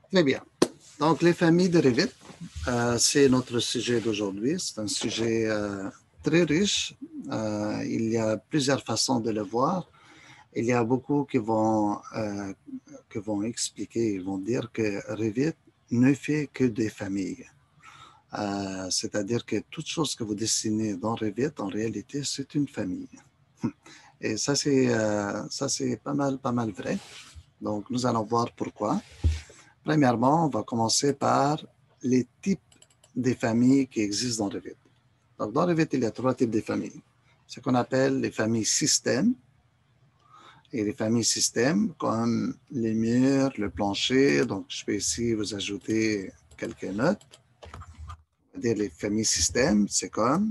Très bien. Donc, les familles de Revit, c'est notre sujet d'aujourd'hui. C'est un sujet très riche. Il y a plusieurs façons de le voir. Il y a beaucoup qui vont expliquer, ils vont dire que Revit ne fait que des familles. C'est-à-dire que toute chose que vous dessinez dans Revit, en réalité, c'est une famille. Et ça, c'est pas mal vrai. Donc, nous allons voir pourquoi. Premièrement, on va commencer par les types des familles qui existent dans Revit. Donc, dans Revit, il y a trois types de familles. Ce qu'on appelle les familles systèmes. Et les familles systèmes, comme les murs, le plancher. Donc, je peux ici vous ajouter quelques notes. On va dire les familles systèmes, c'est comme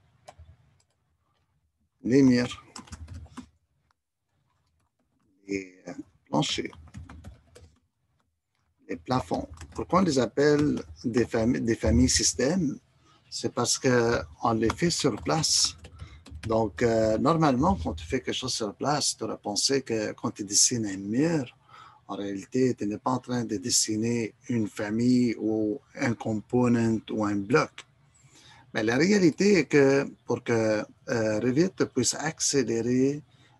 les murs, les planchers, les plafonds. Pourquoi on les appelle des familles systèmes? C'est parce qu'on les fait sur place. Donc, normalement, quand tu fais quelque chose sur place, tu aurais pensé que quand tu dessines un mur, en réalité, tu n'es pas en train de dessiner une famille ou un component ou un bloc. Mais la réalité est que pour que Revit puisse accélérer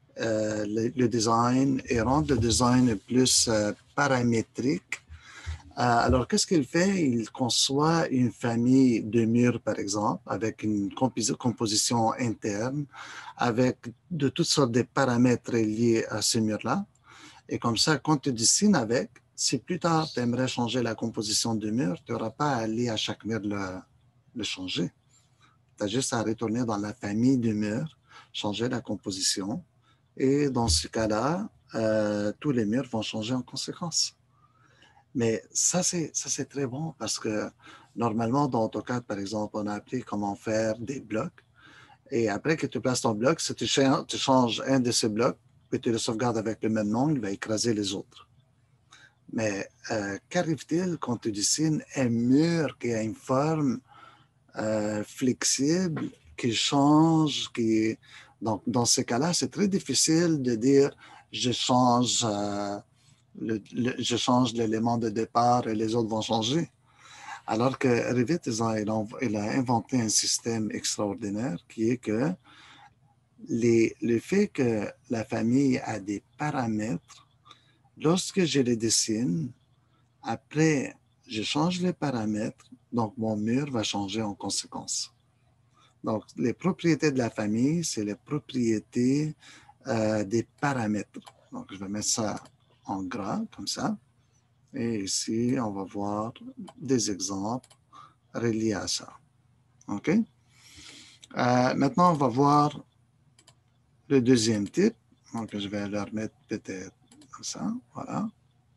le design et rendre le design plus paramétrique, alors, qu'est-ce qu'il fait? Il conçoit une famille de murs, par exemple, avec une composition interne, avec de toutes sortes de paramètres liés à ce mur-là. Et comme ça, quand tu dessines avec, si plus tard tu aimerais changer la composition du mur, tu n'auras pas à aller à chaque mur le changer. Tu as juste à retourner dans la famille du mur, changer la composition. Et dans ce cas-là, tous les murs vont changer en conséquence. Mais ça, c'est très bon parce que normalement, dans AutoCAD, par exemple, on a appris comment faire des blocs. Et après que tu places ton bloc, si tu changes un de ces blocs, puis tu le sauvegardes avec le même nom, il va écraser les autres. Mais qu'arrive-t-il quand tu dessines un mur qui a une forme flexible, qui change, qui... Donc, dans ce cas-là, c'est très difficile de dire je change je change l'élément de départ et les autres vont changer. Alors que Revit, il a inventé un système extraordinaire qui est que le fait que la famille a des paramètres, lorsque je les dessine, après, je change les paramètres, donc mon mur va changer en conséquence. Donc, les propriétés de la famille, c'est les propriétés des paramètres. Donc, je vais mettre ça en gras, comme ça. Et ici, on va voir des exemples reliés à ça. OK? Maintenant, on va voir le deuxième type. Donc, je vais le remettre peut-être comme ça. Voilà.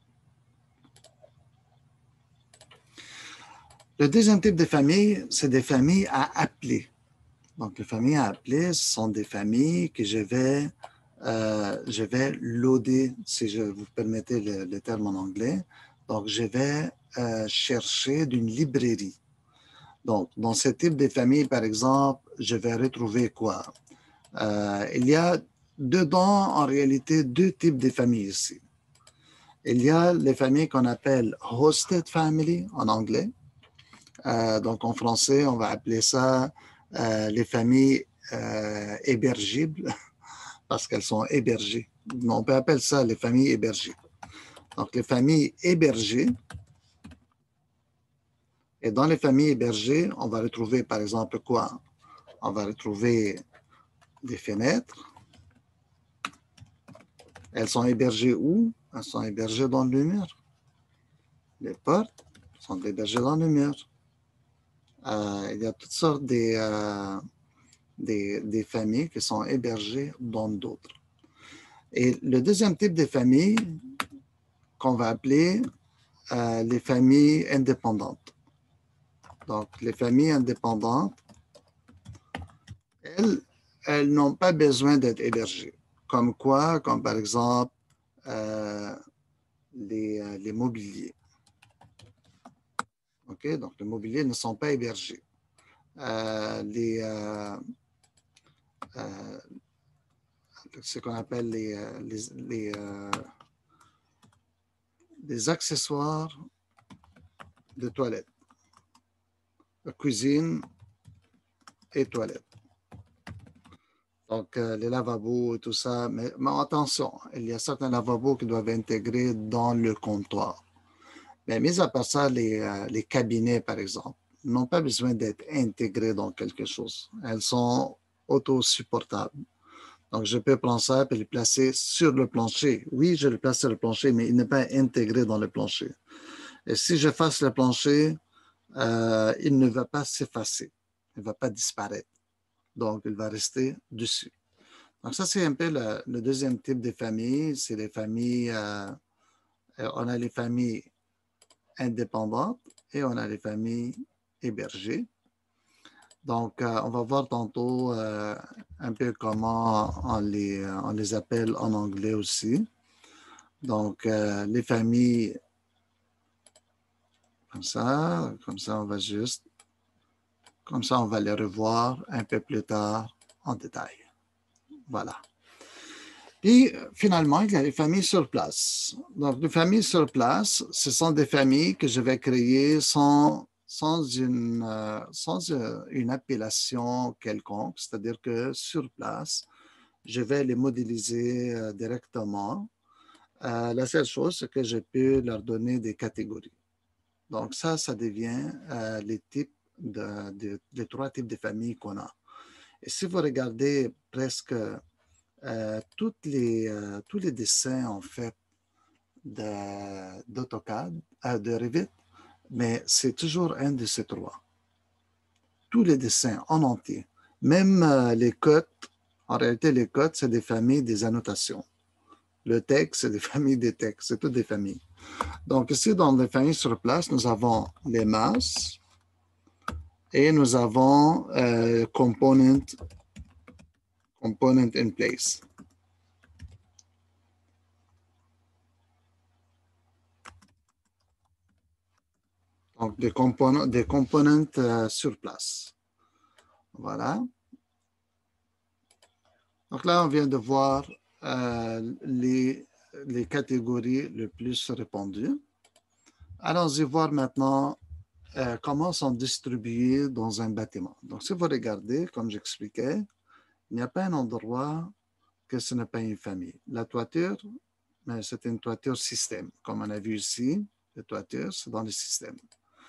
Le deuxième type de famille, c'est des familles à appeler. Donc, les familles à appeler, ce sont des familles que je vais loader, si je vous permettez le terme en anglais. Donc, je vais chercher d'une librairie. Donc, dans ce type de famille, par exemple, je vais retrouver quoi? Il y a dedans, en réalité, deux types de familles ici. Il y a les familles qu'on appelle hosted family en anglais. Donc, en français, on va appeler ça les familles hébergibles parce qu'elles sont hébergées. On peut appeler ça les familles hébergées. Donc, les familles hébergées. Et dans les familles hébergées, on va retrouver, par exemple, quoi? On va retrouver des fenêtres. Elles sont hébergées où? Elles sont hébergées dans le mur. Les portes sont hébergées dans le mur. Il y a toutes sortes des familles qui sont hébergées dans d'autres. Et le deuxième type de famille qu'on va appeler les familles indépendantes. Donc, les familles indépendantes, elles n'ont pas besoin d'être hébergées. Comme quoi? Comme par exemple les mobiliers. OK? Donc, les mobiliers ne sont pas hébergés. Ce qu'on appelle les accessoires de toilette. Cuisine et toilette. Donc, les lavabos et tout ça. Mais attention, il y a certains lavabos qui doivent intégrer dans le comptoir. Mais mis à part ça, les cabinets, par exemple, n'ont pas besoin d'être intégrés dans quelque chose. Elles sont autosupportables. Donc, je peux prendre ça et le placer sur le plancher. Oui, je le place sur le plancher, mais il n'est pas intégré dans le plancher. Et si j'efface le plancher, il ne va pas s'effacer. Il ne va pas disparaître. Donc, il va rester dessus. Donc, ça, c'est un peu le deuxième type de famille. C'est les familles, on a les familles indépendantes et on a les familles hébergées. Donc, on va voir tantôt un peu comment on les appelle en anglais aussi. Donc, les familles, comme ça, on va juste, comme ça, on va les revoir un peu plus tard en détail. Voilà. Puis, finalement, il y a les familles sur place. Donc, les familles sur place, ce sont des familles que je vais créer sans une appellation quelconque, c'est-à-dire que sur place, je vais les modéliser directement. La seule chose, c'est que je peux leur donner des catégories. Donc, ça devient les trois types de familles qu'on a. Et si vous regardez presque tous les dessins, en fait, d'AutoCAD, de Revit, mais c'est toujours un de ces trois. Tous les dessins en entier, même les codes, en réalité, les codes, c'est des familles des annotations. Le texte, c'est des familles des textes, c'est toutes des familles. Donc, ici, dans les familles sur place, nous avons les masses et nous avons component in place. Donc, des components sur place. Voilà. Donc là, on vient de voir les catégories les plus répandues. Allons-y voir maintenant comment sont distribuées dans un bâtiment. Donc, si vous regardez, comme j'expliquais, il n'y a pas un endroit que ce n'est pas une famille. La toiture, c'est une toiture système. Comme on a vu ici, la toiture, c'est dans le système.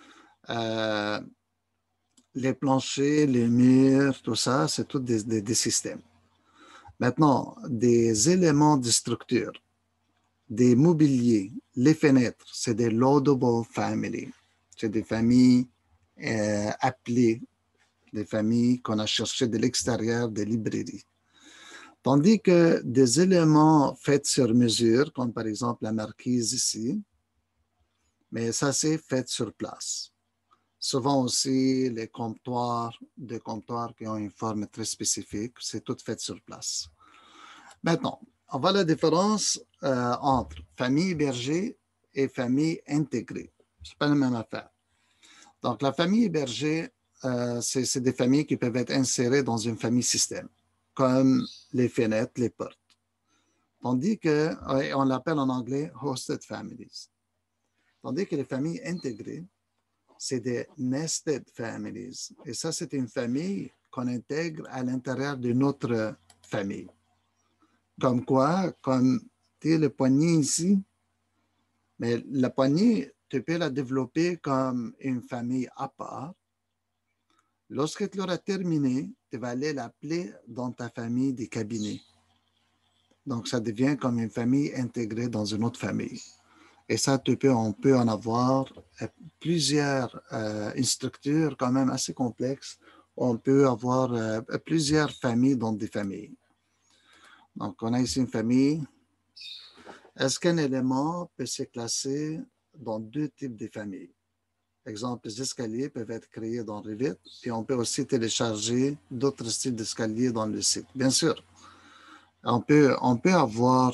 Les planchers, les murs, tout ça, c'est tout des systèmes. Maintenant, des éléments de structure, des mobiliers, les fenêtres, c'est des loadable family. C'est des familles appelées, des familles qu'on a cherchées de l'extérieur des librairies. Tandis que des éléments faits sur mesure, comme par exemple la marquise ici, mais ça c'est fait sur place. Souvent aussi les comptoirs, des comptoirs qui ont une forme très spécifique, c'est tout fait sur place. Maintenant, on voit la différence entre famille hébergée et famille intégrée. Ce n'est pas la même affaire. Donc, la famille hébergée, c'est des familles qui peuvent être insérées dans une famille système, comme les fenêtres, les portes. Tandis que, on l'appelle en anglais hosted families. Tandis que les familles intégrées, c'est des nested families. Et ça, c'est une famille qu'on intègre à l'intérieur d'une autre famille. Comme quoi, comme le poignet ici, mais la poignée, tu peux la développer comme une famille à part. Lorsque tu l'auras terminé, tu vas aller l'appeler dans ta famille des cabinets. Donc, ça devient comme une famille intégrée dans une autre famille. Et ça, on peut en avoir plusieurs, une structure quand même assez complexe. On peut avoir plusieurs familles dans des familles. Donc, on a ici une famille. Est-ce qu'un élément peut se classer dans deux types de familles? Exemple, les escaliers peuvent être créés dans Revit et on peut aussi télécharger d'autres styles d'escaliers dans le site. Bien sûr, on peut avoir,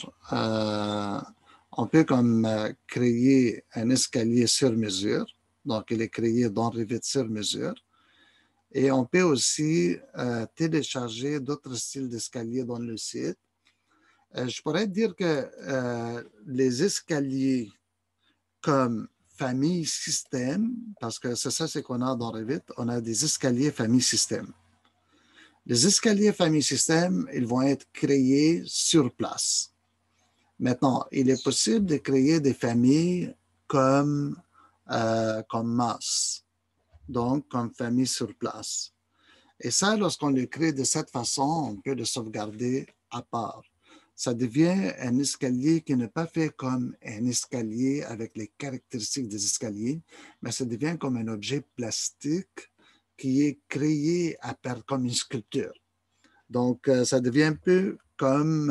on peut comme créer un escalier sur mesure. Donc, il est créé dans Revit sur mesure. Et on peut aussi télécharger d'autres styles d'escaliers dans le site. Je pourrais dire que les escaliers comme famille système, parce que c'est ça, c'est qu'on a dans Revit, on a des escaliers famille système. Les escaliers famille système, ils vont être créés sur place. Maintenant, il est possible de créer des familles comme masse, donc comme famille sur place. Et ça, lorsqu'on le crée de cette façon, on peut le sauvegarder à part. Ça devient un escalier qui n'est pas fait comme un escalier avec les caractéristiques des escaliers, mais ça devient comme un objet plastique qui est créé comme une sculpture. Donc, ça devient un peu comme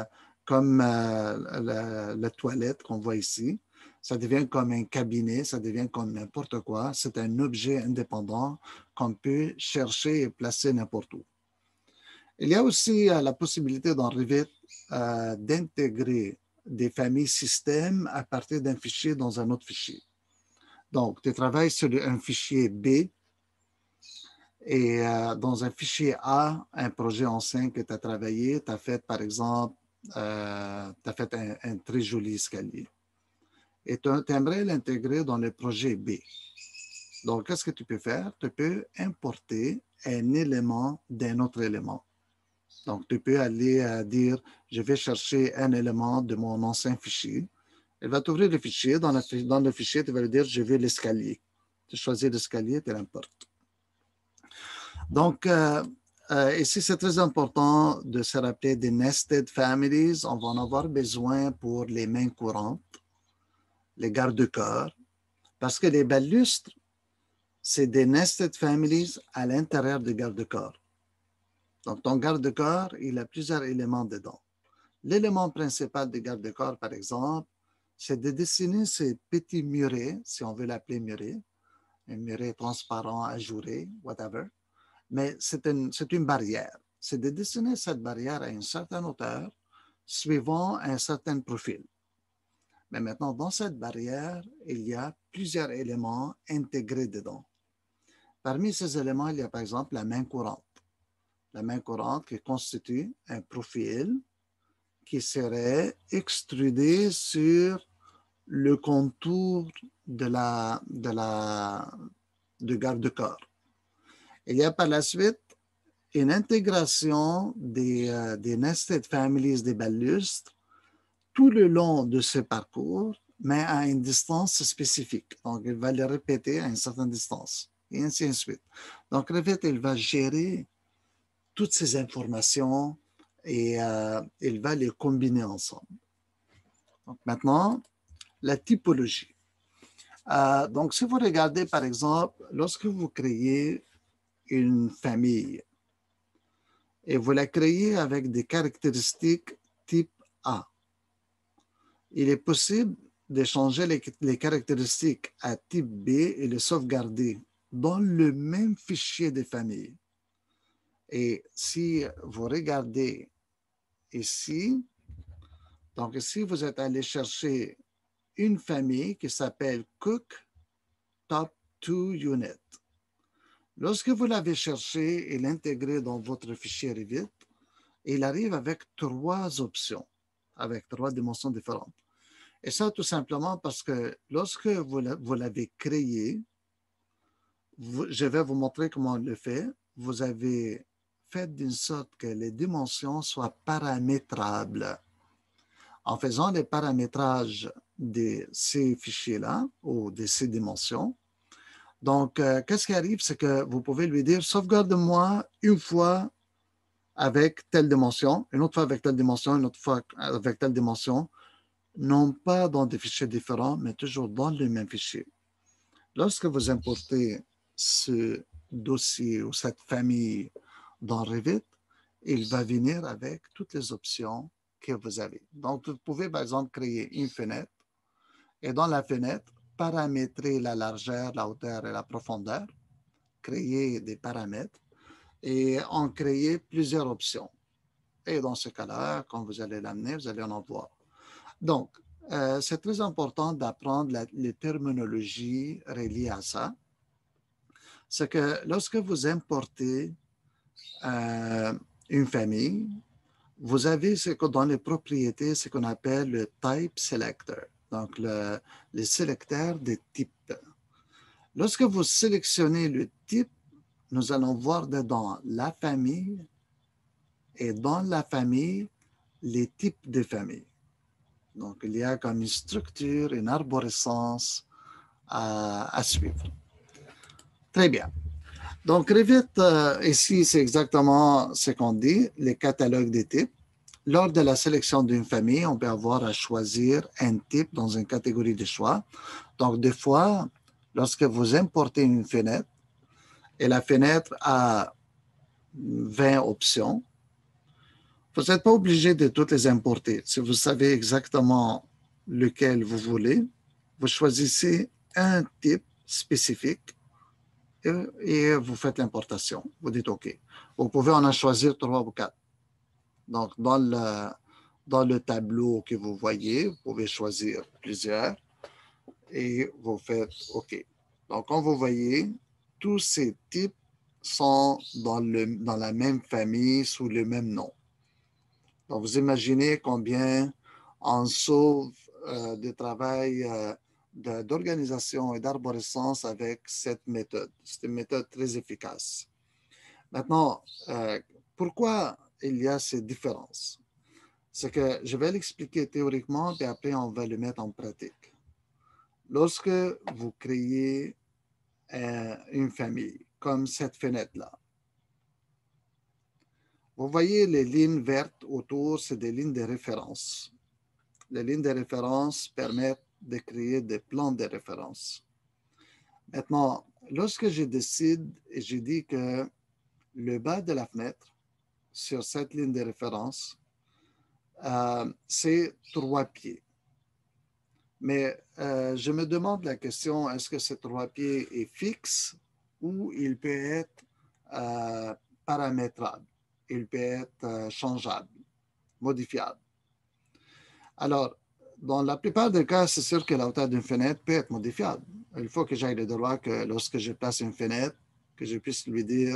la toilette qu'on voit ici. Ça devient comme un cabinet, ça devient comme n'importe quoi. C'est un objet indépendant qu'on peut chercher et placer n'importe où. Il y a aussi la possibilité dans Revit d'intégrer des familles systèmes à partir d'un fichier dans un autre fichier. Donc, tu travailles sur un fichier B et dans un fichier A, un projet ancien que tu as travaillé, tu as fait, par exemple, tu as fait un très joli escalier. Et tu aimerais l'intégrer dans le projet B. Donc, qu'est-ce que tu peux faire? Tu peux importer un élément d'un autre élément. Donc, tu peux aller dire, je vais chercher un élément de mon ancien fichier. Elle va t'ouvrir le fichier. Dans le fichier, tu vas lui dire, je veux l'escalier. Tu choisis l'escalier, tu l'importes. Donc, ici, c'est très important de se rappeler des nested families. On va en avoir besoin pour les mains courantes, les garde-corps, parce que les balustres, c'est des nested families à l'intérieur du garde-corps. Donc, ton garde-corps, il a plusieurs éléments dedans. L'élément principal du garde-corps, par exemple, c'est de dessiner ces petits murets, si on veut l'appeler muret, un muret transparent, ajouré, whatever. Mais c'est une barrière. C'est de dessiner cette barrière à une certaine hauteur, suivant un certain profil. Mais maintenant, dans cette barrière, il y a plusieurs éléments intégrés dedans. Parmi ces éléments, il y a par exemple la main courante. La main courante qui constitue un profil qui serait extrudé sur le contour du garde-corps. Il y a par la suite une intégration des nested families des balustres tout le long de ce parcours, mais à une distance spécifique. Donc, il va les répéter à une certaine distance, et ainsi de suite. Donc, Revit, il va gérer toutes ces informations et il va les combiner ensemble. Donc, maintenant, la typologie. Donc, si vous regardez, par exemple, lorsque vous créez une famille et vous la créez avec des caractéristiques type A, il est possible de changer les caractéristiques à type B et les sauvegarder dans le même fichier de famille. Et si vous regardez ici, donc ici, vous êtes allé chercher une famille qui s'appelle Cook Top 2 Unit. Lorsque vous l'avez cherché et l'intégré dans votre fichier Revit, il arrive avec 3 options, avec 3 dimensions différentes. Et ça, tout simplement parce que lorsque vous l'avez créé, je vais vous montrer comment on le fait. Vous avez fait d'une sorte que les dimensions soient paramétrables. En faisant les paramétrages de ces fichiers-là ou de ces dimensions, donc, qu'est-ce qui arrive, c'est que vous pouvez lui dire, sauvegarde-moi une fois avec telle dimension, une autre fois avec telle dimension, une autre fois avec telle dimension, non pas dans des fichiers différents, mais toujours dans le même fichier. Lorsque vous importez ce dossier ou cette famille dans Revit, il va venir avec toutes les options que vous avez. Donc, vous pouvez, par exemple, créer une fenêtre et dans la fenêtre, paramétrer la largeur, la hauteur et la profondeur, créer des paramètres et en créer plusieurs options. Et dans ce cas-là, quand vous allez l'amener, vous allez en voir. Donc, c'est très important d'apprendre les terminologies reliées à ça. C'est que lorsque vous importez une famille, vous avez dans les propriétés ce qu'on appelle le type selector. donc les sélecteurs des types. Lorsque vous sélectionnez le type, nous allons voir dedans la famille et dans la famille, les types de familles. Donc, il y a comme une structure, une arborescence à suivre. Très bien. Donc, Revit, ici, c'est exactement ce qu'on dit, les catalogues des types. Lors de la sélection d'une famille, on peut avoir à choisir un type dans une catégorie de choix. Donc, des fois, lorsque vous importez une fenêtre, et la fenêtre a 20 options, vous n'êtes pas obligé de toutes les importer. Si vous savez exactement lequel vous voulez, vous choisissez un type spécifique et vous faites l'importation. Vous dites OK. Vous pouvez en choisir 3 ou 4. Donc, dans le tableau que vous voyez, vous pouvez choisir plusieurs et vous faites OK. Donc, comme vous voyez, tous ces types sont dans la même famille sous le même nom. Donc, vous imaginez combien on sauve de travail d'organisation et d'arborescence avec cette méthode. C'est une méthode très efficace. Maintenant, pourquoi il y a ces différences? C'est que je vais l'expliquer théoriquement, puis après, on va le mettre en pratique. Lorsque vous créez une famille, comme cette fenêtre-là, vous voyez les lignes vertes autour, c'est des lignes de référence. Les lignes de référence permettent de créer des plans de référence. Maintenant, lorsque je décide et je dis que le bas de la fenêtre sur cette ligne de référence, c'est 3 pieds. Mais je me demande la question, est-ce que ce 3 pieds est fixe ou il peut être paramétrable, il peut être changeable, modifiable. Alors, dans la plupart des cas, c'est sûr que la hauteur d'une fenêtre peut être modifiable. Il faut que j'aille le droit que lorsque je place une fenêtre, que je puisse lui dire,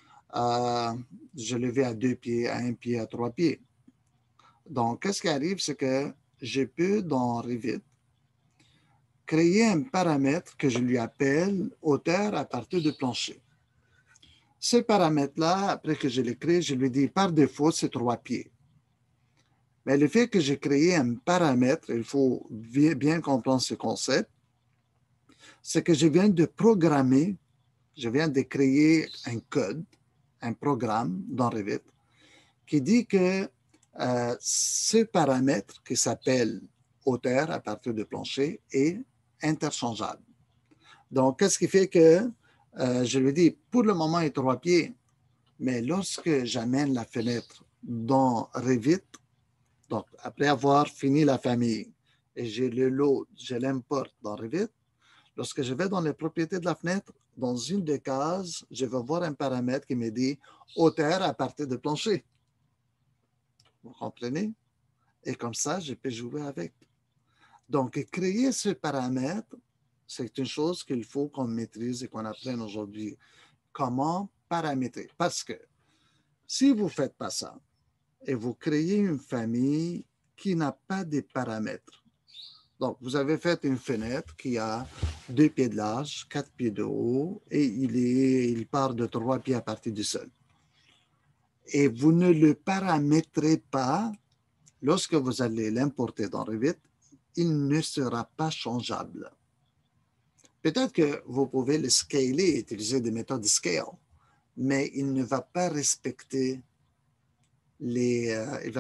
je le vais à 2 pieds, à 1 pied, à 3 pieds. Donc, qu'est-ce qui arrive, c'est que je peux, dans Revit, créer un paramètre que je lui appelle hauteur à partir du plancher. Ce paramètre-là, après que je l'ai créé, je lui dis par défaut, c'est 3 pieds. Mais le fait que j'ai créé un paramètre, il faut bien comprendre ce concept, c'est que je viens de programmer, je viens de créer un code, un programme dans Revit, qui dit que ce paramètre qui s'appelle hauteur à partir du plancher est interchangeable. Donc, qu'est-ce qui fait que je lui dis, pour le moment, il est 3 pieds, mais lorsque j'amène la fenêtre dans Revit, donc après avoir fini la famille et j'ai le load, je l'importe dans Revit, lorsque je vais dans les propriétés de la fenêtre, dans une des cases, je vais voir un paramètre qui me dit hauteur à partir du plancher. Vous comprenez? Et comme ça, je peux jouer avec. Donc, créer ce paramètre, c'est une chose qu'il faut qu'on maîtrise et qu'on apprenne aujourd'hui. Comment paramétrer? Parce que si vous ne faites pas ça et vous créez une famille qui n'a pas de paramètres, donc vous avez fait une fenêtre qui a 2 pieds de large, 4 pieds de haut et il part de 3 pieds à partir du sol. Et vous ne le paramétrez pas, lorsque vous allez l'importer dans Revit, il ne sera pas changeable. Peut-être que vous pouvez le scaler, utiliser des méthodes de scale, mais il ne va pas respecter les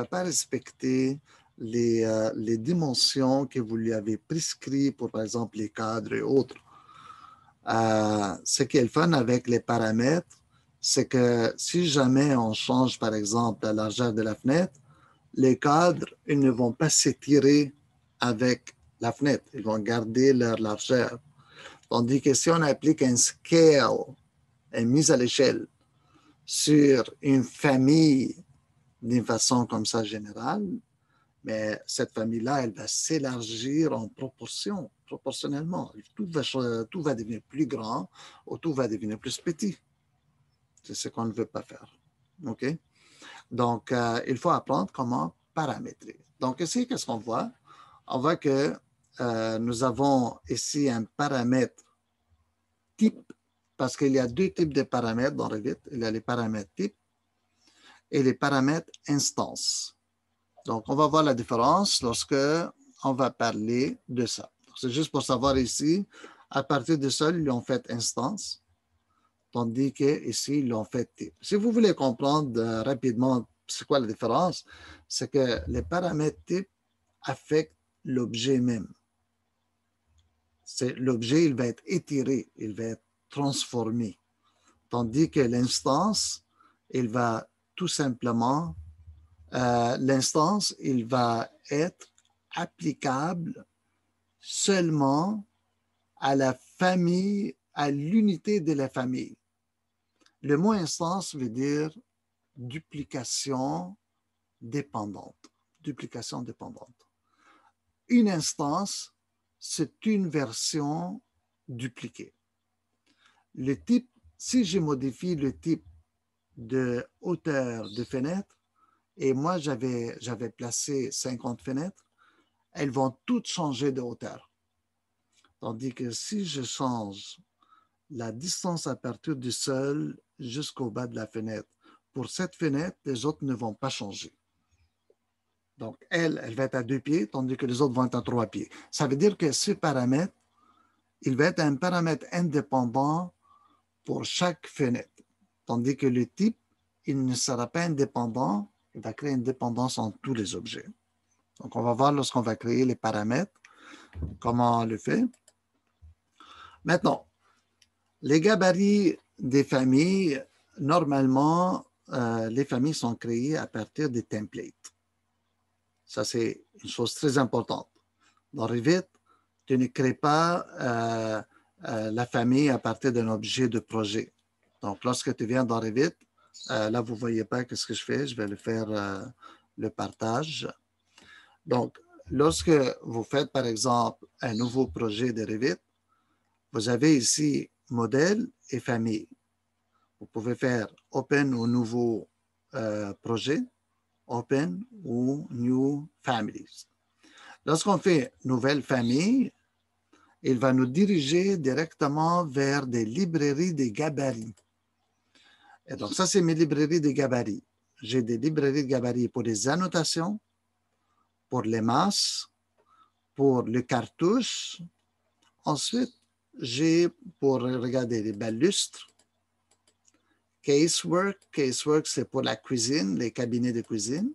dimensions que vous lui avez prescrites pour, par exemple, les cadres et autres. Ce qui est le fun avec les paramètres, c'est que si jamais on change, par exemple, la largeur de la fenêtre, les cadres, ils ne vont pas s'étirer avec la fenêtre. Ils vont garder leur largeur. Tandis que si on applique un scale, une mise à l'échelle sur une famille d'une façon comme ça générale, mais cette famille-là, elle va s'élargir en proportion, proportionnellement. Tout va devenir plus grand ou tout va devenir plus petit. C'est ce qu'on ne veut pas faire. OK? Donc, il faut apprendre comment paramétrer. Donc, ici, qu'est-ce qu'on voit? On voit que nous avons ici un paramètre type, parce qu'il y a deux types de paramètres dans Revit. Il y a les paramètres type et les paramètres instance. Donc, on va voir la différence lorsque on va parler de ça. C'est juste pour savoir ici, à partir de ça, ils l'ont fait instance, tandis qu'ici, ils l'ont fait type. Si vous voulez comprendre rapidement c'est quoi la différence, c'est que les paramètres type affectent l'objet même. L'objet, il va être étiré, il va être transformé, tandis que l'instance, il va tout simplement, l'instance, il va être applicable seulement à la famille, à l'unité de la famille. Le mot instance veut dire duplication dépendante. Duplication dépendante. Une instance, c'est une version dupliquée. Le type, si je modifie le type de hauteur de fenêtre, et moi j'avais placé 50 fenêtres, elles vont toutes changer de hauteur. Tandis que si je change la distance à partir du sol jusqu'au bas de la fenêtre, pour cette fenêtre, les autres ne vont pas changer. Donc, elle va être à 2 pieds, tandis que les autres vont être à 3 pieds. Ça veut dire que ce paramètre, il va être un paramètre indépendant pour chaque fenêtre. Tandis que le type, il ne sera pas indépendant, il va créer une dépendance en tous les objets. Donc, on va voir lorsqu'on va créer les paramètres, comment on le fait. Maintenant, les gabarits des familles, normalement, les familles sont créées à partir des templates. Ça, c'est une chose très importante. Dans Revit, tu ne crées pas la famille à partir d'un objet de projet. Donc, lorsque tu viens dans Revit, là, vous ne voyez pas ce que je fais. Je vais le faire le partage. Donc, lorsque vous faites, par exemple, un nouveau projet de Revit, vous avez ici modèle et famille. Vous pouvez faire Open ou nouveau projet, Open ou New Families. Lorsqu'on fait nouvelle famille, il va nous diriger directement vers des librairies de gabarits. Et donc, ça, c'est mes librairies de gabarits. J'ai des librairies de gabarits pour les annotations, pour les masses, pour les cartouches. Ensuite, j'ai pour regarder les balustres, Casework. Casework, c'est pour la cuisine, les cabinets de cuisine.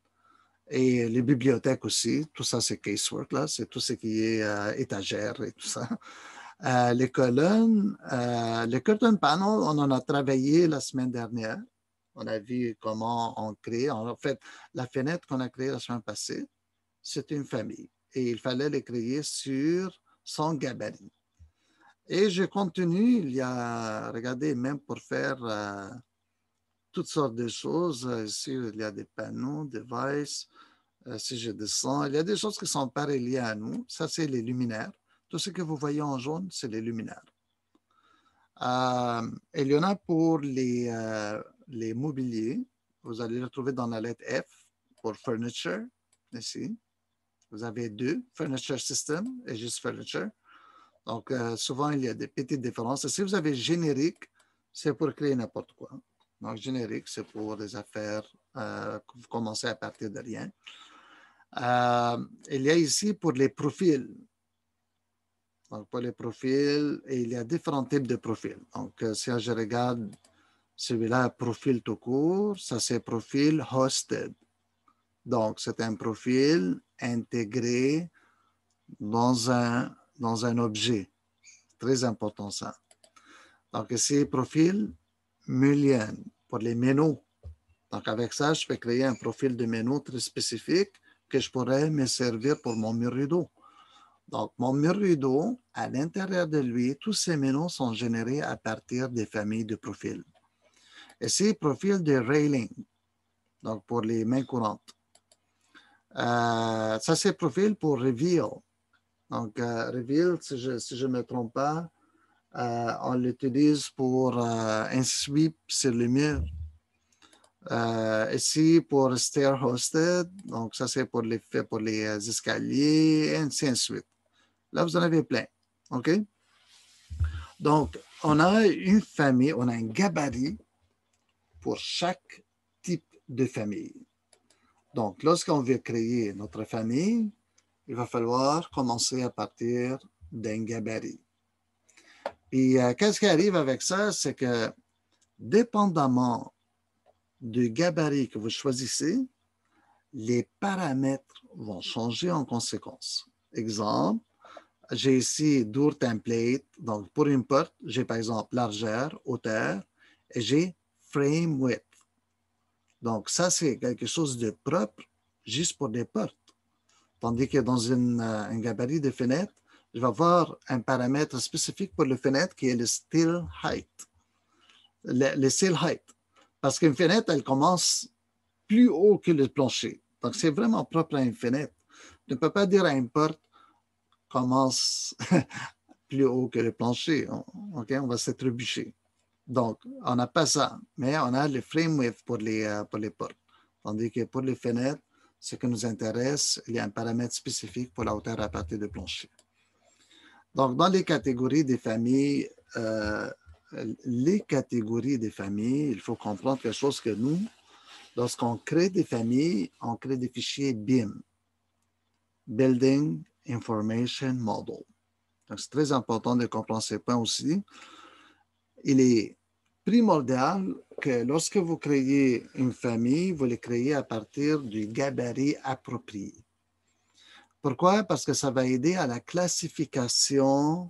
Et les bibliothèques aussi. Tout ça, c'est Casework, là. C'est tout ce qui est étagère et tout ça. Les colonnes, le curtain panel, on en a travaillé la semaine dernière. On a vu comment on crée. En fait, la fenêtre qu'on a créée la semaine passée, c'est une famille. Et il fallait les créer sur son gabarit. Et je continue, il y a, regardez, même pour faire toutes sortes de choses. Ici, il y a des panneaux, devices. Si je descends, il y a des choses qui ne sont pas reliées à nous. Ça, c'est les luminaires. Tout ce que vous voyez en jaune, c'est les luminaires. Il y en a pour les mobiliers. Vous allez le trouver dans la lettre F pour furniture, ici. Vous avez deux, furniture system et juste furniture. Donc, souvent, il y a des petites différences. Et si vous avez générique, c'est pour créer n'importe quoi. Donc, générique, c'est pour des affaires que vous commencez à partir de rien. Il y a ici pour les profils. Donc, pour les profils, et il y a différents types de profils. Donc, si je regarde celui-là, profil tout court, ça c'est profil hosted. Donc, c'est un profil intégré dans un objet. Très important ça. Donc, ici, profil Mullion pour les menus. Donc, avec ça, je peux créer un profil de menu très spécifique que je pourrais me servir pour mon mur rideau. Donc, mon mur rideau, à l'intérieur de lui, tous ces menus sont générés à partir des familles de profils. Ici, profil de railing, donc pour les mains courantes. Ça, c'est profil pour reveal. Donc, reveal, si je ne me trompe pas, on l'utilise pour un sweep sur le mur. Ici, pour stair hosted, donc ça, c'est pour les escaliers, et ainsi de suite. Là, vous en avez plein. OK? Donc, on a une famille, on a un gabarit pour chaque type de famille. Donc, lorsqu'on veut créer notre famille, il va falloir commencer à partir d'un gabarit. Puis, qu'est-ce qui arrive avec ça? C'est que, dépendamment du gabarit que vous choisissez, les paramètres vont changer en conséquence. Exemple, j'ai ici Door Template. Donc, pour une porte, j'ai par exemple largeur, hauteur, et j'ai Frame Width. Donc, ça, c'est quelque chose de propre juste pour des portes. Tandis que dans un gabarit de fenêtre, je vais avoir un paramètre spécifique pour les fenêtres qui est le Still Height. Le Still Height. Parce qu'une fenêtre, elle commence plus haut que le plancher. Donc, c'est vraiment propre à une fenêtre. Tu ne peux pas dire à une porte commence plus haut que le plancher. OK, on va se trébucher. Donc, on n'a pas ça, mais on a le frame width pour les portes. Tandis que pour les fenêtres, ce qui nous intéresse, il y a un paramètre spécifique pour la hauteur à partir du plancher. Donc, dans les catégories des familles, il faut comprendre quelque chose que nous, lorsqu'on crée des familles, on crée des fichiers BIM, Building Information Model. Donc, c'est très important de comprendre ces points aussi. Il est primordial que lorsque vous créez une famille, vous les créez à partir du gabarit approprié. Pourquoi? Parce que ça va aider à la classification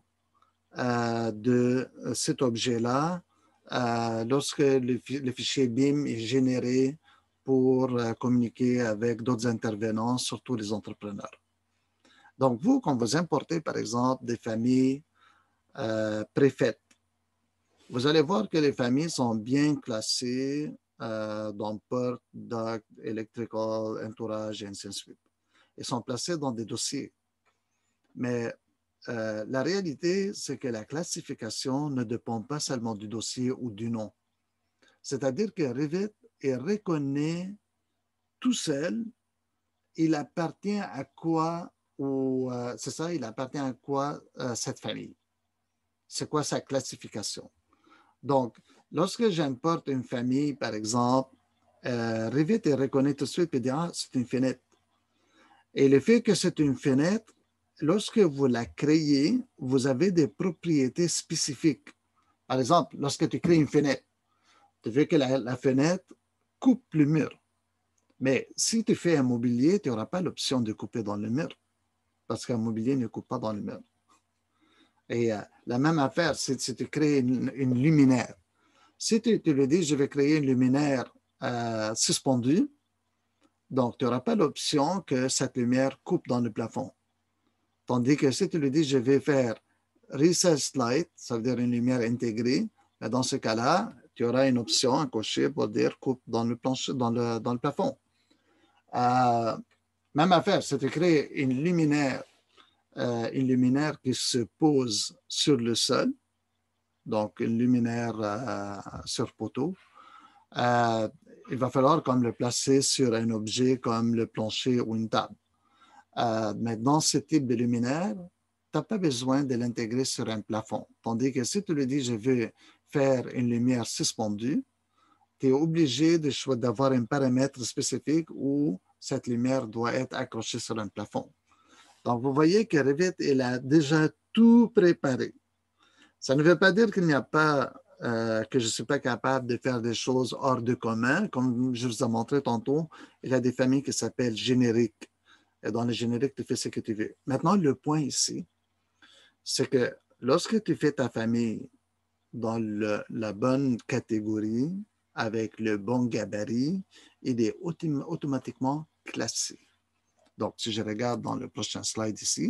de cet objet-là lorsque le fichier BIM est généré pour communiquer avec d'autres intervenants, surtout les entrepreneurs. Donc, vous, quand vous importez, par exemple, des familles préfaites, vous allez voir que les familles sont bien classées dans porte, duct, electrical, entourage, et ainsi de suite. Elles sont placées dans des dossiers. Mais la réalité, c'est que la classification ne dépend pas seulement du dossier ou du nom. C'est-à-dire que Revit reconnaît tout seul, il appartient à quoi, c'est ça, il appartient à quoi cette famille. C'est quoi sa classification. Donc, lorsque j'importe une famille, par exemple, Revit reconnaît tout de suite et dit, ah, c'est une fenêtre. Et le fait que c'est une fenêtre, lorsque vous la créez, vous avez des propriétés spécifiques. Par exemple, lorsque tu crées une fenêtre, tu veux que la fenêtre coupe le mur. Mais si tu fais un mobilier, tu n'auras pas l'option de couper dans le mur, parce qu'un mobilier ne coupe pas dans le mur. Et la même affaire, si tu crées une luminaire. Si tu lui dis, je vais créer une luminaire suspendue, donc tu n'auras pas l'option que cette lumière coupe dans le plafond. Tandis que si tu lui dis, je vais faire recessed light, ça veut dire une lumière intégrée, dans ce cas-là, tu auras une option à cocher pour dire coupe dans le plancher, dans le plafond. Même affaire, si tu crées une luminaire qui se pose sur le sol, donc une luminaire sur poteau, il va falloir comme le placer sur un objet comme le plancher ou une table. Maintenant, ce type de luminaire, tu n'as pas besoin de l'intégrer sur un plafond. Tandis que si tu lui dis, je veux faire une lumière suspendue, tu es obligé d'avoir un paramètre spécifique où cette lumière doit être accrochée sur un plafond. Donc, vous voyez que Revit, il a déjà tout préparé. Ça ne veut pas dire qu'il n'y a pas, que je ne suis pas capable de faire des choses hors de commun. Comme je vous ai montré tantôt, il y a des familles qui s'appellent génériques. Et dans les génériques, tu fais ce que tu veux. Maintenant, le point ici, c'est que lorsque tu fais ta famille dans la bonne catégorie, avec le bon gabarit, il est automatiquement classé. Donc, si je regarde dans le prochain slide ici,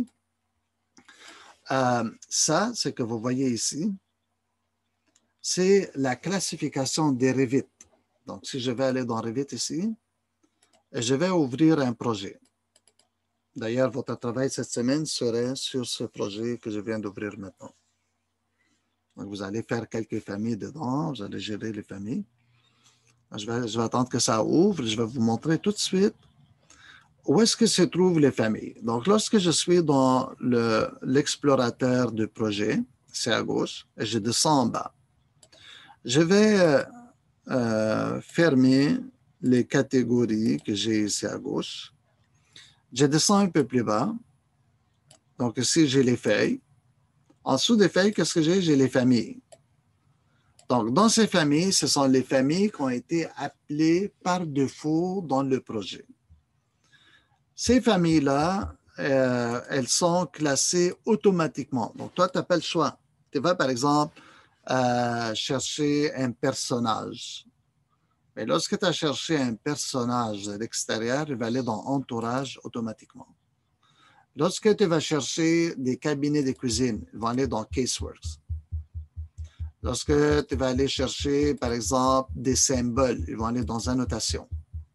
ça, ce que vous voyez ici, c'est la classification des Revit. Donc, si je vais aller dans Revit ici, je vais ouvrir un projet. D'ailleurs, votre travail cette semaine serait sur ce projet que je viens d'ouvrir maintenant. Donc, vous allez faire quelques familles dedans, vous allez gérer les familles. Je vais attendre que ça ouvre, je vais vous montrer tout de suite où est-ce que se trouvent les familles? Donc, lorsque je suis dans l'explorateur de projet, c'est à gauche, et je descends en bas. Je vais fermer les catégories que j'ai ici à gauche. Je descends un peu plus bas. Donc, ici, j'ai les feuilles. En dessous des feuilles, qu'est-ce que j'ai? J'ai les familles. Donc, dans ces familles, ce sont les familles qui ont été appelées par défaut dans le projet. Ces familles-là, elles sont classées automatiquement. Donc, toi, tu n'as pas le choix. Tu vas, par exemple, chercher un personnage. Mais lorsque tu as cherché un personnage à l'extérieur, il va aller dans Entourage automatiquement. Lorsque tu vas chercher des cabinets de cuisine, ils vont aller dans Caseworks. Lorsque tu vas aller chercher, par exemple, des symboles, ils vont aller dans Annotation.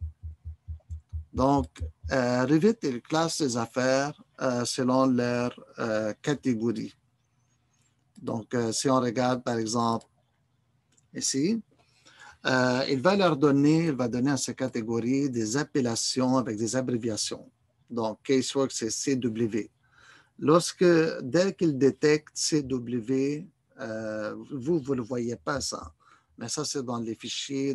Donc, Revit, il classe les affaires selon leur catégorie. Donc, si on regarde, par exemple, ici, il va donner à ces catégories des appellations avec des abréviations. Donc, Caseworks, c'est CW. Dès qu'il détecte CW, vous ne le voyez pas ça. Mais ça, c'est dans les fichiers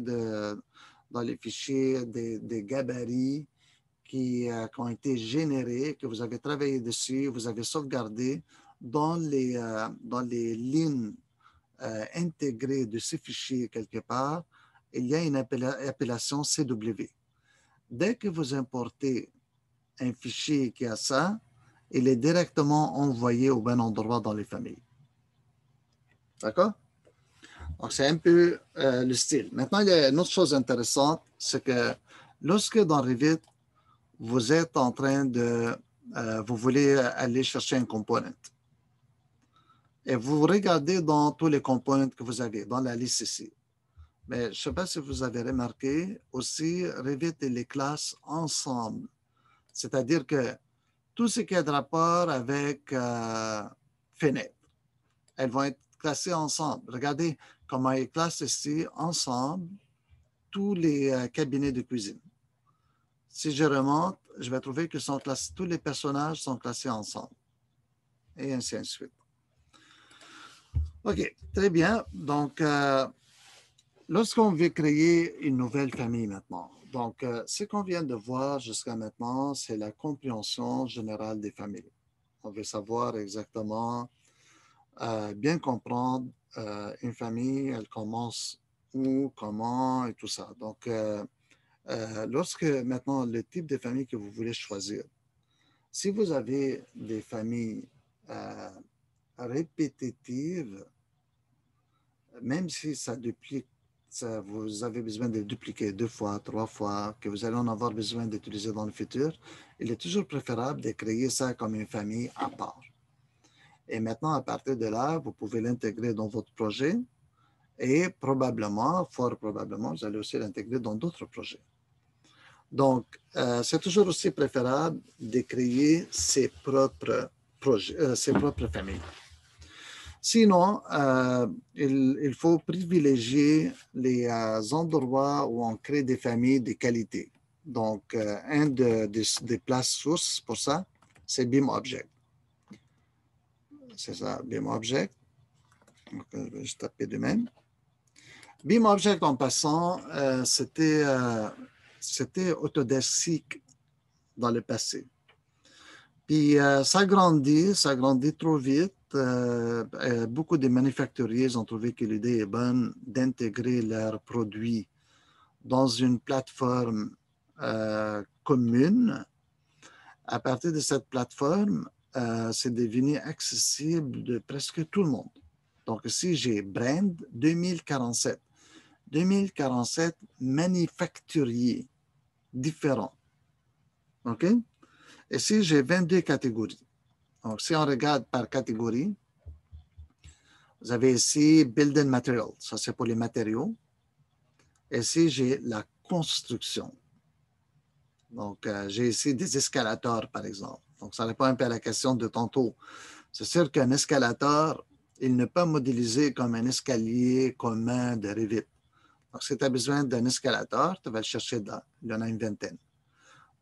des gabarits qui ont été générés, que vous avez travaillé dessus, vous avez sauvegardé dans les lignes intégrées de ces fichiers quelque part, il y a une appellation CW. Dès que vous importez un fichier qui a ça, il est directement envoyé au bon endroit dans les familles. D'accord? Donc, c'est un peu le style. Maintenant, il y a une autre chose intéressante, c'est que lorsque dans Revit, vous êtes en train vous voulez aller chercher un component. Et vous regardez dans tous les components que vous avez, dans la liste ici. Mais je ne sais pas si vous avez remarqué, aussi, Revit et les classes ensemble. C'est-à-dire que tout ce qui est de rapport avec fenêtre, elles vont être classées ensemble. Regardez comment ils classent ici ensemble tous les cabinets de cuisine. Si je remonte, je vais trouver que tous les personnages sont classés ensemble. Et ainsi de suite. OK, très bien. Donc, lorsqu'on veut créer une nouvelle famille maintenant, donc ce qu'on vient de voir jusqu'à maintenant, c'est la compréhension générale des familles. On veut savoir exactement, bien comprendre une famille, elle commence où, comment et tout ça. Donc, lorsque maintenant, le type de famille que vous voulez choisir, si vous avez des familles répétitives, même si ça duplique, vous avez besoin de dupliquer 2 fois, 3 fois, que vous allez en avoir besoin d'utiliser dans le futur, il est toujours préférable de créer ça comme une famille à part. Et maintenant, à partir de là, vous pouvez l'intégrer dans votre projet et probablement, fort probablement, vous allez aussi l'intégrer dans d'autres projets. Donc, c'est toujours aussi préférable de créer ses propres projets, ses propres familles. Sinon, il faut privilégier les endroits où on crée des familles de qualité. Donc, un des places sources pour ça, c'est BIMobject. C'est ça, BIMobject. Donc, je vais juste taper de même. BIMobject, en passant, c'était Autodesk Seek dans le passé. Puis ça grandit trop vite. Beaucoup de manufacturiers ont trouvé que l'idée est bonne d'intégrer leurs produits dans une plateforme commune. À partir de cette plateforme, c'est devenu accessible de presque tout le monde. Donc ici, j'ai Brand 2047. 2047 manufacturiers différents. OK? Ici, j'ai 22 catégories. Donc, si on regarde par catégorie, vous avez ici Building Material. Ça, c'est pour les matériaux. Ici, j'ai la construction. Donc, j'ai ici des escalators, par exemple. Donc, ça répond un peu à la question de tantôt. C'est sûr qu'un escalator, il n'est pas modélisé comme un escalier commun de Revit. Donc, si tu as besoin d'un escalator, tu vas le chercher là. Il y en a une vingtaine.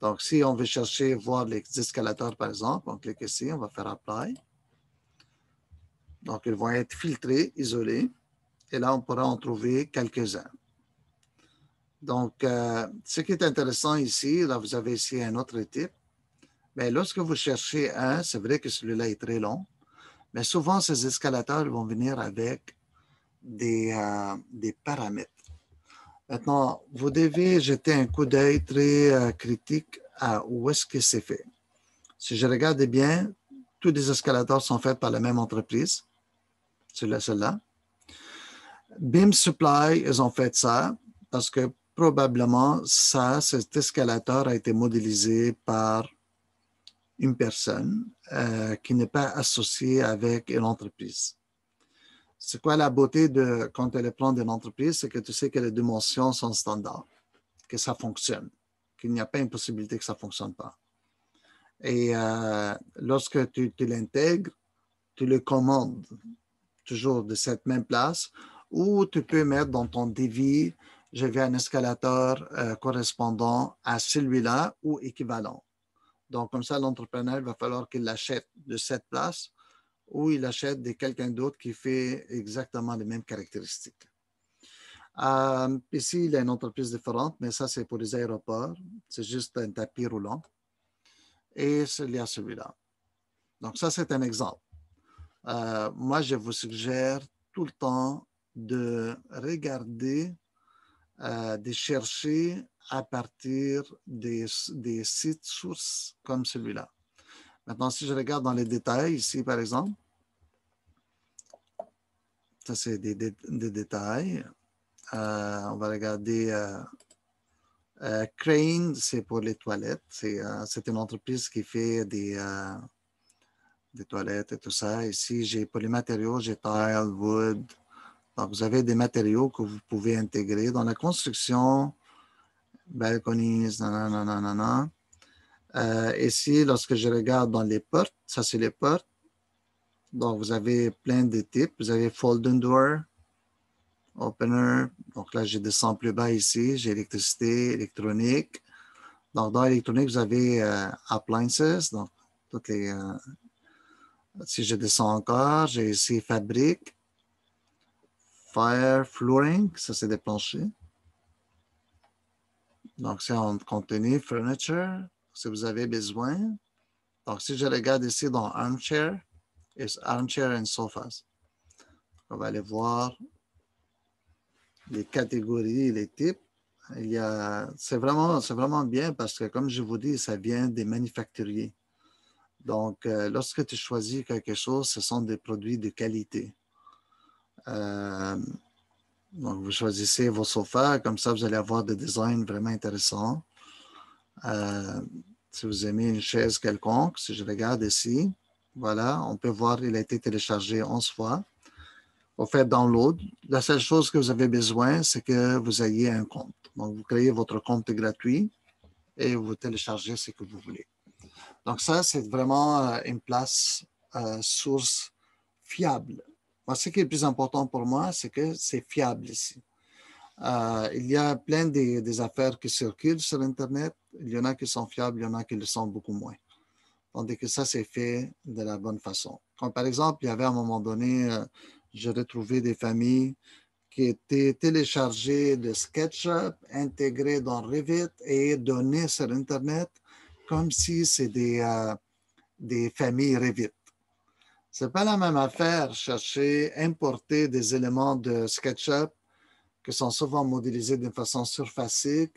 Donc, si on veut chercher, voir les escalators, par exemple, on clique ici, on va faire Apply. Donc, ils vont être filtrés, isolés. Et là, on pourra en trouver quelques-uns. Donc, ce qui est intéressant ici, là, vous avez ici un autre type. Mais lorsque vous cherchez un, c'est vrai que celui-là est très long. Mais souvent, ces escalators vont venir avec des paramètres. Maintenant, vous devez jeter un coup d'œil très critique à où est-ce que c'est fait. Si je regarde bien, tous les escalators sont faits par la même entreprise, celle-là. Beam Supply, ils ont fait ça parce que probablement cet escalator a été modélisé par une personne qui n'est pas associée avec une entreprise. C'est quoi la beauté de quand elle prend d'une entreprise? C'est que tu sais que les dimensions sont standards, que ça fonctionne, qu'il n'y a pas une possibilité que ça ne fonctionne pas. Et lorsque tu l'intègres, tu le commandes toujours de cette même place ou tu peux mettre dans ton devis, je veux un escalator correspondant à celui-là ou équivalent. Donc, comme ça, l'entrepreneur, il va falloir qu'il l'achète de cette place ou il achète de quelqu'un d'autre qui fait exactement les mêmes caractéristiques. Ici, il y a une entreprise différente, mais ça, c'est pour les aéroports. C'est juste un tapis roulant. Et il y a celui-là. Donc, ça, c'est un exemple. Moi, je vous suggère tout le temps de regarder, de chercher à partir des sites sources comme celui-là. Maintenant, si je regarde dans les détails, ici, par exemple, ça, c'est des détails. On va regarder Crane, c'est pour les toilettes. C'est une entreprise qui fait des toilettes et tout ça. Ici, j'ai pour les matériaux, j'ai tile, wood. Donc, vous avez des matériaux que vous pouvez intégrer dans la construction, balconies, nanana. Ici, lorsque je regarde dans les portes, ça, c'est les portes. Donc, vous avez plein de types. Vous avez folding door, opener. Donc, là, je descends plus bas ici. J'ai électricité, électronique. Donc, dans l'électronique, vous avez appliances. Donc, toutes les... si je descends encore, j'ai ici fabrique, fire, flooring. Ça, c'est des planchers. Donc, c'est en contenu furniture, si vous avez besoin. Donc, si je regarde ici dans armchair, it's armchair and sofas. On va aller voir les catégories, les types. C'est vraiment bien parce que, comme je vous dis, ça vient des manufacturiers. Donc, lorsque tu choisis quelque chose, ce sont des produits de qualité. Donc, vous choisissez vos sofas, comme ça, vous allez avoir des designs vraiment intéressants. Si vous aimez une chaise quelconque, si je regarde ici, voilà, on peut voir qu'il a été téléchargé 11 fois. Vous faites download. La seule chose que vous avez besoin, c'est que vous ayez un compte. Donc, vous créez votre compte gratuit et vous téléchargez ce que vous voulez. Donc, ça, c'est vraiment une place source fiable. Moi, ce qui est le plus important pour moi, c'est que c'est fiable ici. Il y a plein des affaires qui circulent sur Internet. Il y en a qui sont fiables, il y en a qui le sont beaucoup moins. Tandis que ça, c'est fait de la bonne façon. Comme par exemple, il y avait à un moment donné, j'ai retrouvé des familles qui étaient téléchargées de SketchUp, intégrées dans Revit et données sur Internet comme si c'est des familles Revit. Ce n'est pas la même affaire chercher, importer des éléments de SketchUp qui sont souvent modélisés d'une façon surfacique.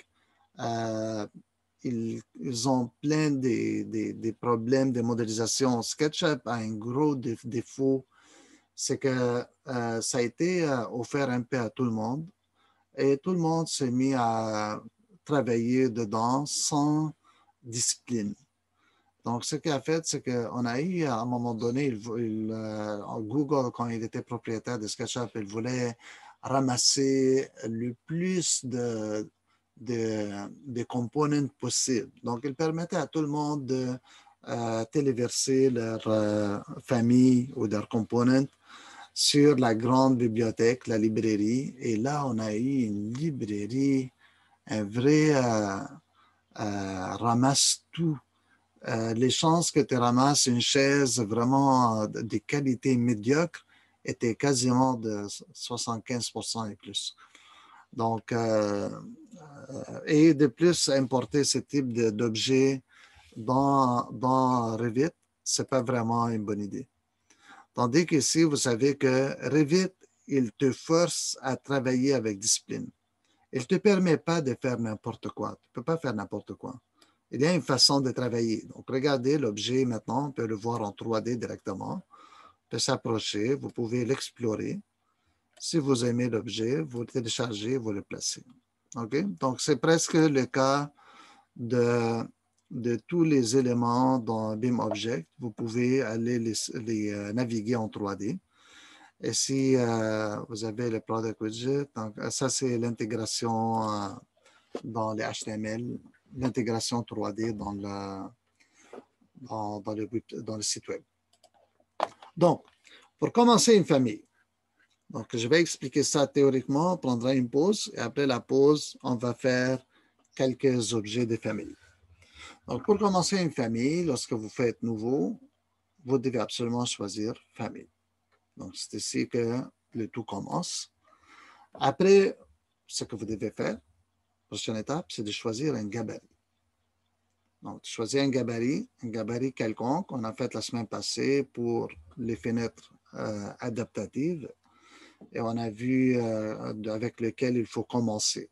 Ils ont plein des problèmes de modélisation. SketchUp a un gros défaut, c'est que ça a été offert un peu à tout le monde et tout le monde s'est mis à travailler dedans sans discipline. Donc, ce qu'il a fait, c'est qu'on a eu, à un moment donné, Google, quand il était propriétaire de SketchUp, il voulait ramasser le plus de components possibles. Donc, il permettait à tout le monde de téléverser leur famille ou leurs components sur la grande bibliothèque, la librairie. Et là, on a eu une librairie, un vrai ramasse tout. Les chances que tu ramasses une chaise vraiment de qualité médiocre étaient quasiment de 75% et plus. Donc, et de plus, importer ce type d'objet dans Revit, ce n'est pas vraiment une bonne idée. Tandis qu'ici, vous savez que Revit, il te force à travailler avec discipline. Il ne te permet pas de faire n'importe quoi. Tu ne peux pas faire n'importe quoi. Il y a une façon de travailler. Donc, regardez l'objet maintenant, on peut le voir en 3D directement, on peut s'approcher, vous pouvez l'explorer. Si vous aimez l'objet, vous le téléchargez, vous le placez. Okay? Donc, c'est presque le cas de tous les éléments dans BIM-Object. Vous pouvez aller les naviguer en 3D. Et si vous avez le Product Widget, donc, ça, c'est l'intégration dans les HTML, l'intégration 3D dans le site web. Donc, pour commencer une famille, donc je vais expliquer ça théoriquement, on prendra une pause et après la pause, on va faire quelques objets de famille. Donc, pour commencer une famille, lorsque vous faites nouveau, vous devez absolument choisir famille. Donc, c'est ici que le tout commence. Après, ce que vous devez faire, prochaine étape, c'est de choisir un gabarit. Donc, choisir un gabarit quelconque. On a fait la semaine passée pour les fenêtres adaptatives et on a vu avec lequel il faut commencer.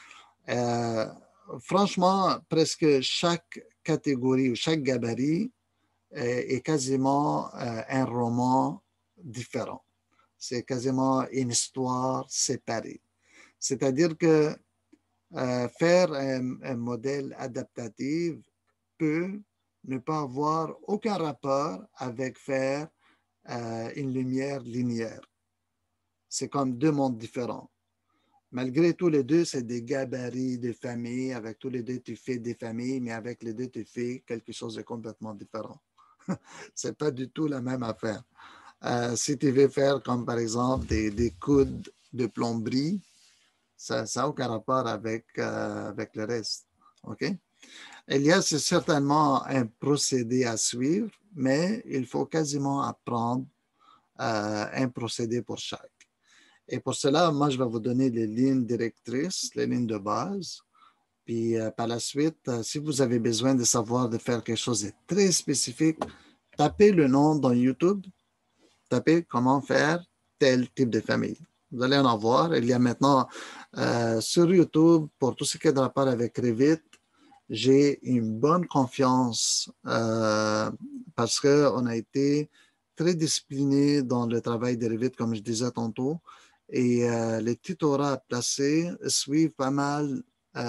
Franchement, presque chaque catégorie ou chaque gabarit est quasiment un roman différent. C'est quasiment une histoire séparée. C'est-à-dire que faire un modèle adaptatif peut ne pas avoir aucun rapport avec faire une lumière linéaire. C'est comme deux mondes différents. Malgré tous les deux, c'est des gabarits de famille. Avec tous les deux, tu fais des familles, mais avec les deux, tu fais quelque chose de complètement différent. C'est pas du tout la même affaire. Si tu veux faire comme par exemple des coudes de plomberie, ça n'a aucun rapport avec le reste. OK? Il y a certainement un procédé à suivre, mais il faut quasiment apprendre un procédé pour chaque. Et pour cela, moi, je vais vous donner les lignes directrices, les lignes de base. Puis par la suite, si vous avez besoin de savoir de faire quelque chose de très spécifique, tapez le nom dans YouTube, tapez comment faire tel type de famille. Vous allez en voir. Il y a maintenant sur YouTube, pour tout ce qui est de rapport avec Revit, j'ai une bonne confiance parce qu'on a été très discipliné dans le travail de Revit, comme je disais tantôt. Et les tutorats placés suivent pas mal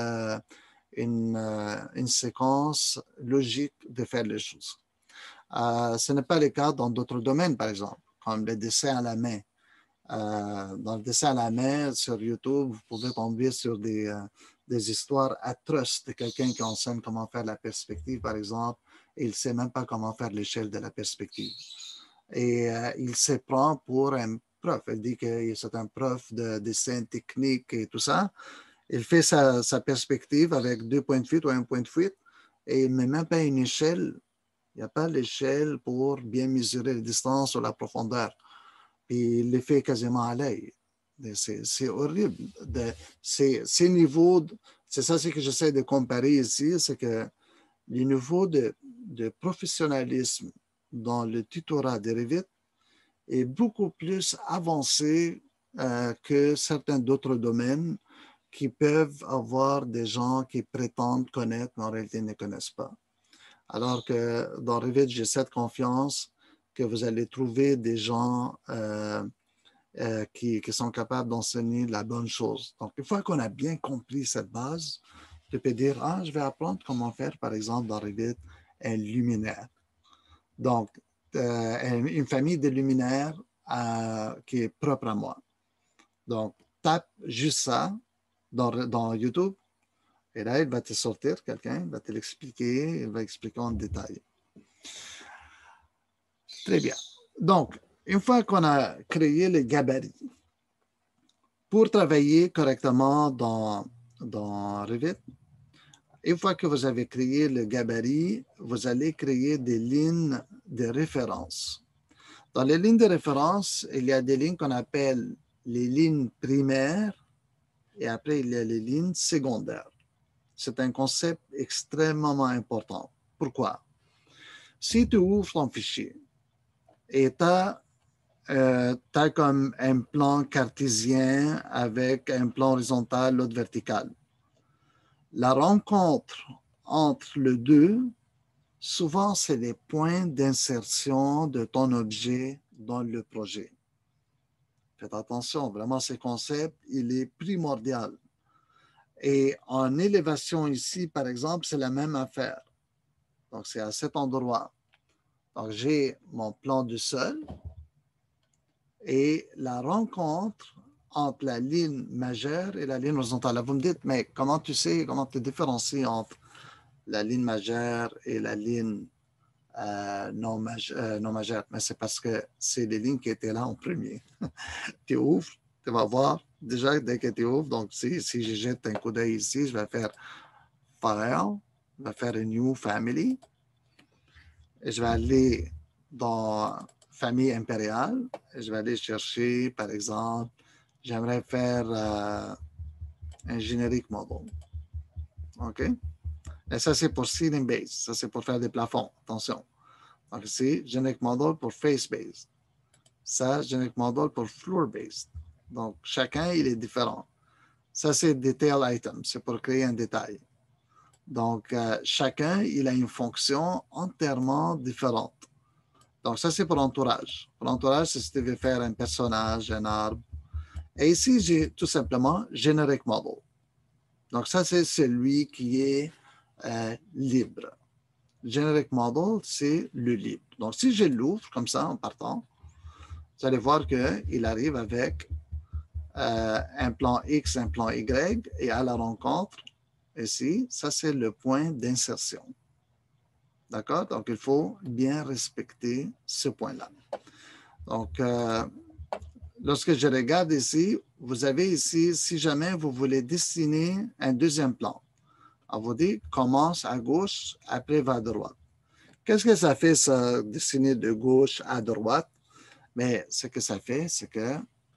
une séquence logique de faire les choses. Ce n'est pas le cas dans d'autres domaines, par exemple, comme le dessin à la main. Dans le dessin à la main, sur YouTube, vous pouvez tomber sur des histoires atroces de quelqu'un qui enseigne comment faire la perspective, par exemple, et il ne sait même pas comment faire l'échelle de la perspective. Et il se prend pour un prof. Il dit que c'est un prof de dessin technique et tout ça. Il fait sa perspective avec 2 points de fuite ou 1 point de fuite et il ne met même pas une échelle. Il n'y a pas l'échelle pour bien mesurer les distances ou la profondeur. Puis il les fait quasiment à l'œil. C'est horrible. C'est ça que j'essaie de comparer ici, c'est que le niveau de professionnalisme dans le tutorat de Revit est beaucoup plus avancé que certains d'autres domaines qui peuvent avoir des gens qui prétendent connaître, mais en réalité ne connaissent pas. Alors que dans Revit, j'ai cette confiance que vous allez trouver des gens qui sont capables d'enseigner la bonne chose. Donc, une fois qu'on a bien compris cette base, tu peux dire, je vais apprendre comment faire, par exemple, dans Revit, un luminaire. Donc, une famille de luminaires qui est propre à moi. Donc, tape juste ça dans YouTube et là, il va te sortir quelqu'un, il va te l'expliquer, il va expliquer en détail. Très bien. Donc, une fois qu'on a créé les gabarits, pour travailler correctement dans Revit, Une fois que vous avez créé le gabarit, vous allez créer des lignes de référence. Dans les lignes de référence, il y a des lignes qu'on appelle les lignes primaires et après, il y a les lignes secondaires. C'est un concept extrêmement important. Pourquoi? Si tu ouvres ton fichier et tu as comme un plan cartésien avec un plan horizontal, l'autre vertical, la rencontre entre les deux, souvent, c'est les points d'insertion de ton objet dans le projet. Faites attention, vraiment, ce concept, il est primordial. Et en élévation ici, par exemple, c'est la même affaire. Donc, c'est à cet endroit. Donc, j'ai mon plan du sol et la rencontre entre la ligne majeure et la ligne horizontale. Là, vous me dites, mais comment tu sais, comment tu différencies entre la ligne majeure et la ligne non majeure? Mais c'est parce que c'est les lignes qui étaient là en premier. Tu ouvres, tu vas voir, déjà, dès que tu ouvres, donc si je jette un coup d'œil ici, je vais faire File, je vais faire une New Family, et je vais aller dans Famille impériale, et je vais aller chercher, par exemple, j'aimerais faire un générique model. OK? Et ça, c'est pour ceiling base. Ça, c'est pour faire des plafonds. Attention. Donc ici, generic model pour face base. Ça, generic model pour floor base. Donc, chacun, il est différent. Ça, c'est detail item. C'est pour créer un détail. Donc, chacun, il a une fonction entièrement différente. Donc, ça, c'est pour l'entourage. Pour l'entourage, c'est si tu veux faire un personnage, un arbre. Et ici, j'ai tout simplement Generic Model. Donc, ça, c'est celui qui est libre. Generic Model, c'est le libre. Donc, si je l'ouvre comme ça en partant, vous allez voir qu'il arrive avec un plan X, un plan Y, et à la rencontre, ici, ça, c'est le point d'insertion. D'accord? Donc, il faut bien respecter ce point-là. Donc, lorsque je regarde ici, vous avez ici, si jamais vous voulez dessiner un deuxième plan, on vous dit commence à gauche, après va à droite. Qu'est-ce que ça fait, ça, dessiner de gauche à droite? Mais ce que ça fait, c'est que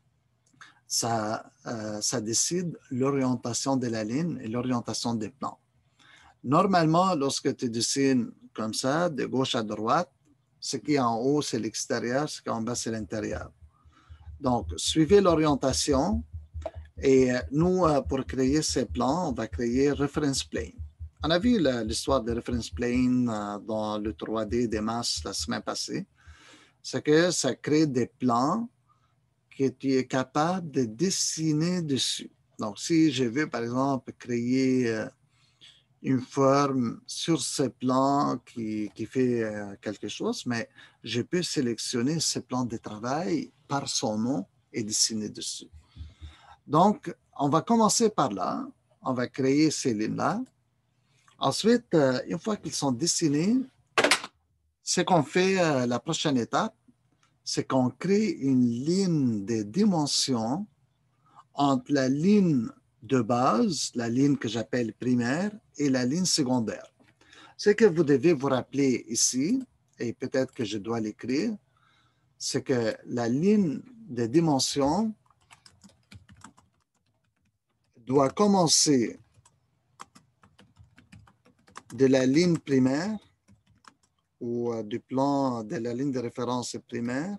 ça décide l'orientation de la ligne et l'orientation des plans. Normalement, lorsque tu dessines comme ça, de gauche à droite, ce qui est en haut, c'est l'extérieur, ce qui est en bas, c'est l'intérieur. Donc, suivez l'orientation et nous, pour créer ces plans, on va créer reference plane. On a vu l'histoire de reference plane dans le 3D des masses la semaine passée. C'est que ça crée des plans que tu es capable de dessiner dessus. Donc, si je veux, par exemple, créer une forme sur ce plan qui fait quelque chose, mais je peux sélectionner ce plan de travail par son nom et dessiner dessus. Donc, on va commencer par là. On va créer ces lignes-là. Ensuite, une fois qu'ils sont dessinés, ce qu'on fait, la prochaine étape, c'est qu'on crée une ligne de dimension entre la ligne de base, la ligne que j'appelle primaire, et la ligne secondaire. Ce que vous devez vous rappeler ici, et peut-être que je dois l'écrire, c'est que la ligne de dimension doit commencer de la ligne primaire ou du plan de la ligne de référence primaire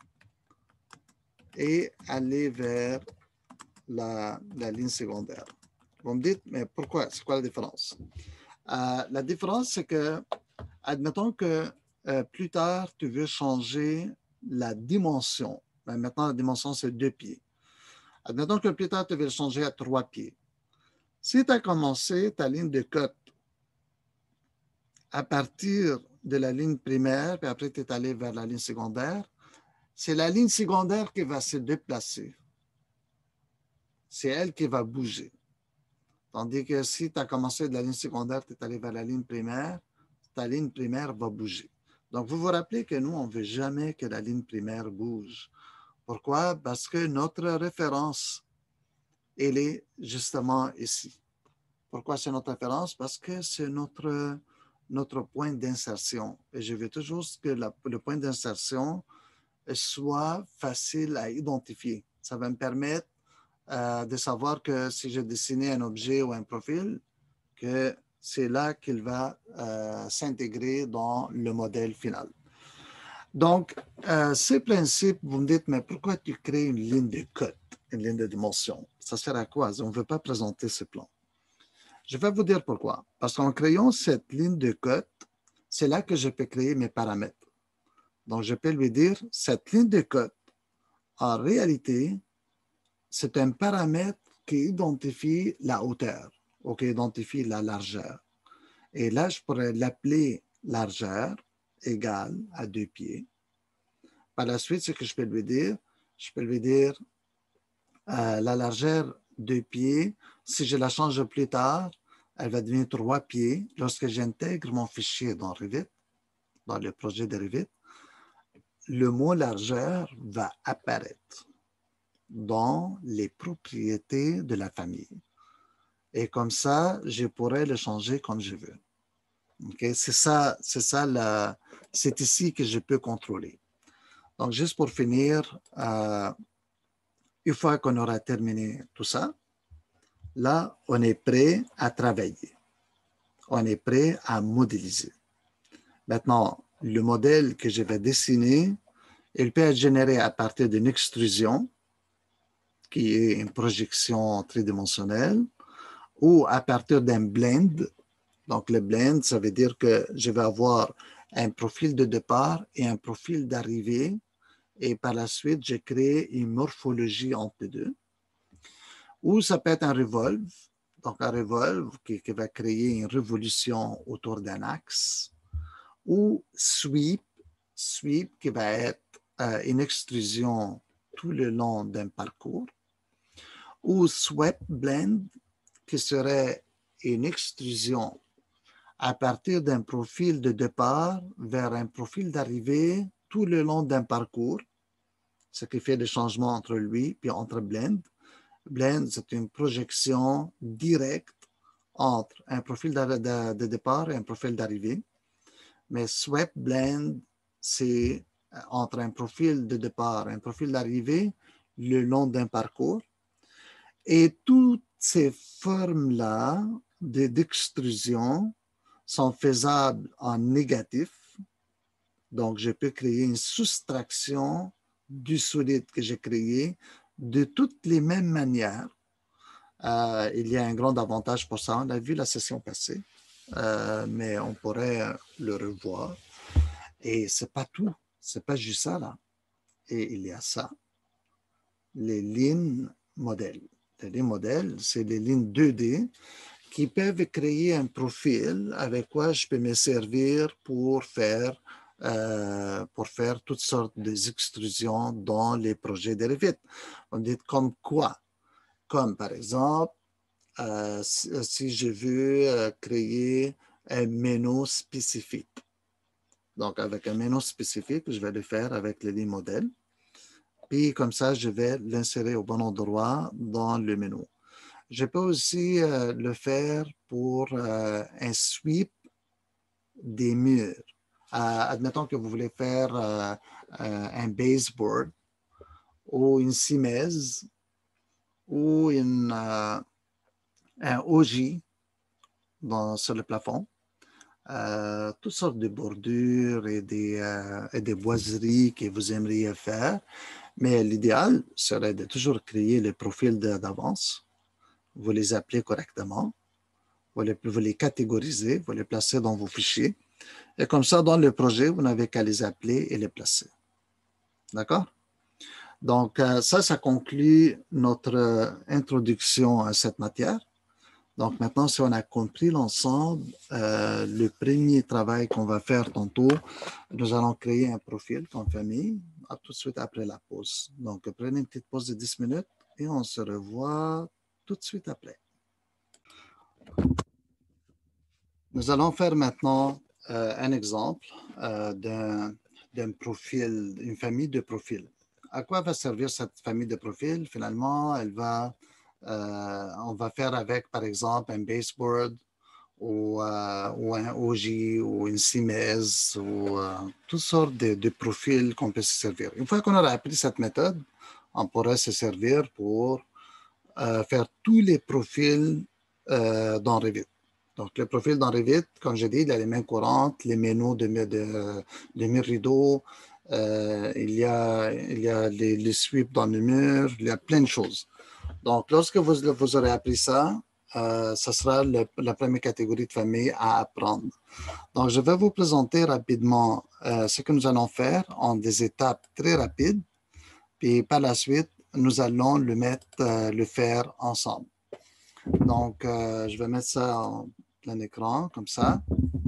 et aller vers la ligne secondaire. Vous me dites, mais pourquoi? C'est quoi la différence? La différence, c'est que, admettons que plus tard, tu veux changer la dimension. Ben, maintenant, la dimension, c'est 2 pieds. Admettons que plus tard, tu veux le changer à 3 pieds. Si tu as commencé ta ligne de cote à partir de la ligne primaire, puis après tu es allé vers la ligne secondaire, c'est la ligne secondaire qui va se déplacer. C'est elle qui va bouger. Tandis que si tu as commencé de la ligne secondaire, tu es allé vers la ligne primaire, ta ligne primaire va bouger. Donc, vous vous rappelez que nous, on ne veut jamais que la ligne primaire bouge. Pourquoi? Parce que notre référence, elle est justement ici. Pourquoi c'est notre référence? Parce que c'est notre point d'insertion. Et je veux toujours que le point d'insertion soit facile à identifier. Ça va me permettre de savoir que si je dessinais un objet ou un profil, que c'est là qu'il va s'intégrer dans le modèle final. Donc, ces principes, vous me dites, mais pourquoi tu crées une ligne de code, une ligne de dimension? Ça sert à quoi? On ne veut pas présenter ce plan. Je vais vous dire pourquoi. Parce qu'en créant cette ligne de code, c'est là que je peux créer mes paramètres. Donc, je peux lui dire, cette ligne de code, en réalité, c'est un paramètre qui identifie la hauteur ou qui identifie la largeur. Et là, je pourrais l'appeler largeur égale à 2 pieds. Par la suite, ce que je peux lui dire, la largeur 2 pieds, si je la change plus tard, elle va devenir 3 pieds. Lorsque j'intègre mon fichier dans Revit, dans le projet de Revit, le mot largeur va apparaître dans les propriétés de la famille. Et comme ça, je pourrais le changer comme je veux. Okay? C'est ici que je peux contrôler. Donc, juste pour finir, une fois qu'on aura terminé tout ça, là, on est prêt à travailler. On est prêt à modéliser. Maintenant, le modèle que je vais dessiner, il peut être généré à partir d'une extrusion, qui est une projection tridimensionnelle, ou à partir d'un blend. Donc, le blend, ça veut dire que je vais avoir un profil de départ et un profil d'arrivée. Et par la suite, je crée une morphologie entre les deux. Ou ça peut être un revolve. Donc, un revolve qui va créer une révolution autour d'un axe. Ou sweep qui va être une extrusion tout le long d'un parcours. Ou swept blend, qui serait une extrusion à partir d'un profil de départ vers un profil d'arrivée tout le long d'un parcours, ce qui fait des changements entre lui et entre blend. Blend, c'est une projection directe entre un profil de départ et un profil d'arrivée. Mais swept blend, c'est entre un profil de départ et un profil d'arrivée le long d'un parcours. Et toutes ces formes-là d'extrusion sont faisables en négatif. Donc, je peux créer une soustraction du solide que j'ai créé de toutes les mêmes manières. Il y a un grand avantage pour ça. On l'a vu la session passée, mais on pourrait le revoir. Et c'est pas tout. C'est pas juste ça, là. Et il y a ça. Les lignes modèles. Les lignes modèles, c'est les lignes 2D qui peuvent créer un profil avec quoi je peux me servir pour faire toutes sortes d'extrusions dans les projets de Revit. On dit comme quoi? Comme par exemple, si je veux créer un menu spécifique. Donc, avec un menu spécifique, je vais le faire avec les lignes modèles. Puis, comme ça, je vais l'insérer au bon endroit dans le menu. Je peux aussi le faire pour un sweep des murs. Admettons que vous voulez faire un baseboard ou une simèse ou un OJ sur le plafond. Toutes sortes de bordures et des boiseries que vous aimeriez faire. Mais l'idéal serait de toujours créer le profil d'avance. Vous les appelez correctement. Vous les catégorisez, vous les placez dans vos fichiers. Et comme ça, dans le projet, vous n'avez qu'à les appeler et les placer. D'accord? Donc, ça conclut notre introduction à cette matière. Donc, maintenant, si on a compris l'ensemble, le premier travail qu'on va faire tantôt, nous allons créer un profil comme famille, tout de suite après la pause. Donc, prenez une petite pause de 10 minutes et on se revoit tout de suite après. Nous allons faire maintenant un exemple d'un profil, une famille de profils. À quoi va servir cette famille de profils? Finalement, elle va On va faire avec, par exemple, un baseboard ou un OG ou une CMS ou toutes sortes de profils qu'on peut se servir. Une fois qu'on aura appris cette méthode, on pourrait se servir pour faire tous les profils dans Revit. Donc, le profil dans Revit, comme j'ai dit, il y a les mains courantes, les menus de murs rideaux, il y a les sweeps dans le mur, il y a plein de choses. Donc, lorsque vous aurez appris ça, ce sera la première catégorie de famille à apprendre. Donc, je vais vous présenter rapidement ce que nous allons faire en des étapes très rapides. Puis par la suite, nous allons le faire ensemble. Donc, je vais mettre ça en plein écran, comme ça.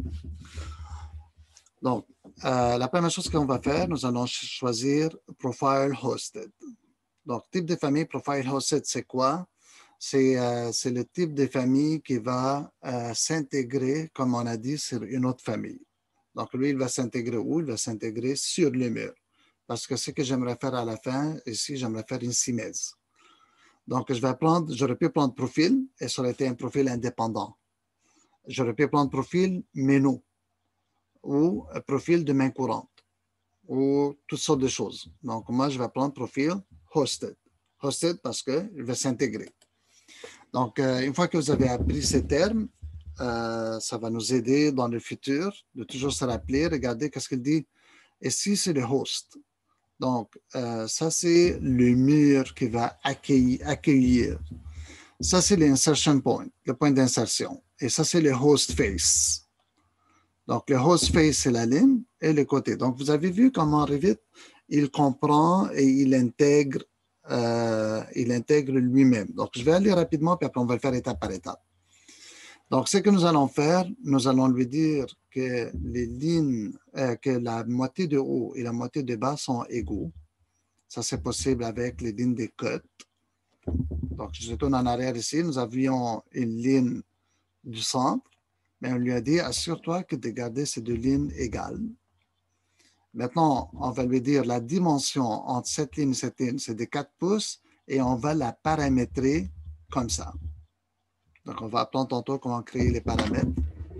Donc, la première chose qu'on va faire, nous allons choisir Profile Hosted. Donc, type de famille Profile Hosted, c'est quoi? C'est le type de famille qui va s'intégrer, comme on a dit, sur une autre famille. Donc, lui, il va s'intégrer où? Il va s'intégrer sur le mur. Parce que ce que j'aimerais faire à la fin, ici, j'aimerais faire une simèse. Donc, j'aurais pu prendre profil et ça aurait été un profil indépendant. J'aurais pu prendre profil menu ou profil de main courante ou toutes sortes de choses. Donc, moi, je vais prendre profil hosted. Hosted parce qu'il va s'intégrer. Donc, une fois que vous avez appris ces termes, ça va nous aider dans le futur de toujours se rappeler, regardez qu'est-ce qu'il dit. Ici, c'est le host. Donc, ça, c'est le mur qui va accueillir. Ça, c'est l'insertion point, le point d'insertion. Et ça, c'est le host face. Donc, le host face, c'est la ligne et le côté. Donc, vous avez vu comment Revit, il comprend et il intègre lui-même. Donc, je vais aller rapidement, puis après, on va le faire étape par étape. Donc, ce que nous allons faire, nous allons lui dire que les lignes, que la moitié de haut et la moitié de bas sont égaux. Ça, c'est possible avec les lignes des cotes. Donc, je retourne en arrière ici. Nous avions une ligne du centre, mais on lui a dit, assure-toi que de garder ces deux lignes égales. Maintenant, on va lui dire la dimension entre cette ligne et cette ligne, c'est de 4 pouces et on va la paramétrer comme ça. Donc, on va apprendre tantôt comment créer les paramètres.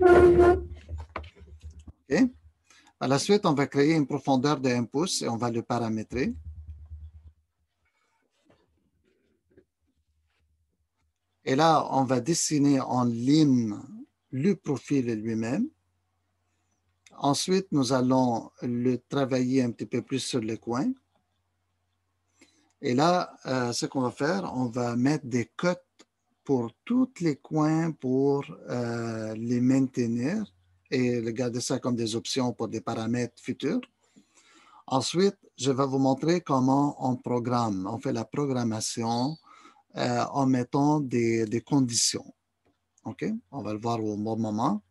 OK? Par la suite, on va créer une profondeur de 1 pouce et on va le paramétrer. Et là, on va dessiner en ligne le profil lui-même. Ensuite, nous allons le travailler un petit peu plus sur les coins. Et là, ce qu'on va faire, on va mettre des cotes pour tous les coins pour les maintenir et garder ça comme des options pour des paramètres futurs. Ensuite, je vais vous montrer comment on programme. On fait la programmation en mettant des conditions. OK? On va le voir au bon moment.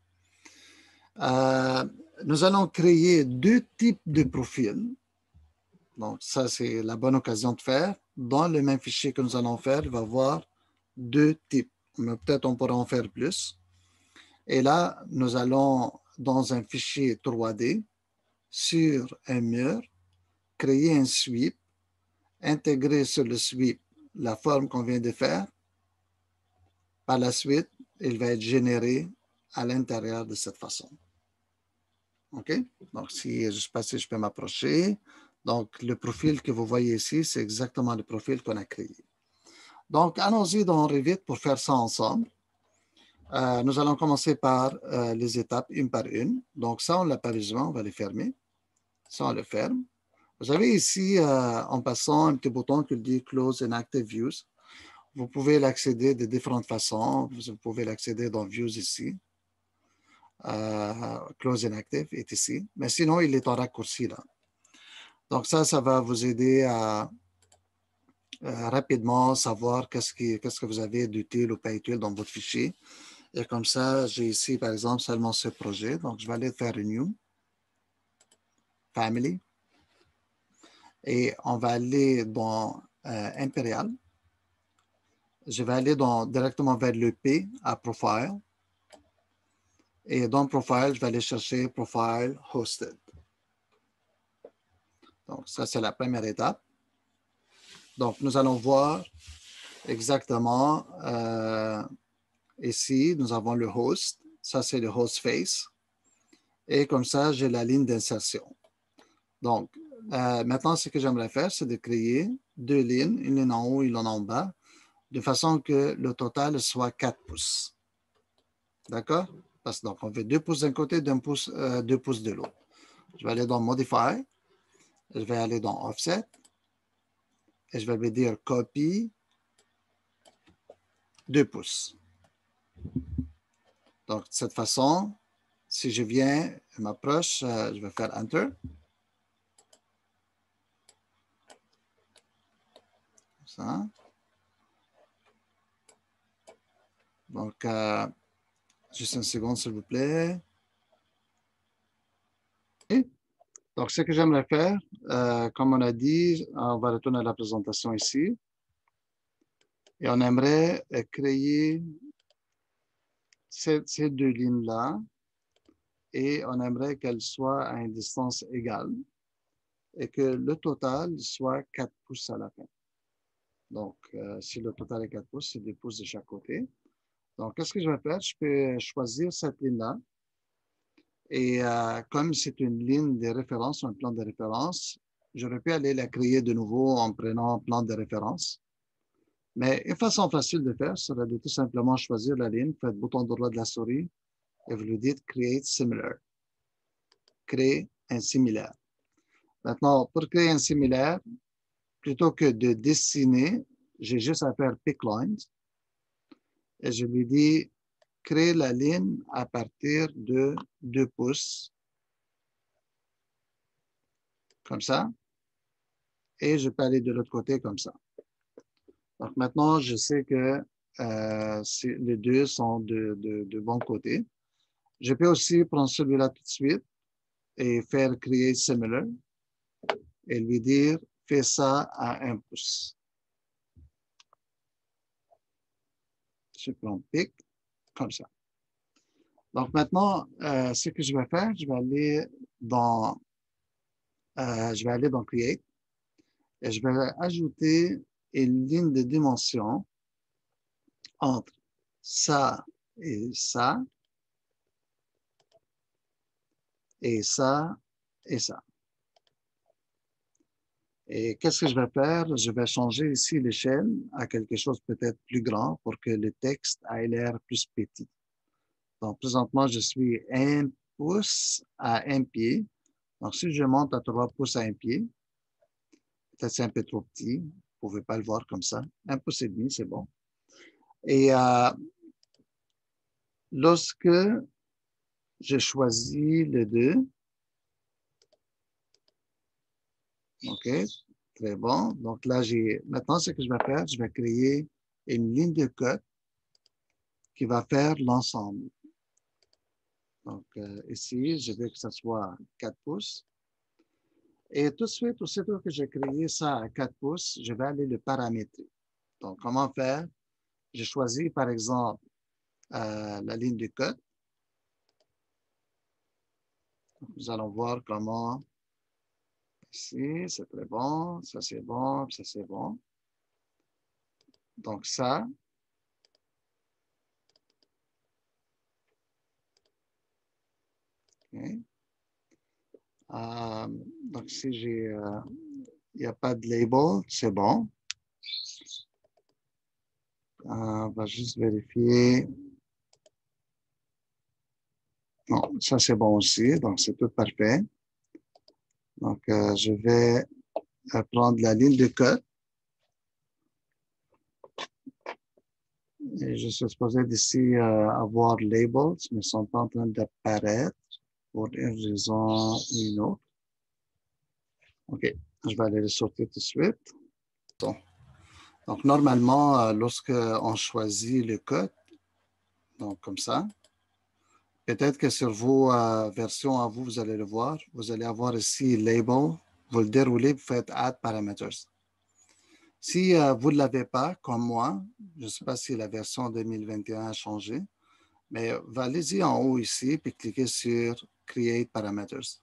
Nous allons créer 2 types de profils. Donc, ça, c'est la bonne occasion de faire. Dans le même fichier que nous allons faire, il va y avoir 2 types. Mais peut-être on pourra en faire plus. Et là, nous allons, dans un fichier 3D, sur un mur, créer un sweep, intégrer sur le sweep la forme qu'on vient de faire. Par la suite, il va être généré à l'intérieur de cette façon. OK? Donc, si je ne sais pas si je peux m'approcher. Donc, le profil que vous voyez ici, c'est exactement le profil qu'on a créé. Donc, allons-y dans Revit pour faire ça ensemble. Nous allons commencer par les étapes une par une. Donc, ça, on ne l'a pas besoin, on va les fermer. Ça, on le ferme. Vous avez ici, en passant, un petit bouton qui dit Close and Active Views. Vous pouvez l'accéder de différentes façons. Vous pouvez l'accéder dans Views ici. Close and Active est ici. Mais sinon, il est en raccourci là. Donc ça va vous aider à rapidement savoir qu'est-ce que vous avez d'utile ou pas utile dans votre fichier. Et comme ça, j'ai ici, par exemple, seulement ce projet. Donc, je vais aller faire New, Family. Et on va aller dans Imperial. Je vais aller directement vers le P à Profile. Et dans Profile, je vais aller chercher Profile Hosted. Donc, ça, c'est la première étape. Donc, nous allons voir Exactement. Ici, nous avons le host. Ça, c'est le host face. Et comme ça, j'ai la ligne d'insertion. Donc, maintenant, ce que j'aimerais faire, c'est de créer deux lignes, une ligne en haut et une ligne en bas, de façon que le total soit 4 pouces. D'accord? Parce que donc, on fait 2 pouces d'un côté, 2 pouces, 2 pouces de l'autre. Je vais aller dans Modify, je vais aller dans Offset, et je vais lui dire Copy 2 pouces. Donc, de cette façon, si je viens, je m'approche, je vais faire Enter. Ça. Donc, juste une seconde, s'il vous plaît. Et donc, ce que j'aimerais faire, comme on a dit, on va retourner à la présentation ici. Et on aimerait créer ces deux lignes-là et on aimerait qu'elles soient à une distance égale et que le total soit 4 pouces à la fin. Donc, si le total est 4 pouces, c'est 2 pouces de chaque côté. Donc, qu'est-ce que je vais faire? Je peux choisir cette ligne-là. Et comme c'est une ligne de référence, un plan de référence, j'aurais pu aller la créer de nouveau en prenant un plan de référence. Mais une façon facile de faire serait de tout simplement choisir la ligne, faites bouton droit de la souris et vous lui dites Create Similar. Créer un similaire. Maintenant, pour créer un similaire, plutôt que de dessiner, j'ai juste à faire Pick Lines et je lui dis créer la ligne à partir de 2 pouces, comme ça, et je peux aller de l'autre côté comme ça. Donc maintenant, je sais que les deux sont de bon côté. Je peux aussi prendre celui-là tout de suite et faire créer similar et lui dire fais ça à 1 pouce. Je prends pic comme ça. Donc maintenant, ce que je vais faire, je vais aller dans Create et je vais ajouter une ligne de dimension entre ça et ça et ça et ça. Et qu'est-ce que je vais faire? Je vais changer ici l'échelle à quelque chose peut-être plus grand pour que le texte ait l'air plus petit. Donc, présentement, je suis 1 pouce à 1 pied. Donc, si je monte à 3 pouces à 1 pied, peut-être c'est un peu trop petit. Vous ne pouvez pas le voir comme ça. 1 pouce et demi, c'est bon. Et lorsque je choisis le 2, OK, très bon. Donc là, maintenant, ce que je vais faire, je vais créer une ligne de code qui va faire l'ensemble. Donc ici, je veux que ce soit 4 pouces. Et tout de suite, aussitôt que j'ai créé ça à 4 pouces, je vais aller le paramétrer. Donc, comment faire? Je choisis, par exemple, la ligne de code. Nous allons voir comment, ici, c'est très bon, ça c'est bon, ça c'est bon. Donc, ça. Okay. Donc, si il n'y a pas de label, c'est bon. On va juste vérifier. Non, ça c'est bon aussi, donc c'est tout parfait. Donc, je vais prendre la ligne de code. Et je suis supposé d'ici avoir labels, mais ils sont pas en train d'apparaître pour une raison ou une autre. OK, je vais aller les sortir tout de suite. Bon. Donc, normalement, lorsqu'on choisit le code, donc comme ça, peut-être que sur vos versions à vous, vous allez le voir. Vous allez avoir ici Label. Vous le déroulez, vous faites Add Parameters. Si vous ne l'avez pas, comme moi, je ne sais pas si la version 2021 a changé, mais allez-y en haut ici, puis cliquez sur Create Parameters.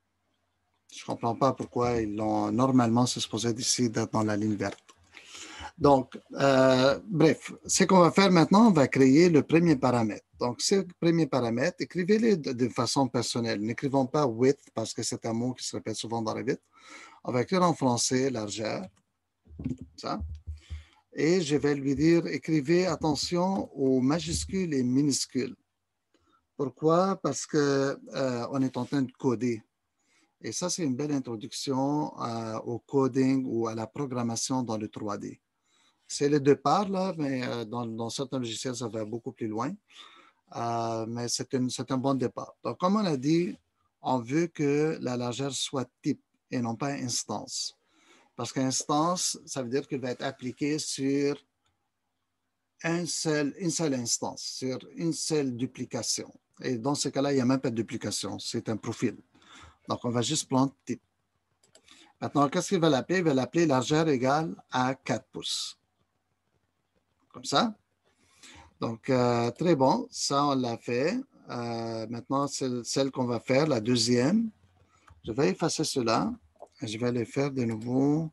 Je ne comprends pas pourquoi ils l'ont. Normalement, c'est supposé d'ici d'être dans la ligne verte. Donc, bref, ce qu'on va faire maintenant, on va créer le premier paramètre. Donc, ce premier paramètre, écrivez-le de façon personnelle. N'écrivons pas width parce que c'est un mot qui se répète souvent dans la vite. On va écrire en français largeur, ça. Et je vais lui dire, écrivez attention aux majuscules et minuscules. Pourquoi? Parce que on est en train de coder. Et ça, c'est une belle introduction au coding ou à la programmation dans le 3D. C'est le départ, là, mais dans certains logiciels, ça va beaucoup plus loin. Mais c'est un bon départ. Donc, comme on a dit, on veut que la largeur soit type et non pas instance. Parce qu'instance, ça veut dire qu'il va être appliqué sur une seule instance, sur une seule duplication. Et dans ce cas-là, il n'y a même pas de duplication, c'est un profil. Donc, on va juste prendre type. Maintenant, qu'est-ce qu'il va l'appeler? Il va l'appeler largeur égale à 4 pouces. Comme ça. Donc, très bon, ça, on l'a fait. Maintenant, c'est celle qu'on va faire, la deuxième. Je vais effacer cela et je vais le faire de nouveau.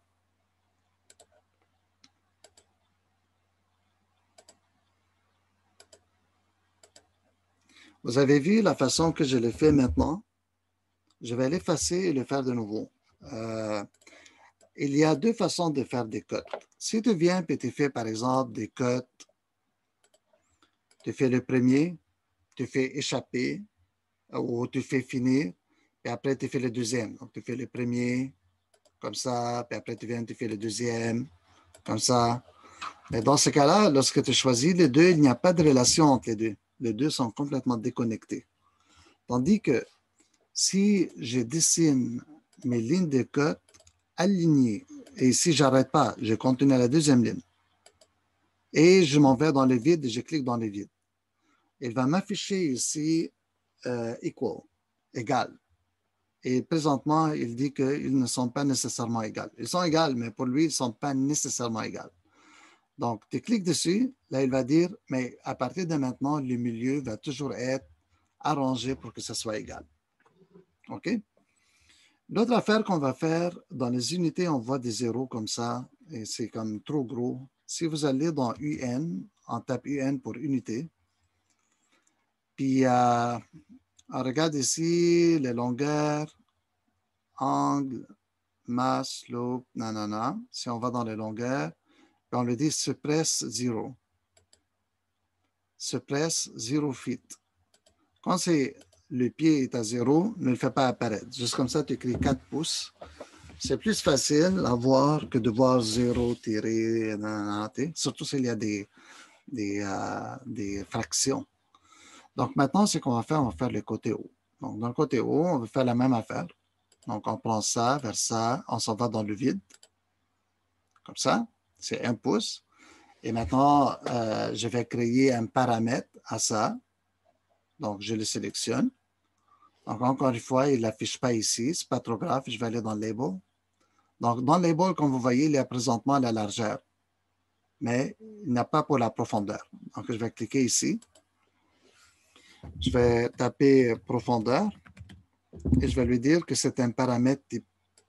Vous avez vu la façon que je le fais maintenant? Je vais l'effacer et le faire de nouveau. Il y a deux façons de faire des cotes. Si tu viens et tu fais, par exemple, des cotes, tu fais le premier, tu fais échapper ou tu fais finir, et après tu fais le deuxième. Donc, tu fais le premier comme ça, puis après tu viens, tu fais le deuxième comme ça. Mais dans ce cas-là, lorsque tu choisis les deux, il n'y a pas de relation entre les deux. Les deux sont complètement déconnectés. Tandis que si je dessine mes lignes de cote alignées, et si je n'arrête pas, je continue à la deuxième ligne, et je m'en vais dans le vide et je clique dans le vide. Il va m'afficher ici equal, égal. Et présentement, il dit qu'ils ne sont pas nécessairement égales. Ils sont égales, mais pour lui, ils ne sont pas nécessairement égales. Donc, tu cliques dessus, là, il va dire, mais à partir de maintenant, le milieu va toujours être arrangé pour que ce soit égal. OK? L'autre affaire qu'on va faire, dans les unités, on voit des zéros comme ça, et c'est comme trop gros. Si vous allez dans UN, on tape UN pour unité, puis on regarde ici les longueurs, angle, masse, slope, nanana. Si on va dans les longueurs, on le dit suppress 0. Suppress 0 feet. Quand le pied est à 0, ne le fais pas apparaître. Juste comme ça, tu écris 4 pouces. C'est plus facile à voir que de voir 0 tiré, surtout s'il y a des fractions. Donc maintenant, ce qu'on va faire, on va faire le côté haut. Donc dans le côté haut, on va faire la même affaire. Donc on prend ça vers ça, on s'en va dans le vide. Comme ça, c'est 1 pouce. Et maintenant, je vais créer un paramètre à ça. Donc, je le sélectionne. Donc, encore une fois, il ne l'affiche pas ici. Ce n'est pas trop grave. Je vais aller dans Label. Donc, dans Label, comme vous voyez, il y a présentement la largeur. Mais il n'y a pas pour la profondeur. Donc, je vais cliquer ici. Je vais taper profondeur. Et je vais lui dire que c'est un paramètre type.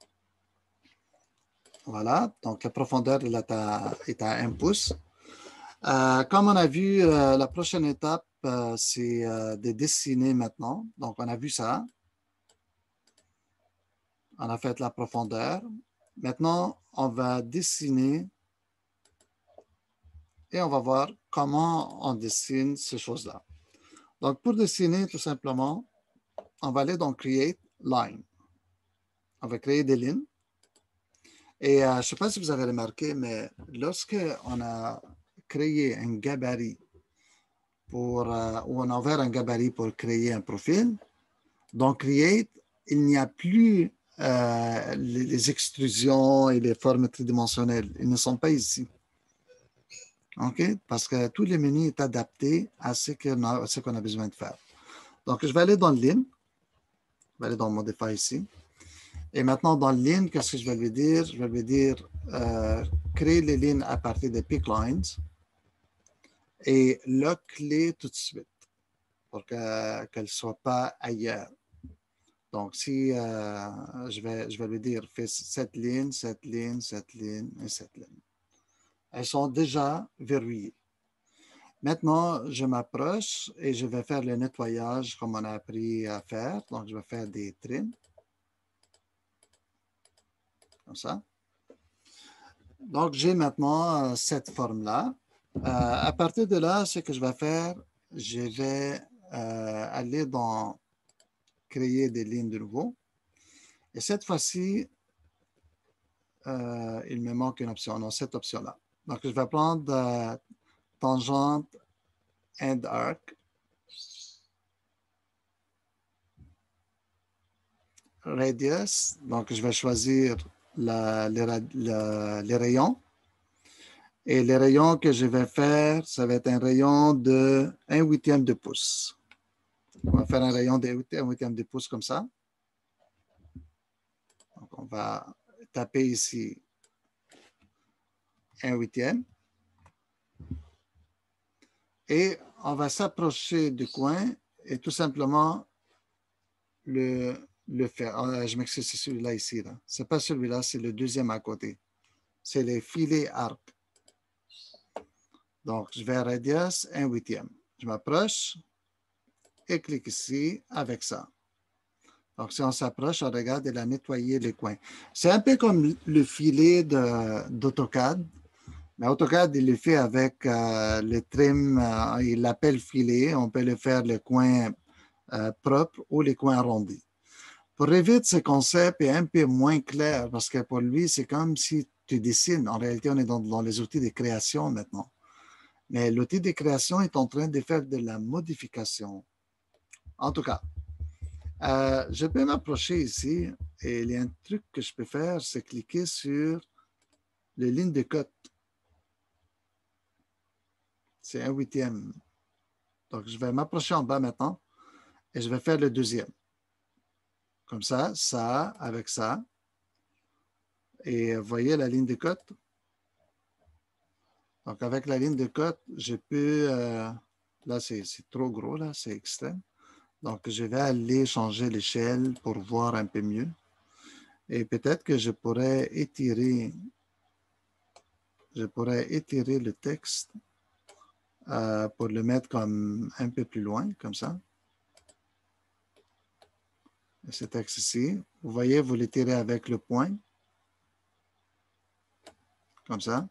Voilà. Donc, la profondeur est à 1 pouce. Comme on a vu, la prochaine étape, c'est de dessiner maintenant. Donc, on a vu ça. On a fait la profondeur. Maintenant, on va dessiner et on va voir comment on dessine ces choses-là. Donc, pour dessiner, tout simplement, on va aller dans Create Line. On va créer des lignes. Et je ne sais pas si vous avez remarqué, mais lorsque on a créé un gabarit ou on a ouvert un gabarit pour créer un profil, dans Create, il n'y a plus les extrusions et les formes tridimensionnelles. Ils ne sont pas ici. OK? Parce que tout le menu est adapté à ce qu'on a besoin de faire. Donc, je vais aller dans le Line. Je vais aller dans Modify ici. Et maintenant, dans le Line, qu'est-ce que je vais lui dire? Je vais lui dire créer les lignes à partir des pick lines et lock-les tout de suite pour qu'elles ne soient pas ailleurs. Donc, si je vais lui dire, fais cette ligne, cette ligne, cette ligne et cette ligne. Elles sont déjà verrouillées. Maintenant, je m'approche et je vais faire le nettoyage comme on a appris à faire. Donc, je vais faire des trims, comme ça. Donc, j'ai maintenant cette forme-là. À partir de là, ce que je vais faire, je vais aller dans créer des lignes de nouveau. Et cette fois-ci, il me manque une option. Non, cette option-là. Donc, je vais prendre tangente and arc. Radius. Donc, je vais choisir les rayons. Et les rayons que je vais faire, ça va être un rayon de 1/8 de pouce. On va faire un rayon de 1/8 de pouce comme ça. Donc, on va taper ici 1/8. Et on va s'approcher du coin et tout simplement le faire. Je m'excuse, c'est celui-là ici. Ce n'est pas celui-là, c'est le deuxième à côté. C'est les filets arc. Donc, je vais à radius 1/8. Je m'approche et clique ici avec ça. Donc, si on s'approche, on regarde, il a nettoyé les coins. C'est un peu comme le filet d'AutoCAD. Mais AutoCAD, il le fait avec le trim, il l'appelle filet. On peut le faire les coins propres ou les coins arrondis. Pour Revit, ce concept est un peu moins clair parce que pour lui, c'est comme si tu dessines. En réalité, on est dans les outils de création maintenant. Mais l'outil de création est en train de faire de la modification. En tout cas, je peux m'approcher ici et il y a un truc que je peux faire, c'est cliquer sur les lignes de cote. C'est 1/8. Donc, je vais m'approcher en bas maintenant et je vais faire le deuxième. Comme ça avec ça. Et vous voyez la ligne de cote? Donc, avec la ligne de cote, je peux... là, c'est trop gros, là, c'est extrême. Donc, je vais aller changer l'échelle pour voir un peu mieux. Et peut-être que je pourrais étirer le texte pour le mettre comme un peu plus loin, comme ça. Ce texte ici, vous voyez, vous l'étirez avec le poing, comme ça.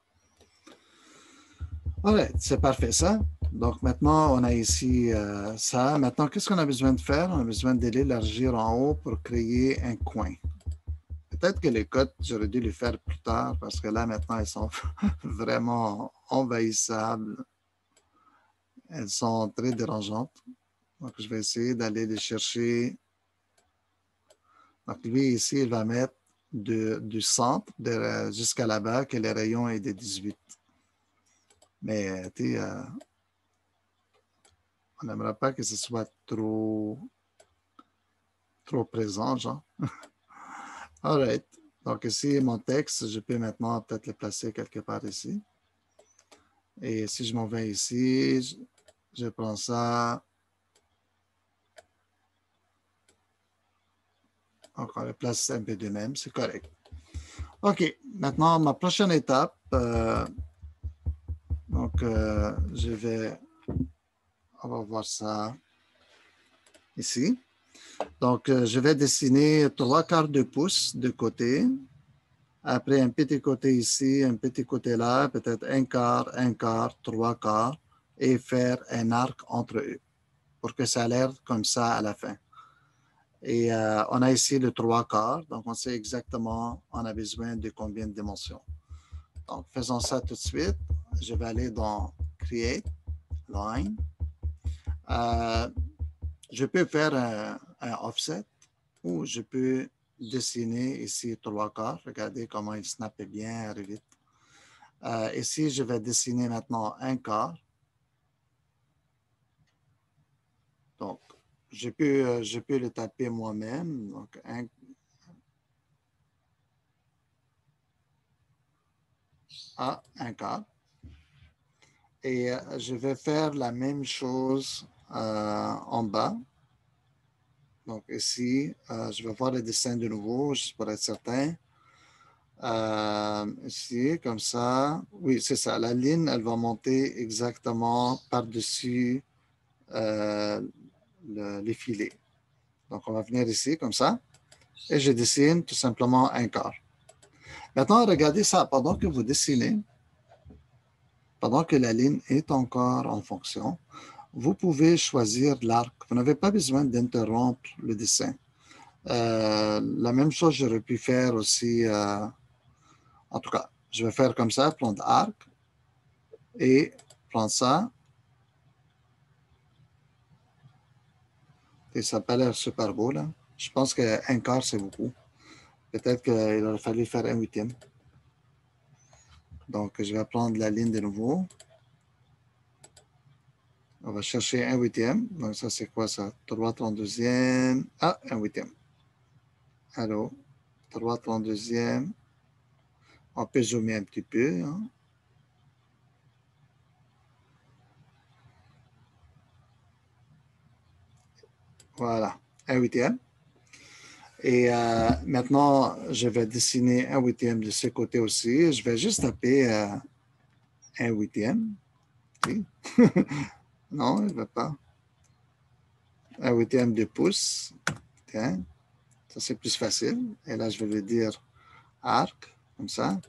Alright, c'est parfait ça. Donc maintenant, on a ici ça. Maintenant, qu'est-ce qu'on a besoin de faire? On a besoin de l'élargir en haut pour créer un coin. Peut-être que les cotes, j'aurais dû les faire plus tard parce que là, maintenant, elles sont vraiment envahissables. Elles sont très dérangeantes. Donc, je vais essayer d'aller les chercher. Donc, lui, ici, il va mettre du centre jusqu'à là-bas, que le rayon est de 18. Mais, tu sais, on n'aimerait pas que ce soit trop présent, genre. All right. Donc, ici, mon texte, je peux maintenant peut-être le placer quelque part ici. Et si je m'en vais ici, je prends ça. Donc, on le place un peu de même, c'est correct. OK. Maintenant, ma prochaine étape, on va voir ça ici. Donc, je vais dessiner 3/4 de pouce de côté. Après, un petit côté ici, un petit côté là, peut-être 1/4, 3/4, et faire un arc entre eux pour que ça ait l'air comme ça à la fin. Et on a ici le 3/4, donc on sait exactement on a besoin de combien de dimensions. Donc, faisons ça tout de suite. Je vais aller dans Create, Line. Je peux faire un offset ou je peux dessiner ici 3/4. Regardez comment il snappe bien, vite. Ici, je vais dessiner maintenant 1/4. Donc, je peux le taper moi-même. Donc, 1/4. Et je vais faire la même chose en bas. Donc ici, je vais voir le dessin de nouveau, juste pour être certain. Ici, comme ça. Oui, c'est ça. La ligne, elle va monter exactement par-dessus les filets. Donc, on va venir ici, comme ça. Et je dessine tout simplement un quart. Maintenant, regardez ça. Pendant que vous dessinez, pendant que la ligne est encore en fonction, vous pouvez choisir l'arc. Vous n'avez pas besoin d'interrompre le dessin. La même chose, j'aurais pu faire aussi, en tout cas, je vais faire comme ça, prendre arc et prendre ça. Et ça n'a pas l'air super beau, là. Je pense qu'un quart, c'est beaucoup. Peut-être qu'il aurait fallu faire un huitième. Donc, je vais prendre la ligne de nouveau. On va chercher un huitième. Donc, ça, c'est quoi ça? 3/32e. Ah, un huitième. Allô? 3/32e. On peut zoomer un petit peu. Hein? Voilà, un huitième. Et maintenant, je vais dessiner un huitième de ce côté aussi. Je vais juste taper un huitième. Oui. Non, il ne va pas. Un huitième de pouce. Tiens, ça c'est plus facile. Et là, je vais lui dire arc, comme ça.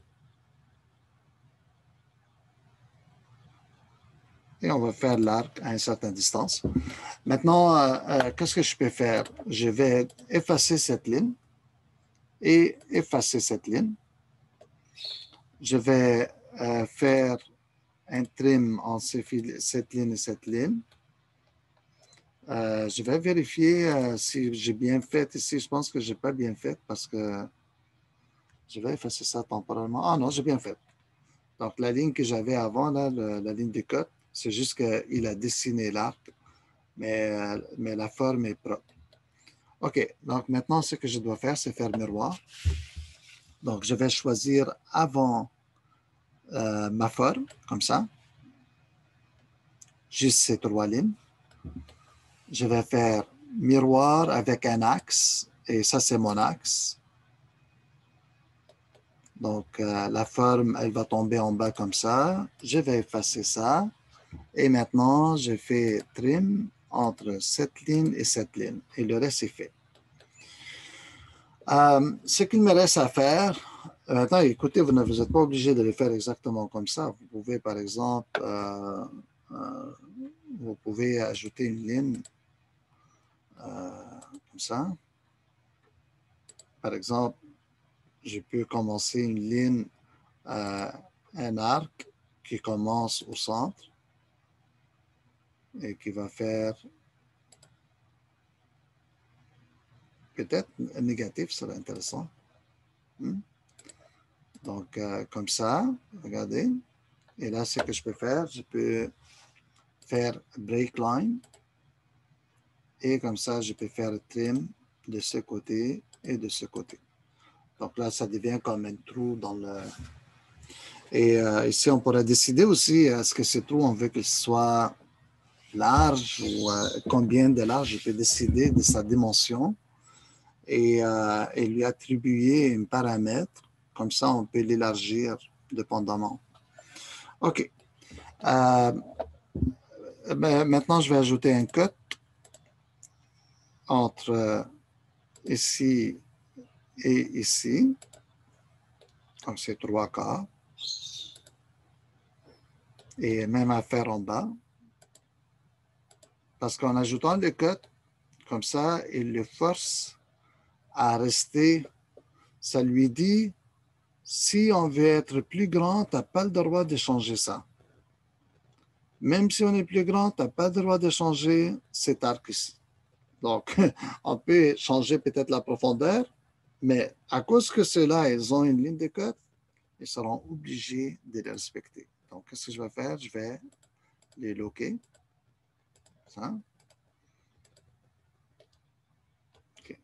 Et on va faire l'arc à une certaine distance. Maintenant, qu'est-ce que je peux faire? Je vais effacer cette ligne et effacer cette ligne. Je vais faire un trim entre cette ligne et cette ligne. Je vais vérifier si j'ai bien fait ici. Je pense que je n'ai pas bien fait parce que je vais effacer ça temporairement. Ah non, j'ai bien fait. Donc, la ligne que j'avais avant, là, la ligne de cote, c'est juste qu'il a dessiné l'arc, mais la forme est propre. OK, donc maintenant, ce que je dois faire, c'est faire miroir. Donc, je vais choisir avant ma forme, comme ça. Juste ces trois lignes. Je vais faire miroir avec un axe, et ça, c'est mon axe. Donc, la forme, elle va tomber en bas comme ça. Je vais effacer ça. Et maintenant, je fais trim entre cette ligne et cette ligne. Et le reste est fait. Ce qu'il me reste à faire, maintenant, écoutez, vous n'êtes pas obligé de le faire exactement comme ça. Vous pouvez, par exemple, vous pouvez ajouter une ligne comme ça. Par exemple, je peux commencer une ligne, un arc qui commence au centre et qui va faire peut-être négatif, ça serait intéressant. Donc, comme ça, regardez. Et là, ce que je peux faire, je peux faire break line. Et comme ça, je peux faire trim de ce côté et de ce côté. Donc là, ça devient comme un trou dans le... Et ici, on pourrait décider aussi, est-ce que ce trou, on veut qu'il soit large ou combien de large. Je peux décider de sa dimension et lui attribuer un paramètre. Comme ça, on peut l'élargir dépendamment. OK. Maintenant, je vais ajouter un cut entre ici et ici. Donc, c'est 3/4. Et même affaire en bas. Parce qu'en ajoutant le cut, comme ça, il le force à rester. Ça lui dit, si on veut être plus grand, tu n'as pas le droit de changer ça. Même si on est plus grand, tu n'as pas le droit de changer cet arc ici. Donc, on peut changer peut-être la profondeur, mais à cause que ceux-là, ils ont une ligne de cut, ils seront obligés de les respecter. Donc, qu'est-ce que je vais faire? Je vais les loquer. Ça. OK.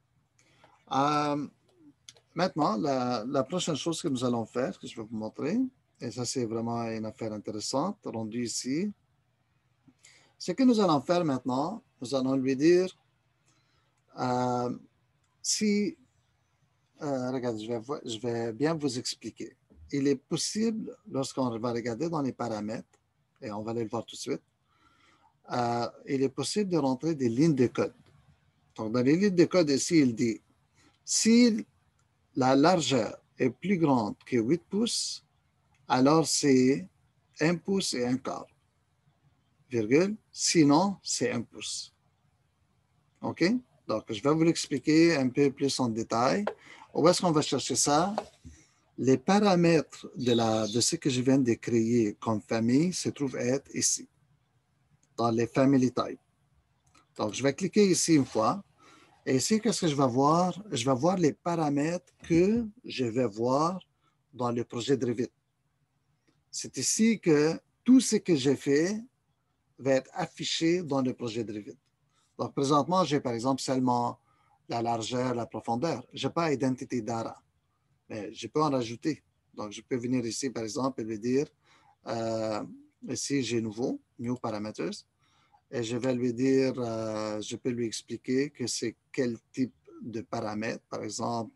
Maintenant, la prochaine chose que nous allons faire, que je vais vous montrer, et ça, c'est vraiment une affaire intéressante, rendue ici. Ce que nous allons faire maintenant, nous allons lui dire si regardez, je vais bien vous expliquer. Il est possible, lorsqu'on va regarder dans les paramètres, et on va aller le voir tout de suite, il est possible de rentrer des lignes de code. Donc, dans les lignes de code ici, il dit, si la largeur est plus grande que 8 pouces, alors c'est 1 pouce et un quart, virgule, sinon c'est 1 pouce. OK? Donc, je vais vous l'expliquer un peu plus en détail. Où est-ce qu'on va chercher ça? Les paramètres de ce que je viens de créer comme famille se trouvent être ici, dans les family types. Donc, je vais cliquer ici une fois. Et ici, qu'est-ce que je vais voir? Je vais voir les paramètres que je vais voir dans le projet de Revit. C'est ici que tout ce que j'ai fait va être affiché dans le projet de Revit. Donc, présentement, j'ai par exemple seulement la largeur, la profondeur. Je n'ai pas identité data, mais je peux en rajouter. Donc, je peux venir ici, par exemple, et lui dire, ici, j'ai nouveau, new parameters, et je vais lui dire, je peux lui expliquer que c'est quel type de paramètres, par exemple,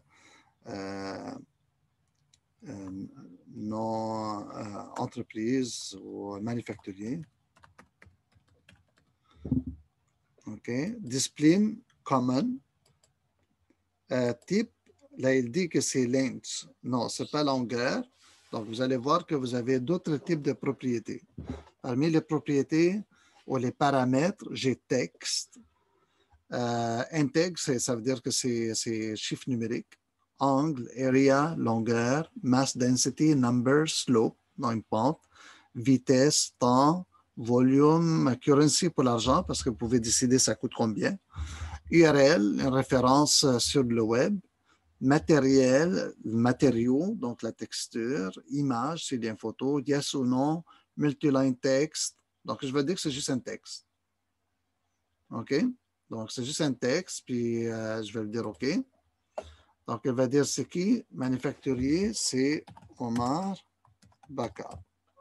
non entreprise ou manufacturier. OK. Discipline common. Type, là, il dit que c'est length. Non, ce n'est pas longueur. Donc, vous allez voir que vous avez d'autres types de propriétés. Parmi les propriétés ou les paramètres, j'ai texte. Intègre, ça veut dire que c'est chiffre numérique. Angle, area, longueur, mass density, number, slope, dans une pente, vitesse, temps, volume, currency pour l'argent, parce que vous pouvez décider ça coûte combien. URL, une référence sur le web. Matériel, matériaux, donc la texture. Image, c'est une photo. Yes ou non. Multiline texte. Donc, je vais dire que c'est juste un texte. OK? Donc, c'est juste un texte, puis je vais le dire OK. Donc, elle va dire c'est qui? Manufacturier, c'est Omar Bakar.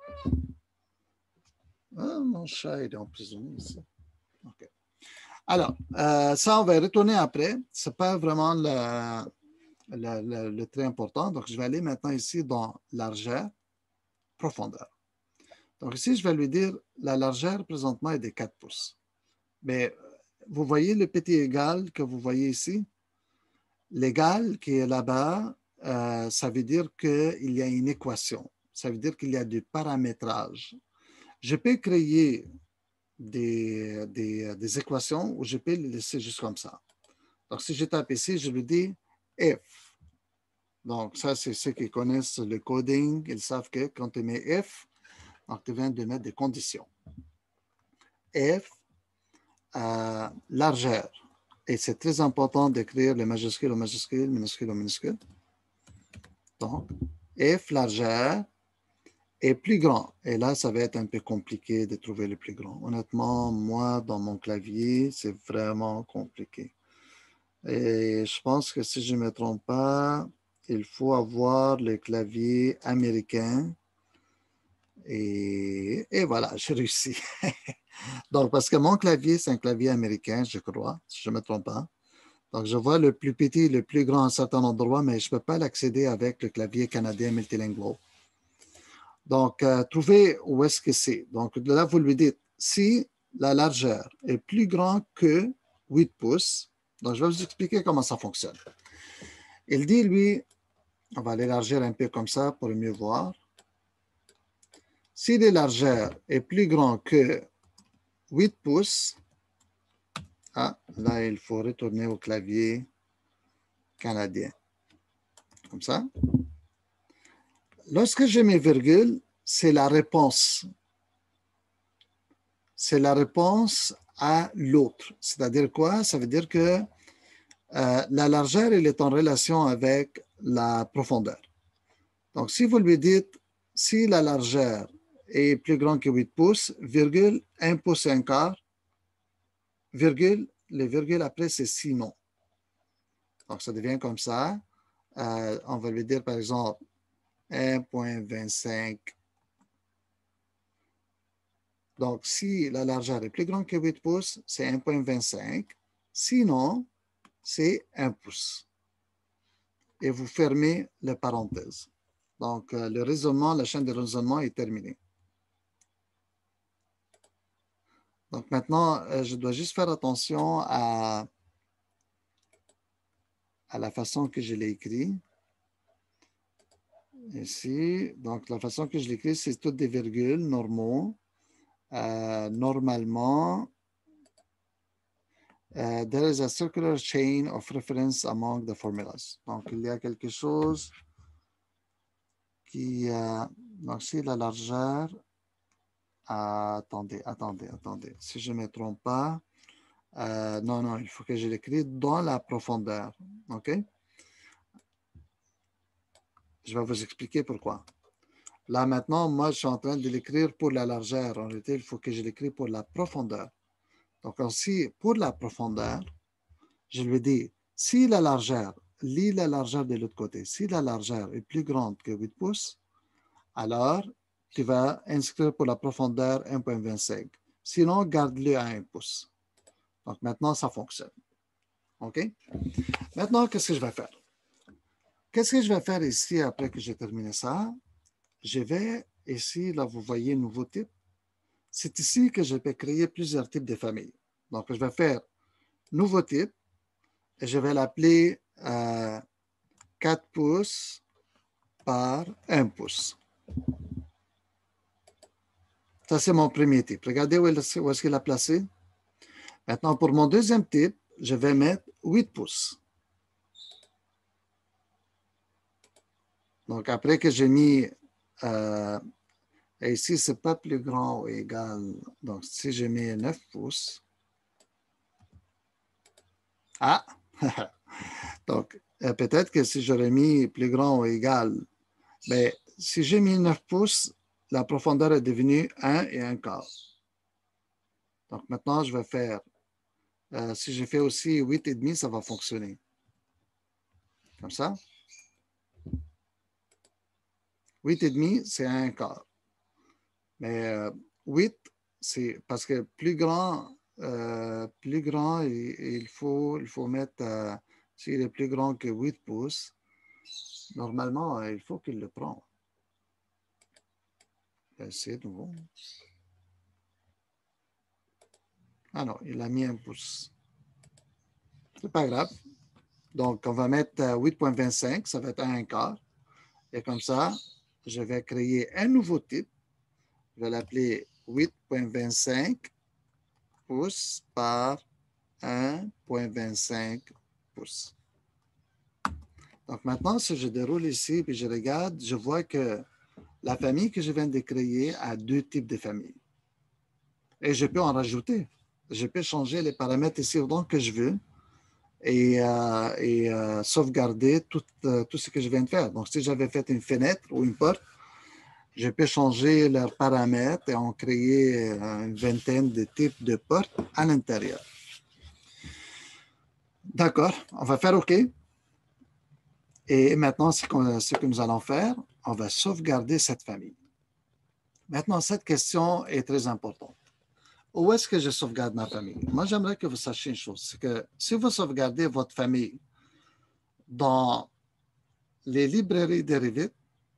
Ah, mon chat, il est en prison ici. OK. Alors, ça, on va y retourner après. Ce n'est pas vraiment le très important. Donc, je vais aller maintenant ici dans largeur, profondeur. Donc, ici, je vais lui dire la largeur présentement est de 4 pouces. Mais vous voyez le petit égal que vous voyez ici? L'égal qui est là-bas, ça veut dire qu'il y a une équation. Ça veut dire qu'il y a du paramétrage. Je peux créer des équations où je peux les laisser juste comme ça. Donc, si je tape ici, je lui dis F. Donc, ça, c'est ceux qui connaissent le coding. Ils savent que quand tu mets F, donc tu viens de mettre des conditions. F, largeur. Et c'est très important d'écrire les majuscules aux majuscules, minuscules aux minuscules. Donc, F, largeur, est plus grand. Et là, ça va être un peu compliqué de trouver le plus grand. Honnêtement, moi, dans mon clavier, c'est vraiment compliqué. Et je pense que si je ne me trompe pas, il faut avoir le clavier américain. Et voilà, j'ai réussi. Donc, parce que mon clavier, c'est un clavier américain, je crois, si je ne me trompe pas. Donc, je vois le plus petit, le plus grand à un certain endroit, mais je ne peux pas l'accéder avec le clavier canadien multilingual. Donc, trouvez où est-ce que c'est. Donc, là, vous lui dites, si la largeur est plus grande que 8 pouces, donc je vais vous expliquer comment ça fonctionne. Il dit, lui, on va l'élargir un peu comme ça pour mieux voir. Si la largeur est plus grande que 8 pouces, là, il faut retourner au clavier canadien. Comme ça. Lorsque je mets virgule, c'est la réponse. C'est la réponse à l'autre. C'est-à-dire quoi? Ça veut dire que la largeur, elle est en relation avec la profondeur. Donc, si vous lui dites, si la largeur est plus grande que 8 pouces, virgule, 1 pouce et un quart, virgule, le virgule après, c'est sinon. Donc, ça devient comme ça. On va lui dire, par exemple, 1,25. Donc, si la largeur est plus grande que 8 pouces, c'est 1,25. Sinon, c'est 1 pouce. et vous fermez les parenthèses. Donc, le raisonnement, la chaîne de raisonnement est terminée. Donc, maintenant, je dois juste faire attention à la façon que je l'ai écrit. Ici, donc la façon que je l'écris, c'est toutes des virgules normaux. Normalement, there is a circular chain of reference among the formulas. Donc, il y a quelque chose qui... donc, c'est la largeur. Attendez. Si je ne me trompe pas, non, il faut que je l'écrive dans la profondeur. OK? Je vais vous expliquer pourquoi. Là, maintenant, moi, je suis en train de l'écrire pour la largeur. En réalité, il faut que je l'écrive pour la profondeur. Donc, aussi, pour la profondeur, je lui dis, si la largeur, lis la largeur de l'autre côté, si la largeur est plus grande que 8 pouces, alors tu vas inscrire pour la profondeur 1,25. Sinon, garde-le à 1 pouce. Donc, maintenant, ça fonctionne. OK? Maintenant, qu'est-ce que je vais faire? Qu'est-ce que je vais faire ici après que j'ai terminé ça? Je vais ici, là, vous voyez, nouveau type. C'est ici que je peux créer plusieurs types de familles. Donc, je vais faire nouveau type et je vais l'appeler 4 pouces par 1 pouce. Ça, c'est mon premier type. Regardez où est-ce qu'il a placé. Maintenant, pour mon deuxième type, je vais mettre 8 pouces. Donc, après que j'ai mis... et ici, ce n'est pas plus grand ou égal. Donc, si je mets 9 pouces... Ah! Donc, peut-être que si j'aurais mis plus grand ou égal, mais si j'ai mis 9 pouces, la profondeur est devenue 1 et 1 quart. Donc, maintenant, je vais faire... si je fais aussi 8,5, ça va fonctionner. Comme ça. 8,5, c'est 1 quart. Mais 8, c'est parce que plus grand, il faut mettre, s'il est plus grand que 8 pouces, normalement, il faut qu'il le prenne. C'est nouveau. Ah non, il a mis 1 pouce. C'est pas grave. Donc, on va mettre 8,25, ça va être 1 quart. Et comme ça, je vais créer un nouveau type. Je vais l'appeler 8,25 pouces par 1,25 pouces. Donc maintenant, si je déroule ici et je regarde, je vois que la famille que je viens de créer a 2 types de familles. Et je peux en rajouter. Je peux changer les paramètres ici autant que je veux et sauvegarder tout ce que je viens de faire. Donc, si j'avais fait une fenêtre ou une porte, je peux changer leurs paramètres et en créer une vingtaine de types de portes à l'intérieur. D'accord, on va faire OK. Et maintenant, ce que nous allons faire, on va sauvegarder cette famille. Maintenant, cette question est très importante. Où est-ce que je sauvegarde ma famille? Moi, j'aimerais que vous sachiez une chose, c'est que si vous sauvegardez votre famille dans les librairies dérivées,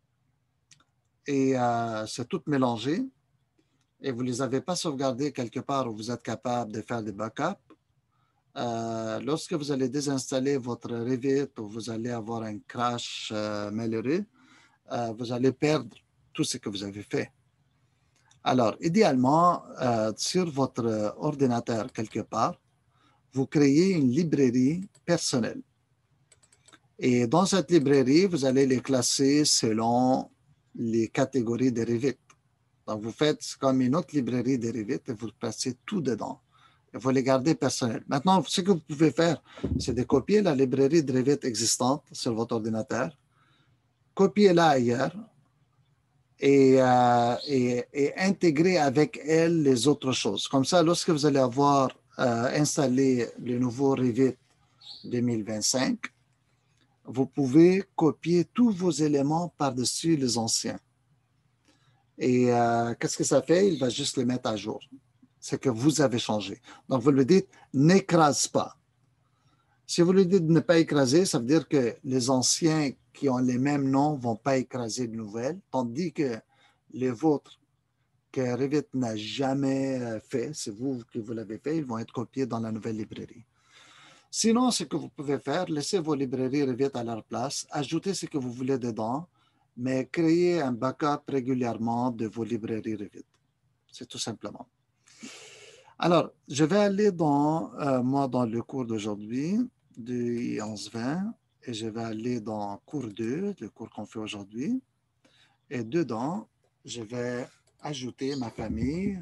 et c'est tout mélangé, et vous ne les avez pas sauvegardées quelque part où vous êtes capable de faire des backups, lorsque vous allez désinstaller votre Revit ou vous allez avoir un crash malheureux, vous allez perdre tout ce que vous avez fait. Alors, idéalement, sur votre ordinateur quelque part, vous créez une librairie personnelle. Et dans cette librairie, vous allez les classer selon les catégories de Revit. Donc, vous faites comme une autre librairie de Revit et vous placez tout dedans. Et vous les gardez personnels. Maintenant, ce que vous pouvez faire, c'est de copier la librairie de Revit existante sur votre ordinateur, copier-la ailleurs et intégrer avec elle les autres choses. Comme ça, lorsque vous allez avoir installé le nouveau Revit 2025, vous pouvez copier tous vos éléments par-dessus les anciens. Et qu'est-ce que ça fait? Il va juste les mettre à jour. C'est que vous avez changé. Donc, vous lui dites, n'écrase pas. Si vous lui dites de ne pas écraser, ça veut dire que les anciens qui ont les mêmes noms ne vont pas écraser de nouvelles, tandis que les vôtres que Revit n'a jamais fait, c'est vous qui vous l'avez fait, ils vont être copiés dans la nouvelle librairie. Sinon, ce que vous pouvez faire, laissez vos librairies Revit à leur place, ajoutez ce que vous voulez dedans, mais créez un backup régulièrement de vos librairies Revit. C'est tout simplement. Alors, je vais aller moi, dans le cours d'aujourd'hui, du 11-20, et je vais aller dans cours 2, le cours qu'on fait aujourd'hui. Et dedans, je vais ajouter ma famille.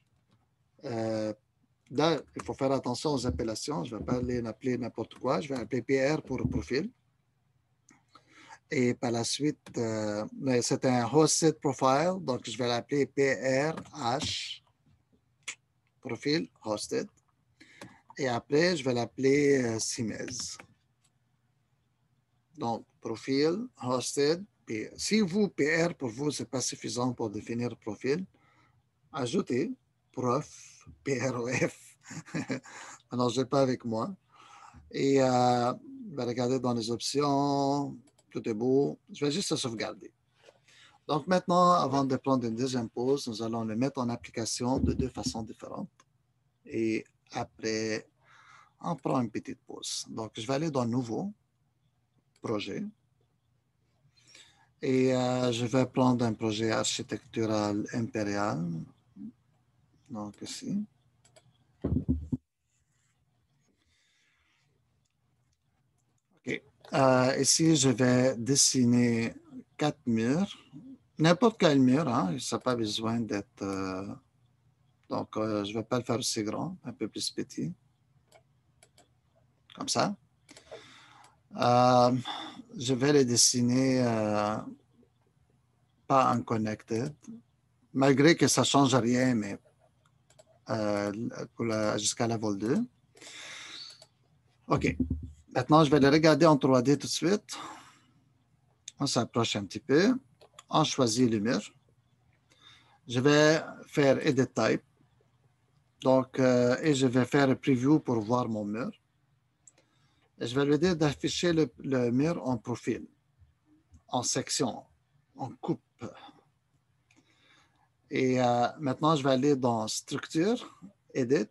Là, il faut faire attention aux appellations. Je ne vais pas l'appeler n'importe quoi. Je vais appeler PR pour le profil. Et par la suite, c'est un hosted profile. Donc, je vais l'appeler PRH, profil hosted. Et après, je vais l'appeler CIMES. Donc, profil hosted. Si vous, PR, pour vous, ce n'est pas suffisant pour définir profil, ajoutez prof, PROF. Alors, je n'ai pas avec moi. Et je vais regarder dans les options. Tout est beau. Je vais juste le sauvegarder. Donc, maintenant, avant de prendre une deuxième pause, nous allons le mettre en application de deux façons différentes. Et après, on prend une petite pause. Donc, je vais aller dans Nouveau, Projet. Et je vais prendre un projet architectural impérial. Donc, ici. OK. Ici, je vais dessiner 4 murs. N'importe quel mur, hein, ça n'a pas besoin d'être... donc, je ne vais pas le faire aussi grand, un peu plus petit. Comme ça. Je vais les dessiner pas unconnected, malgré que ça ne change rien, mais jusqu'à la vol 2. OK. Maintenant, je vais les regarder en 3D tout de suite. On s'approche un petit peu. On choisit le mur. Je vais faire Edit Type. Donc, et je vais faire un preview pour voir mon mur. Et je vais lui dire d'afficher le mur en profil, en section, en coupe. Et maintenant, je vais aller dans Structure, Edit.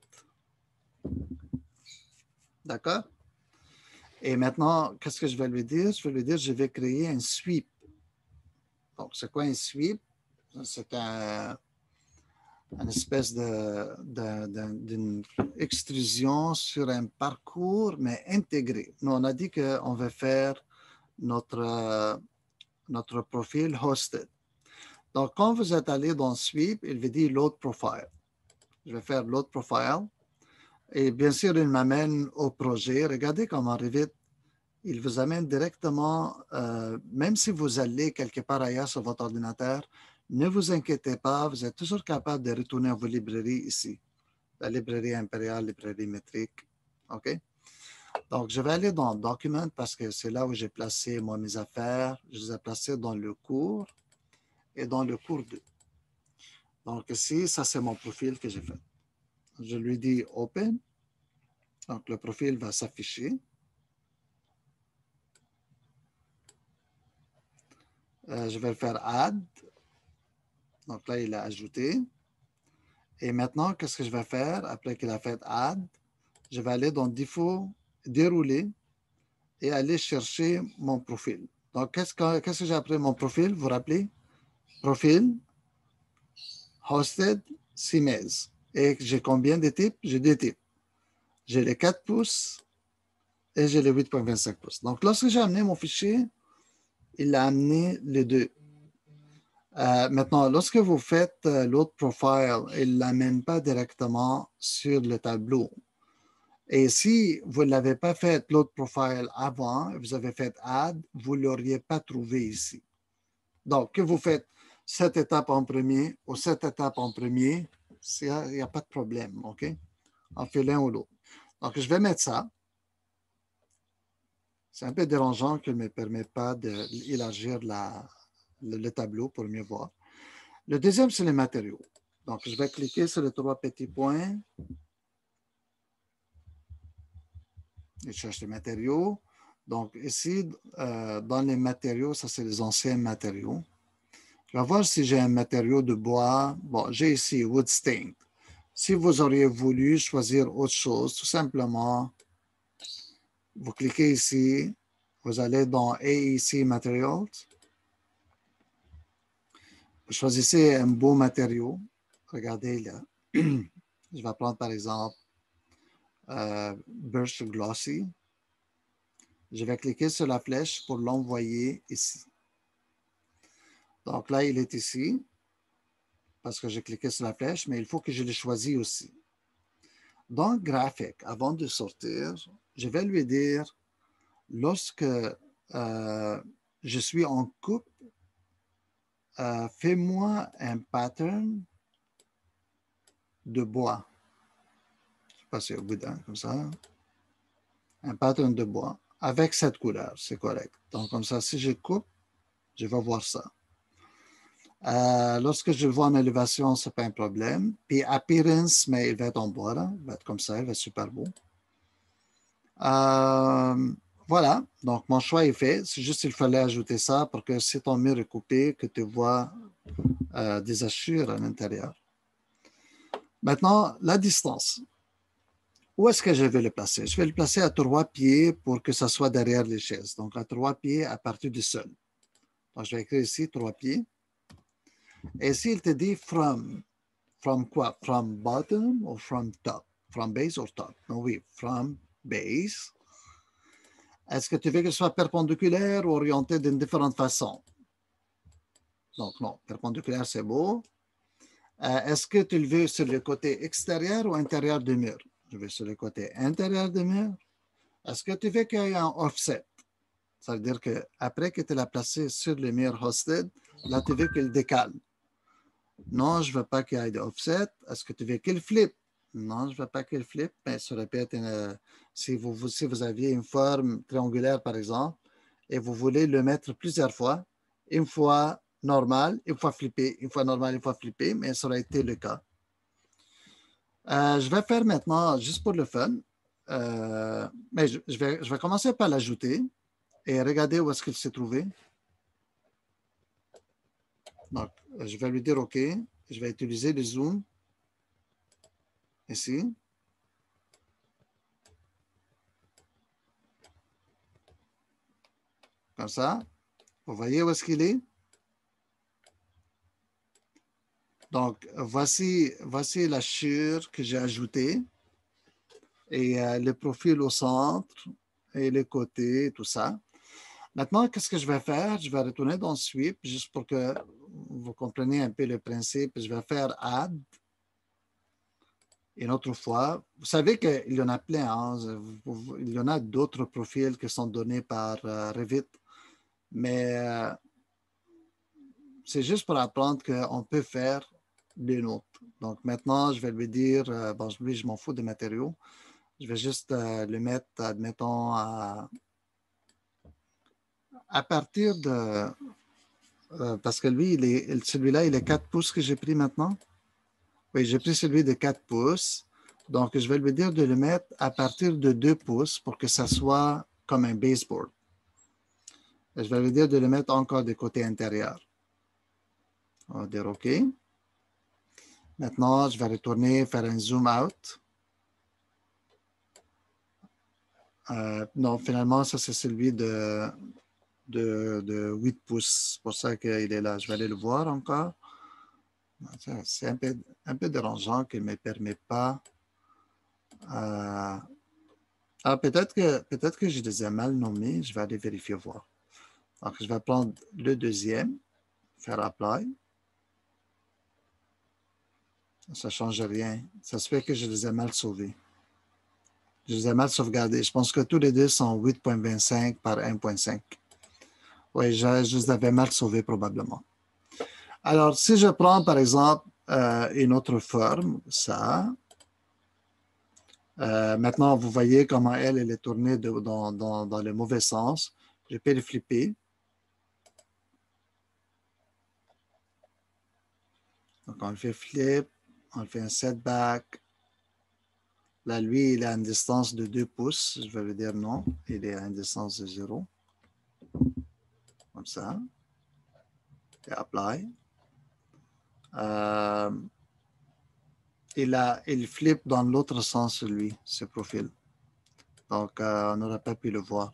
D'accord? Et maintenant, qu'est-ce que je vais lui dire? Je vais lui dire, je vais créer un sweep. Donc, c'est quoi un sweep? C'est une espèce d'une extrusion sur un parcours, mais intégré. Nous, on a dit qu'on veut faire notre profil hosted. Donc, quand vous êtes allé dans Sweep, il vous dit Load Profile. Je vais faire Load Profile. Et bien sûr, il m'amène au projet. Regardez comment Revit, il vous amène directement, même si vous allez quelque part ailleurs sur votre ordinateur, ne vous inquiétez pas, vous êtes toujours capable de retourner à vos librairies ici. La librairie impériale, librairie métrique. OK? Donc, je vais aller dans Document parce que c'est là où j'ai placé mes affaires. Je les ai placées dans le cours et dans le cours 2. Donc, ici, ça, c'est mon profil que j'ai fait. Je lui dis Open. Donc, le profil va s'afficher. Je vais le faire Add. Donc, là, il a ajouté. Et maintenant, qu'est-ce que je vais faire après qu'il a fait Add? Je vais aller dans Défaut, Dérouler et aller chercher mon profil. Donc, qu'est-ce que j'ai appelé mon profil? Vous vous rappelez? Profil, Hosted, CIMES. Et j'ai combien de types? J'ai 2 types. J'ai les 4 pouces et j'ai les 8,25 pouces. Donc, lorsque j'ai amené mon fichier, il a amené les deux. Maintenant, lorsque vous faites l'autre profile, il ne l'amène pas directement sur le tableau. Et si vous ne l'avez pas fait l'autre profile avant, vous avez fait Add, vous ne l'auriez pas trouvé ici. Donc, que vous faites cette étape en premier ou cette étape en premier, il n'y a pas de problème, OK? On fait l'un ou l'autre. Donc, je vais mettre ça. C'est un peu dérangeant qu'il ne me permet pas d'élargir le tableau pour mieux voir. Le deuxième, c'est les matériaux. Donc, je vais cliquer sur les 3 petits points. Il cherche les matériaux. Donc, ici, dans les matériaux, ça, c'est les anciens matériaux. Je vais voir si j'ai un matériau de bois. Bon, j'ai ici wood stained. Si vous auriez voulu choisir autre chose, tout simplement, vous cliquez ici, vous allez dans AEC Materials, vous choisissez un beau matériau. Regardez là. Je vais prendre par exemple Birch Glossy. Je vais cliquer sur la flèche pour l'envoyer ici. Donc là, il est ici parce que j'ai cliqué sur la flèche, mais il faut que je le choisisse aussi. Dans le graphique, avant de sortir, je vais lui dire, lorsque je suis en coupe, fais-moi un pattern de bois. Je sais pas si au bout d'un, comme ça. Un pattern de bois avec cette couleur, c'est correct. Donc, comme ça, si je coupe, je vais voir ça. Lorsque je le vois en élévation, ce n'est pas un problème. Puis, appearance, mais il va être en bois, là. Il va être comme ça, il va être super beau. Voilà, donc mon choix est fait. C'est juste qu'il fallait ajouter ça pour que si ton mur est coupé, que tu vois des hachures à l'intérieur. Maintenant, la distance. Où est-ce que je vais le placer? Je vais le placer à 3 pieds pour que ça soit derrière les chaises. Donc, à 3 pieds à partir du sol. Donc, je vais écrire ici 3 pieds. Et s'il te dit from quoi? From bottom ou from top? From base or top? Non, oui, from base. Est-ce que tu veux que ce soit perpendiculaire ou orienté d'une différente façon? Donc, non, perpendiculaire, c'est beau. Est-ce que tu le veux sur le côté extérieur ou intérieur du mur? Je veux sur le côté intérieur du mur. Est-ce que tu veux qu'il y ait un offset? Ça veut dire qu'après que tu l'as placé sur le mur hosted, là, tu veux qu'il décale. Non, je ne veux pas qu'il y ait de offset. Est-ce que tu veux qu'il flippe? Non, je ne veux pas qu'il flippe, mais ça répète, si vous aviez une forme triangulaire, par exemple, et vous voulez le mettre plusieurs fois, une fois normal, une fois flippé, une fois normal, une fois flippé, mais ça aurait été le cas. Je vais faire maintenant, juste pour le fun, mais je vais commencer par l'ajouter et regarder où est-ce qu'il s'est trouvé. Donc, je vais lui dire OK. Je vais utiliser le zoom ici. Comme ça. Vous voyez où est-ce qu'il est? Donc, voici la chure que j'ai ajoutée et le profil au centre et les côtés, tout ça. Maintenant, qu'est-ce que je vais faire? Je vais retourner dans Sweep juste pour que vous compreniez un peu le principe. Je vais faire Add. Une autre fois, vous savez qu'il y en a plein. Hein? Il y en a d'autres profils qui sont donnés par Revit. Mais c'est juste pour apprendre qu'on peut faire des notes. Donc maintenant, je vais lui dire, bon, lui, je m'en fous des matériaux. Je vais juste le mettre, admettons, à partir de... parce que lui, celui-là, il est 4 pouces que j'ai pris maintenant. Oui, j'ai pris celui de 4 pouces. Donc, je vais lui dire de le mettre à partir de 2 pouces pour que ça soit comme un baseboard. Et je vais lui dire de le mettre encore du côté intérieur. On va dire OK. Maintenant, je vais retourner faire un zoom out. Non, finalement, ça, c'est celui de 8 pouces. C'est pour ça qu'il est là. Je vais aller le voir encore. C'est un peu dérangeant qu'il ne me permet pas. Peut-être que je les ai mal nommés. Je vais aller vérifier voir. Donc, je vais prendre le deuxième, faire apply. Ça ne change rien. Ça se fait que je les ai mal sauvés. Je les ai mal sauvegardés. Je pense que tous les deux sont 8.25 par 1.5. Oui, je les avais mal sauvés probablement. Alors, si je prends par exemple une autre forme, ça, maintenant vous voyez comment elle est tournée dans le mauvais sens. Je peux le flipper. Donc, on le fait flip, on le fait un setback. Là, lui, il est à une distance de 2 pouces. Je vais lui dire non. Il est à une distance de 0. Comme ça. Et apply. Il flippe dans l'autre sens, lui, ce profil. Donc, on n'aurait pas pu le voir.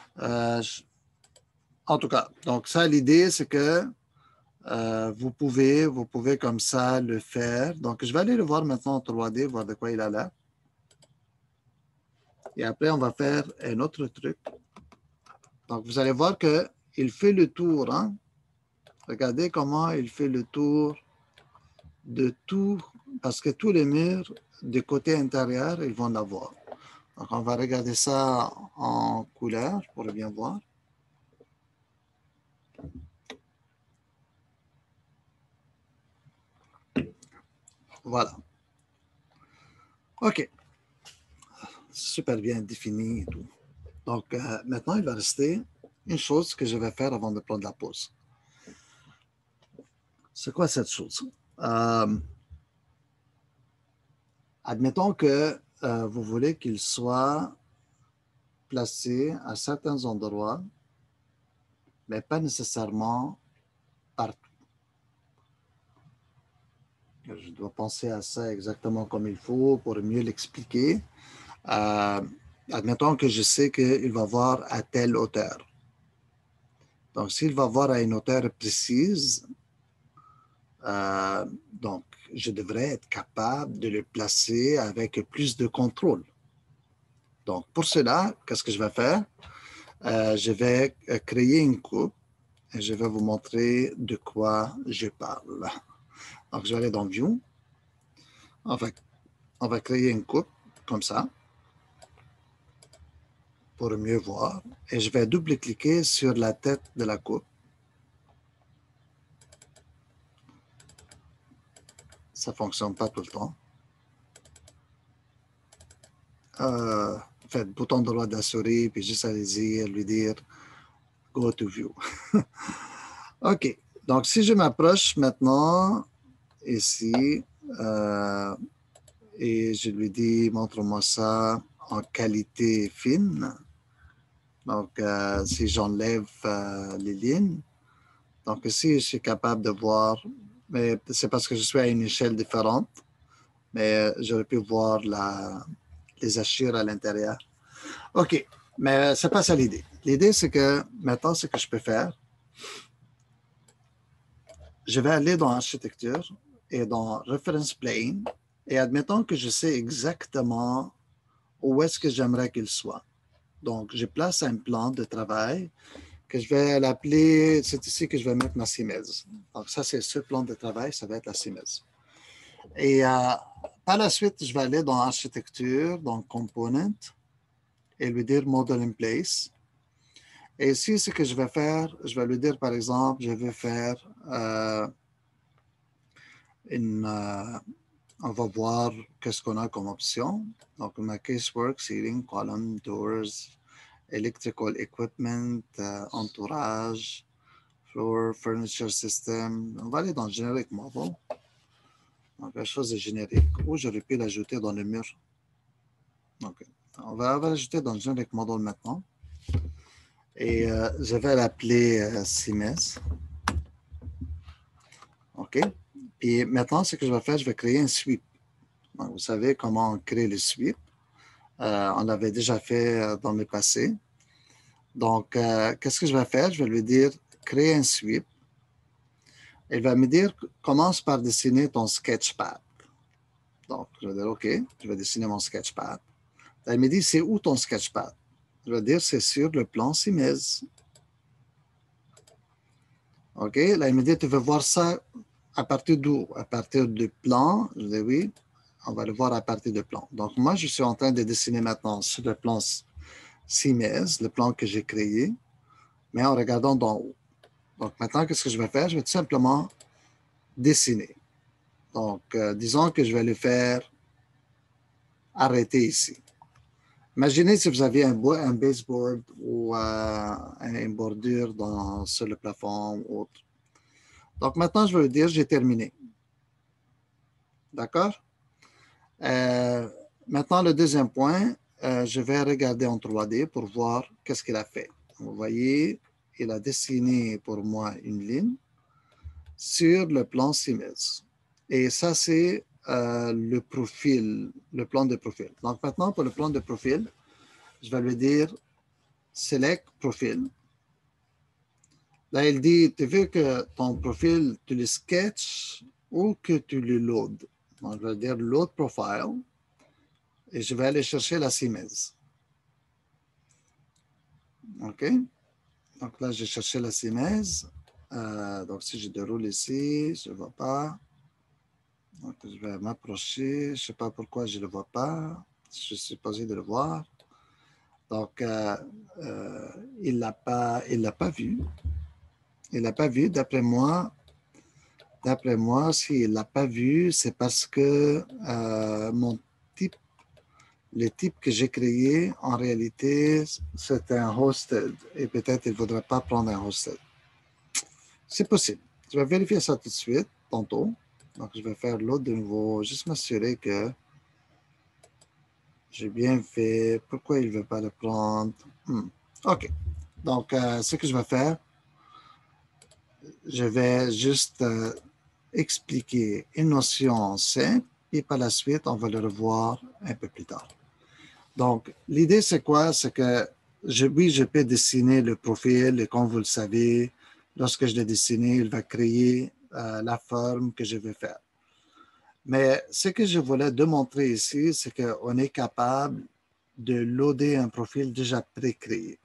En tout cas, donc ça, l'idée, c'est que vous pouvez comme ça le faire. Donc, je vais aller le voir maintenant en 3D, voir de quoi il a l'air. Et après, on va faire un autre truc. Donc, vous allez voir qu'il fait le tour. Hein? Regardez comment il fait le tour de tout, parce que tous les murs du côté intérieur, ils vont l'avoir. Donc, on va regarder ça en couleur pour bien voir. Voilà. OK. Super bien défini et tout. Donc, maintenant, il va rester une chose que je vais faire avant de prendre la pause. C'est quoi cette chose? Admettons que vous voulez qu'il soit placé à certains endroits, mais pas nécessairement partout. Je dois penser à ça exactement comme il faut pour mieux l'expliquer. Admettons que je sais qu'il va voir à telle hauteur. Donc, s'il va voir à une hauteur précise, donc, je devrais être capable de le placer avec plus de contrôle. Donc, pour cela, qu'est-ce que je vais faire? Je vais créer une coupe et je vais vous montrer de quoi je parle. Donc, je vais aller dans View. On va créer une coupe comme ça pour mieux voir. Et je vais double-cliquer sur la tête de la coupe. Ça ne fonctionne pas tout le temps. Faites bouton droit de la souris, puis juste allez-y, lui dire Go to View. OK. Donc, si je m'approche maintenant ici et je lui dis montre-moi ça en qualité fine. Donc, si j'enlève les lignes, donc ici, je suis capable de voir, mais c'est parce que je suis à une échelle différente, mais j'aurais pu voir les hachures à l'intérieur. OK, mais c'est pas ça l'idée. L'idée, c'est que maintenant, ce que je peux faire, je vais aller dans Architecture et dans Reference Plane et admettons que je sais exactement où est-ce que j'aimerais qu'il soit. Donc, je place un plan de travail que je vais l'appeler, c'est ici que je vais mettre ma CIMES. Donc, ça, c'est ce plan de travail, ça va être la CIMES. Et par la suite, je vais aller dans Architecture, dans Component, et lui dire Model in Place. Et ici, ce que je vais faire, je vais lui dire, par exemple, je vais faire on va voir qu'est-ce qu'on a comme option. Donc, on a Casework, Ceiling, Column, Doors, Electrical Equipment, Entourage, Floor, Furniture System. On va aller dans Generic Model. Donc, la chose est générique. Ou j'aurais pu l'ajouter dans le mur. Donc, on va l'ajouter dans Generic Model maintenant. Et je vais l'appeler CIMES. OK. Et maintenant, ce que je vais faire, je vais créer un sweep. Donc, vous savez comment on crée le sweep. On l'avait déjà fait dans le passé. Donc, qu'est-ce que je vais faire? Je vais lui dire créer un sweep. Elle va me dire commence par dessiner ton sketchpad. Donc, je vais dire OK, je vais dessiner mon sketchpad. Elle me dit c'est où ton sketchpad? Je vais dire c'est sur le plan CIMES. OK, là, elle me dit tu veux voir ça à partir d'où? À partir du plan? Je dis oui, on va le voir à partir du plan. Donc, moi, je suis en train de dessiner maintenant sur le plan CIMES, le plan que j'ai créé, mais en regardant d'en haut. Donc, maintenant, qu'est-ce que je vais faire? Je vais tout simplement dessiner. Donc, disons que je vais le faire arrêter ici. Imaginez si vous aviez un baseboard ou une bordure sur le plafond ou autre. Donc, maintenant, je vais lui dire j'ai terminé. D'accord? Maintenant, le deuxième point, je vais regarder en 3D pour voir qu'est-ce qu'il a fait. Vous voyez, il a dessiné pour moi une ligne sur le plan CIMES. Et ça, c'est le profil, le plan de profil. Donc maintenant, pour le plan de profil, je vais lui dire Select Profil. Là, il dit, tu veux que ton profil, tu le sketches ou que tu le load. Donc, je vais dire Load Profile et je vais aller chercher la CIMES. OK? Donc là, j'ai cherché la CIMES. Donc, si je déroule ici, je ne vois pas. Donc, je vais m'approcher. Je ne sais pas pourquoi je ne le vois pas. Je suis supposé de le voir. Donc, il ne l'a pas vu. Il ne l'a pas vu. D'après moi, s'il ne l'a pas vu, c'est parce que mon type, le type que j'ai créé, en réalité, c'est un hosted. Et peut-être il ne voudrait pas prendre un hosted. C'est possible. Je vais vérifier ça tout de suite, tantôt. Donc, je vais faire l'autre de nouveau, juste m'assurer que j'ai bien fait. Pourquoi il ne veut pas le prendre? OK. Donc, ce que je vais faire, je vais juste expliquer une notion simple et par la suite, on va le revoir un peu plus tard. Donc, l'idée, c'est quoi? C'est que, oui, je peux dessiner le profil et comme vous le savez, lorsque je l'ai dessiné, il va créer la forme que je veux faire. Mais ce que je voulais démontrer ici, c'est qu'on est capable de loader un profil déjà pré-créé.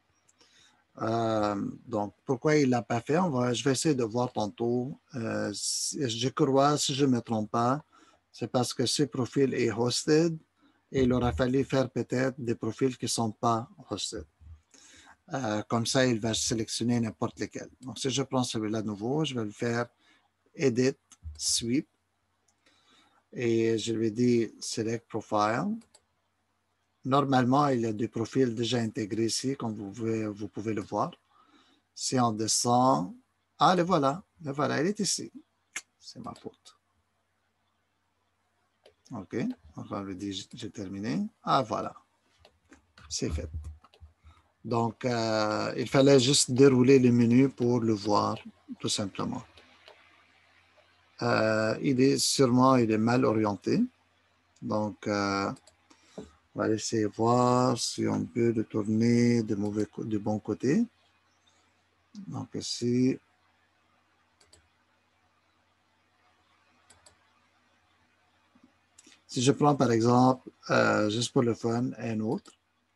Donc, pourquoi il ne l'a pas fait? Je vais essayer de voir tantôt. Je crois, si je ne me trompe pas, c'est parce que ce profil est hosted et il aura fallu faire peut-être des profils qui ne sont pas hosted. Comme ça, il va sélectionner n'importe lequel. Donc, si je prends celui-là de nouveau, je vais le faire Edit, Sweep et je lui dis Select Profile. Normalement, il y a des profils déjà intégrés ici, comme vous pouvez le voir. Si on descend, le voilà, il est ici. C'est ma faute. OK, donc on lui dit j'ai terminé. Voilà, c'est fait. Donc, il fallait juste dérouler le menu pour le voir, tout simplement. Il est mal orienté. Donc, on va essayer de voir si on peut le tourner de bon côté. Donc, ici, si je prends par exemple, juste pour le fun, un autre.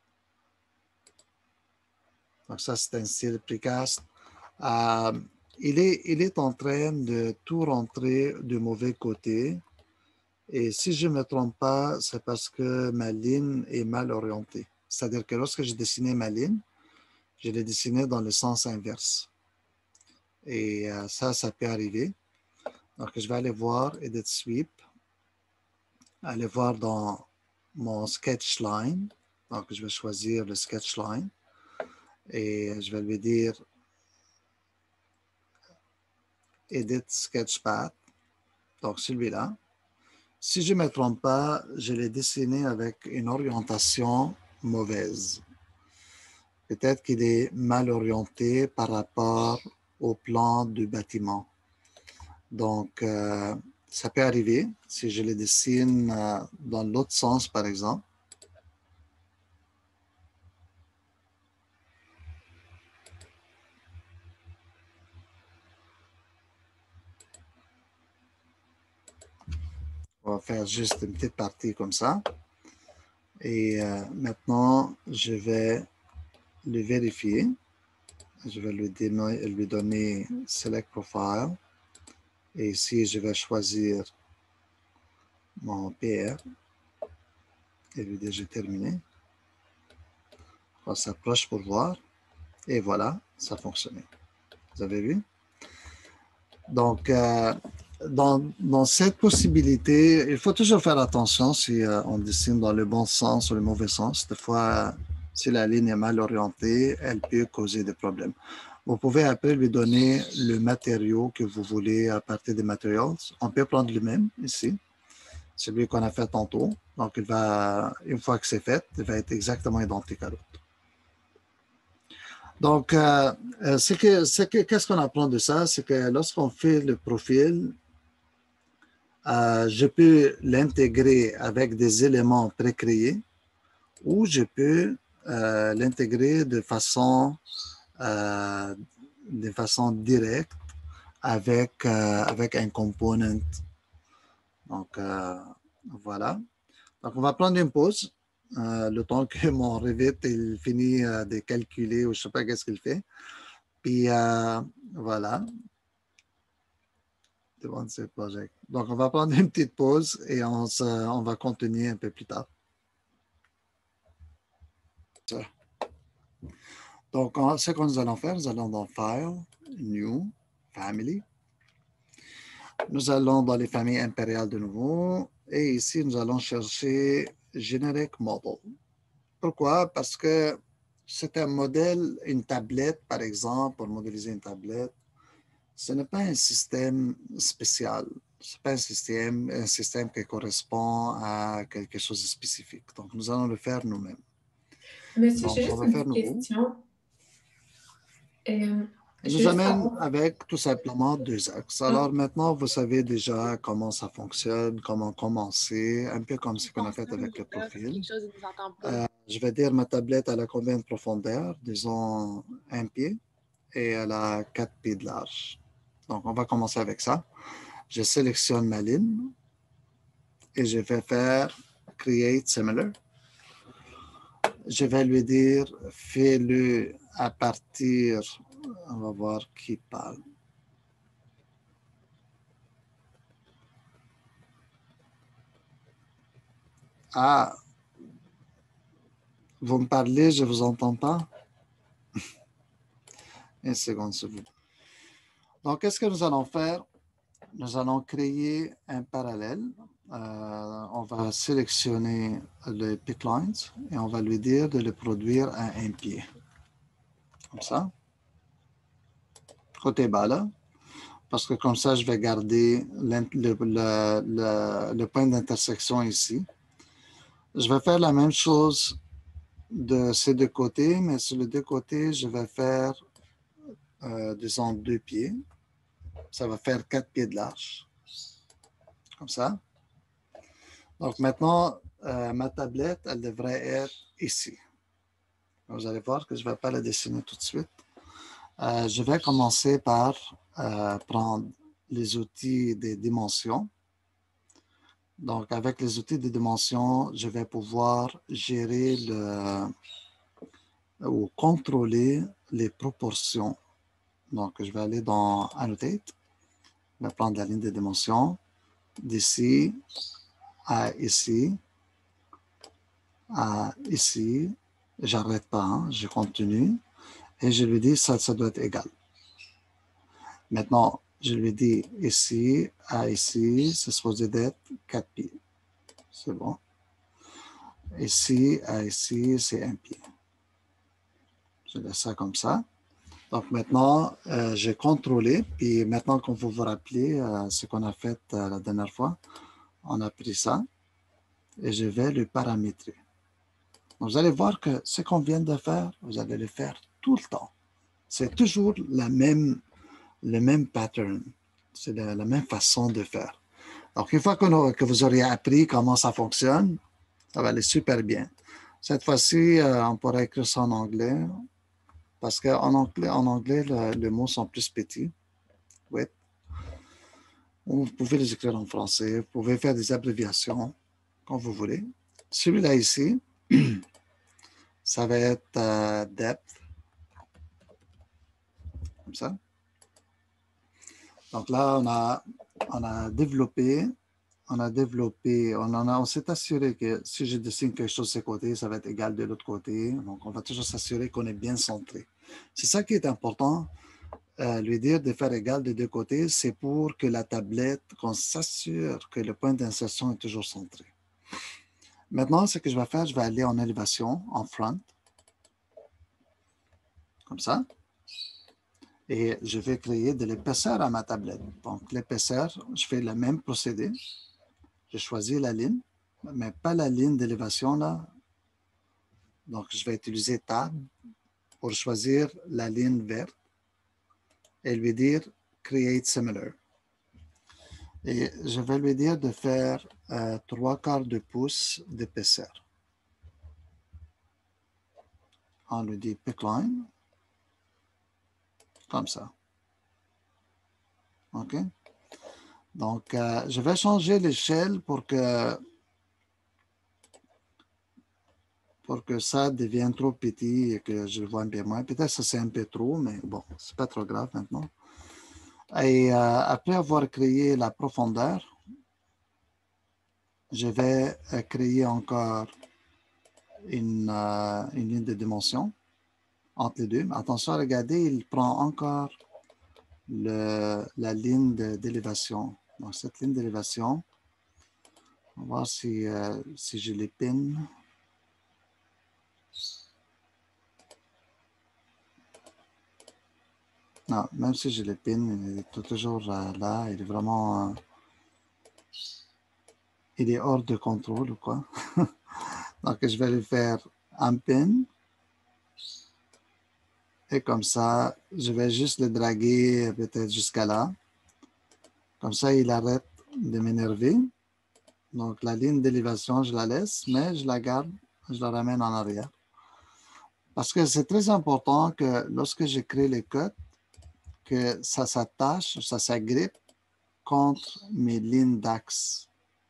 Donc, ça, c'est un style precast. Il est en train de tout rentrer du mauvais côté. Et si je ne me trompe pas, c'est parce que ma ligne est mal orientée. C'est-à-dire que lorsque j'ai dessiné ma ligne, je l'ai dessinée dans le sens inverse. Et ça peut arriver. Donc, je vais aller voir Edit Sweep, aller voir dans mon sketch line. Donc, je vais choisir le sketch line et je vais lui dire Edit Sketch Path. Donc, celui-là. Si je ne me trompe pas, je l'ai dessiné avec une orientation mauvaise. Peut-être qu'il est mal orienté par rapport au plan du bâtiment. Donc, ça peut arriver si je le dessine dans l'autre sens, par exemple. On va faire juste une petite partie comme ça. Et maintenant, je vais le vérifier. Je vais lui donner Select Profile. Et ici, je vais choisir mon PR. Et lui dire j'ai terminé. On s'approche pour voir. Et voilà, ça fonctionnait. Vous avez vu? Donc, dans cette possibilité, il faut toujours faire attention si on dessine dans le bon sens ou le mauvais sens. Des fois, si la ligne est mal orientée, elle peut causer des problèmes. Vous pouvez après lui donner le matériau que vous voulez à partir des materials. On peut prendre le même ici. celui qu'on a fait tantôt. Donc, il va, une fois que c'est fait, il va être exactement identique à l'autre. Donc, qu'est-ce qu'on apprend de ça? C'est que lorsqu'on fait le profil, je peux l'intégrer avec des éléments précréés ou je peux l'intégrer de façon directe avec un component. Donc, voilà. Donc, on va prendre une pause. Le temps que mon Revit il finit de calculer ou je ne sais pas qu'est-ce qu'il fait. Puis, voilà. Donc, on va prendre une petite pause et on va continuer un peu plus tard. Donc, ce que nous allons faire, nous allons dans File, New, Family. Nous allons dans les familles impériales de nouveau. Et ici, nous allons chercher Generic Model. Pourquoi? Parce que c'est un modèle, une tablette, par exemple, pour modéliser une tablette. Ce n'est pas un système spécial. Ce n'est pas un système qui correspond à quelque chose de spécifique. Donc, nous allons le faire nous-mêmes. Monsieur, Donc, j'ai juste on va une faire petite nouveau. question. Il nous amène avec tout simplement 2 axes. Alors maintenant, vous savez déjà comment ça fonctionne, comment commencer, un peu comme ce qu'on a fait avec le profil. Je vais dire ma tablette, elle a combien de profondeur? Disons 1 pied et elle a 4 pieds de large. Donc, on va commencer avec ça. Je sélectionne ma ligne et je vais faire Create Similar. Je vais lui dire, fais-le à partir, on va voir qui parle. Ah, vous me parlez, je ne vous entends pas. Une seconde, s'il vous plaît. Donc, qu'est-ce que nous allons faire? Nous allons créer un parallèle. On va sélectionner le pick lines et on va lui dire de le produire à 1 pied. Comme ça. Côté bas, là. Parce que comme ça, je vais garder le point d'intersection ici. Je vais faire la même chose de ces deux côtés, mais sur les deux côtés, je vais faire, disons, 2 pieds. Ça va faire 4 pieds de large. Comme ça. Donc maintenant, ma tablette, elle devrait être ici. Vous allez voir que je ne vais pas la dessiner tout de suite. Je vais commencer par prendre les outils des dimensions. Donc, avec les outils des dimensions, je vais pouvoir gérer ou contrôler les proportions. Donc, je vais aller dans Annotate. Je vais prendre la ligne de dimension d'ici à ici, à ici. J'arrête pas, hein, je continue. Et je lui dis ça doit être égal. Maintenant, je lui dis ici à ici, c'est supposé d'être 4 pieds. C'est bon. Ici à ici, c'est 1 pied. Je laisse ça comme ça. Donc maintenant, j'ai contrôlé. Puis maintenant, quand vous vous rappelez ce qu'on a fait la dernière fois, on a pris ça et je vais le paramétrer. Donc, vous allez voir que ce qu'on vient de faire, vous allez le faire tout le temps. C'est toujours le même pattern. C'est la même façon de faire. Donc, une fois que vous aurez appris comment ça fonctionne, ça va aller super bien. Cette fois-ci, on pourra écrire ça en anglais parce qu'en anglais, les mots sont plus petits. Oui. Vous pouvez les écrire en français. Vous pouvez faire des abréviations quand vous voulez. Celui-là ici, ça va être depth. Comme ça. Donc là, on s'est assuré que si je dessine quelque chose de ce côté, ça va être égal de l'autre côté. Donc, on va toujours s'assurer qu'on est bien centré. C'est ça qui est important, lui dire de faire égal des deux côtés, c'est pour que la tablette, qu'on s'assure que le point d'insertion est toujours centré. Maintenant, ce que je vais faire, je vais aller en élévation, en front, comme ça. Et je vais créer de l'épaisseur à ma tablette. Donc, l'épaisseur, je fais le même procédé. Je choisis la ligne, mais pas la ligne d'élévation là. Donc, je vais utiliser Tab pour choisir la ligne verte et lui dire Create Similar. Et je vais lui dire de faire 3/4 de pouce d'épaisseur. On lui dit Pick Line, comme ça. OK? Donc, je vais changer l'échelle pour que ça devienne trop petit et que je le vois un peu moins. Peut-être que c'est un peu trop, mais bon, c'est pas trop grave maintenant. Et après avoir créé la profondeur, je vais créer encore une ligne de dimension entre les deux. Mais attention, regardez, il prend encore la ligne d'élévation. Donc, cette ligne d'élévation, on va voir si je l'épine. Non, même si je l'épine, il est toujours là. Il est vraiment... il est hors de contrôle ou quoi. Donc, je vais lui faire un pin. Et comme ça, je vais juste le draguer peut-être jusqu'à là. Comme ça, il arrête de m'énerver. Donc, la ligne d'élévation, je la laisse, mais je la garde, je la ramène en arrière. Parce que c'est très important que lorsque je crée les codes, que ça s'attache, ça s'agrippe contre mes lignes d'axe.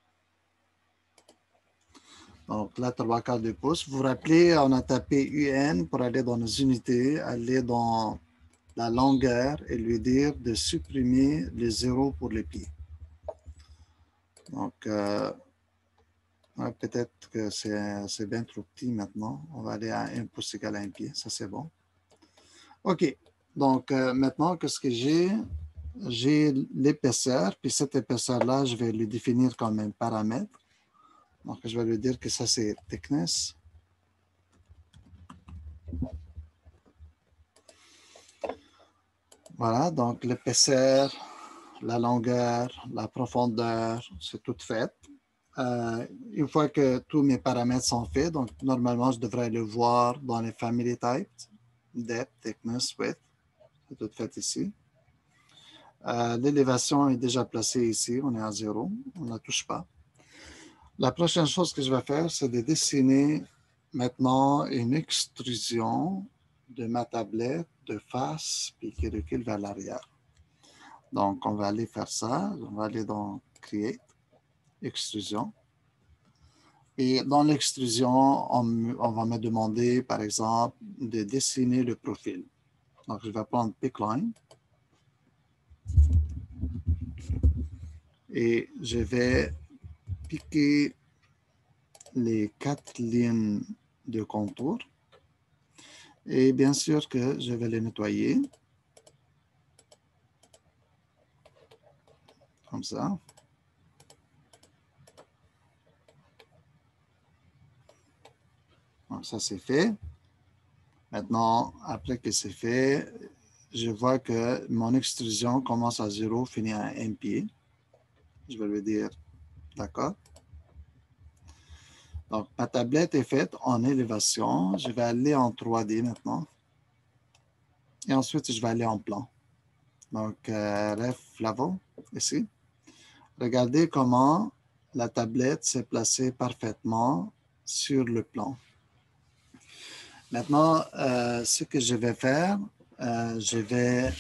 Donc là, 3/4 de pouce. Vous vous rappelez, on a tapé UN pour aller dans nos unités, aller dans la longueur et lui dire de supprimer les zéros pour les pieds. Donc, peut-être que c'est bien trop petit maintenant. On va aller à 1 pouce égal à 1 pied. Ça, c'est bon. OK. Donc, maintenant, qu'est-ce que j'ai? J'ai l'épaisseur, puis cette épaisseur-là, je vais lui définir comme un paramètre. Donc, je vais lui dire que ça, c'est thickness. Voilà, donc l'épaisseur, la longueur, la profondeur, c'est tout fait. Une fois que tous mes paramètres sont faits, donc normalement, je devrais le voir dans les family types, depth, thickness, width, c'est tout fait ici. L'élévation est déjà placée ici, on est à 0, on ne la touche pas. La prochaine chose que je vais faire, c'est de dessiner maintenant une extrusion de ma tablette de face puis qui recule vers l'arrière. Donc, on va aller faire ça. On va aller dans Create, Extrusion. Et dans l'extrusion, on va me demander, par exemple, de dessiner le profil. Donc, je vais prendre Pick Line. Et je vais piquer les 4 lignes de contour. Et bien sûr que je vais les nettoyer. Comme ça. Donc, ça, c'est fait. Maintenant, après que c'est fait, je vois que mon extrusion commence à 0, finit à 1 pied. Je vais lui dire d'accord. Donc, ma tablette est faite en élévation. Je vais aller en 3D maintenant. Et ensuite, je vais aller en plan. Donc, ref level, ici. Regardez comment la tablette s'est placée parfaitement sur le plan. Maintenant, ce que je vais faire, je vais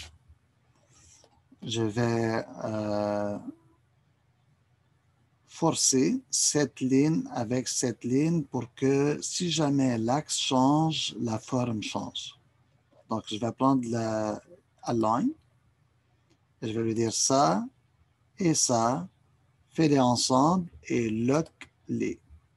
forcer cette ligne avec cette ligne pour que si jamais l'axe change, la forme change. Donc, je vais prendre la align et je vais lui dire ça et ça, fais-les ensemble et lock-les.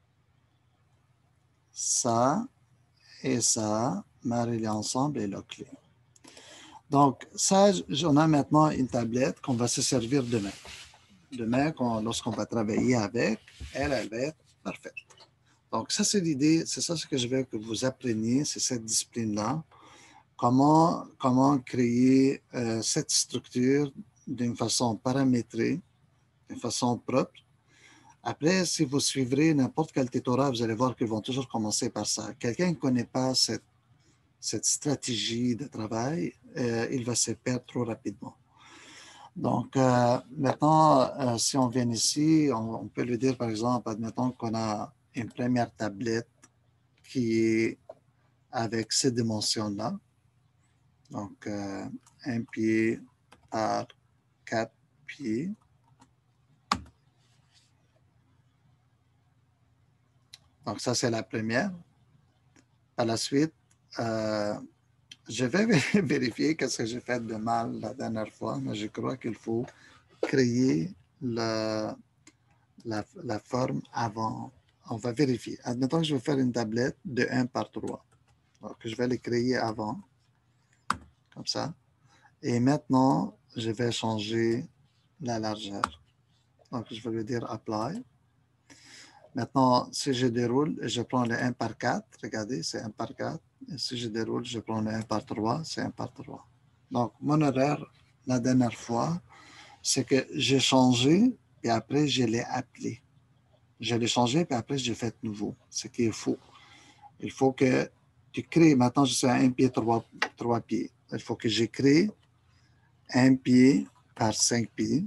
Ça et ça, marie-les ensemble et lock-les. Donc, ça, on a maintenant une tablette qu'on va se servir demain. Demain, lorsqu'on va travailler avec, elle va être parfaite. Donc, ça, c'est l'idée, c'est ça ce que je veux que vous appreniez, c'est cette discipline-là. Comment créer cette structure d'une façon paramétrée, d'une façon propre, Après, si vous suivrez n'importe quel tutorat, vous allez voir qu'ils vont toujours commencer par ça. Quelqu'un qui ne connaît pas cette stratégie de travail, il va se perdre trop rapidement. Donc, maintenant, si on vient ici, on peut lui dire, par exemple, admettons qu'on a une première tablette qui est avec ces dimensions-là. Donc, un pied par 4 pieds. Donc, ça, c'est la première. Par la suite, je vais vérifier qu'est-ce que j'ai fait de mal la dernière fois, mais je crois qu'il faut créer la forme avant. On va vérifier. Admettons que je vais faire une tablette de 1 par 3. Donc, je vais les créer avant, comme ça. Et maintenant, je vais changer la largeur. Donc, je vais lui dire Apply. Maintenant, si je déroule, je prends le 1 par 4. Regardez, c'est 1 par 4. Et si je déroule, je prends le 1 par 3. C'est 1 par 3. Donc, mon erreur, la dernière fois, c'est que j'ai changé, et après, je l'ai appelé. Je l'ai changé, puis après, j'ai fait nouveau. Ce qui est faux. Il faut que tu crées, maintenant, je suis à 1 pied, 3 pieds. Il faut que je crée 1 pied par 5 pieds.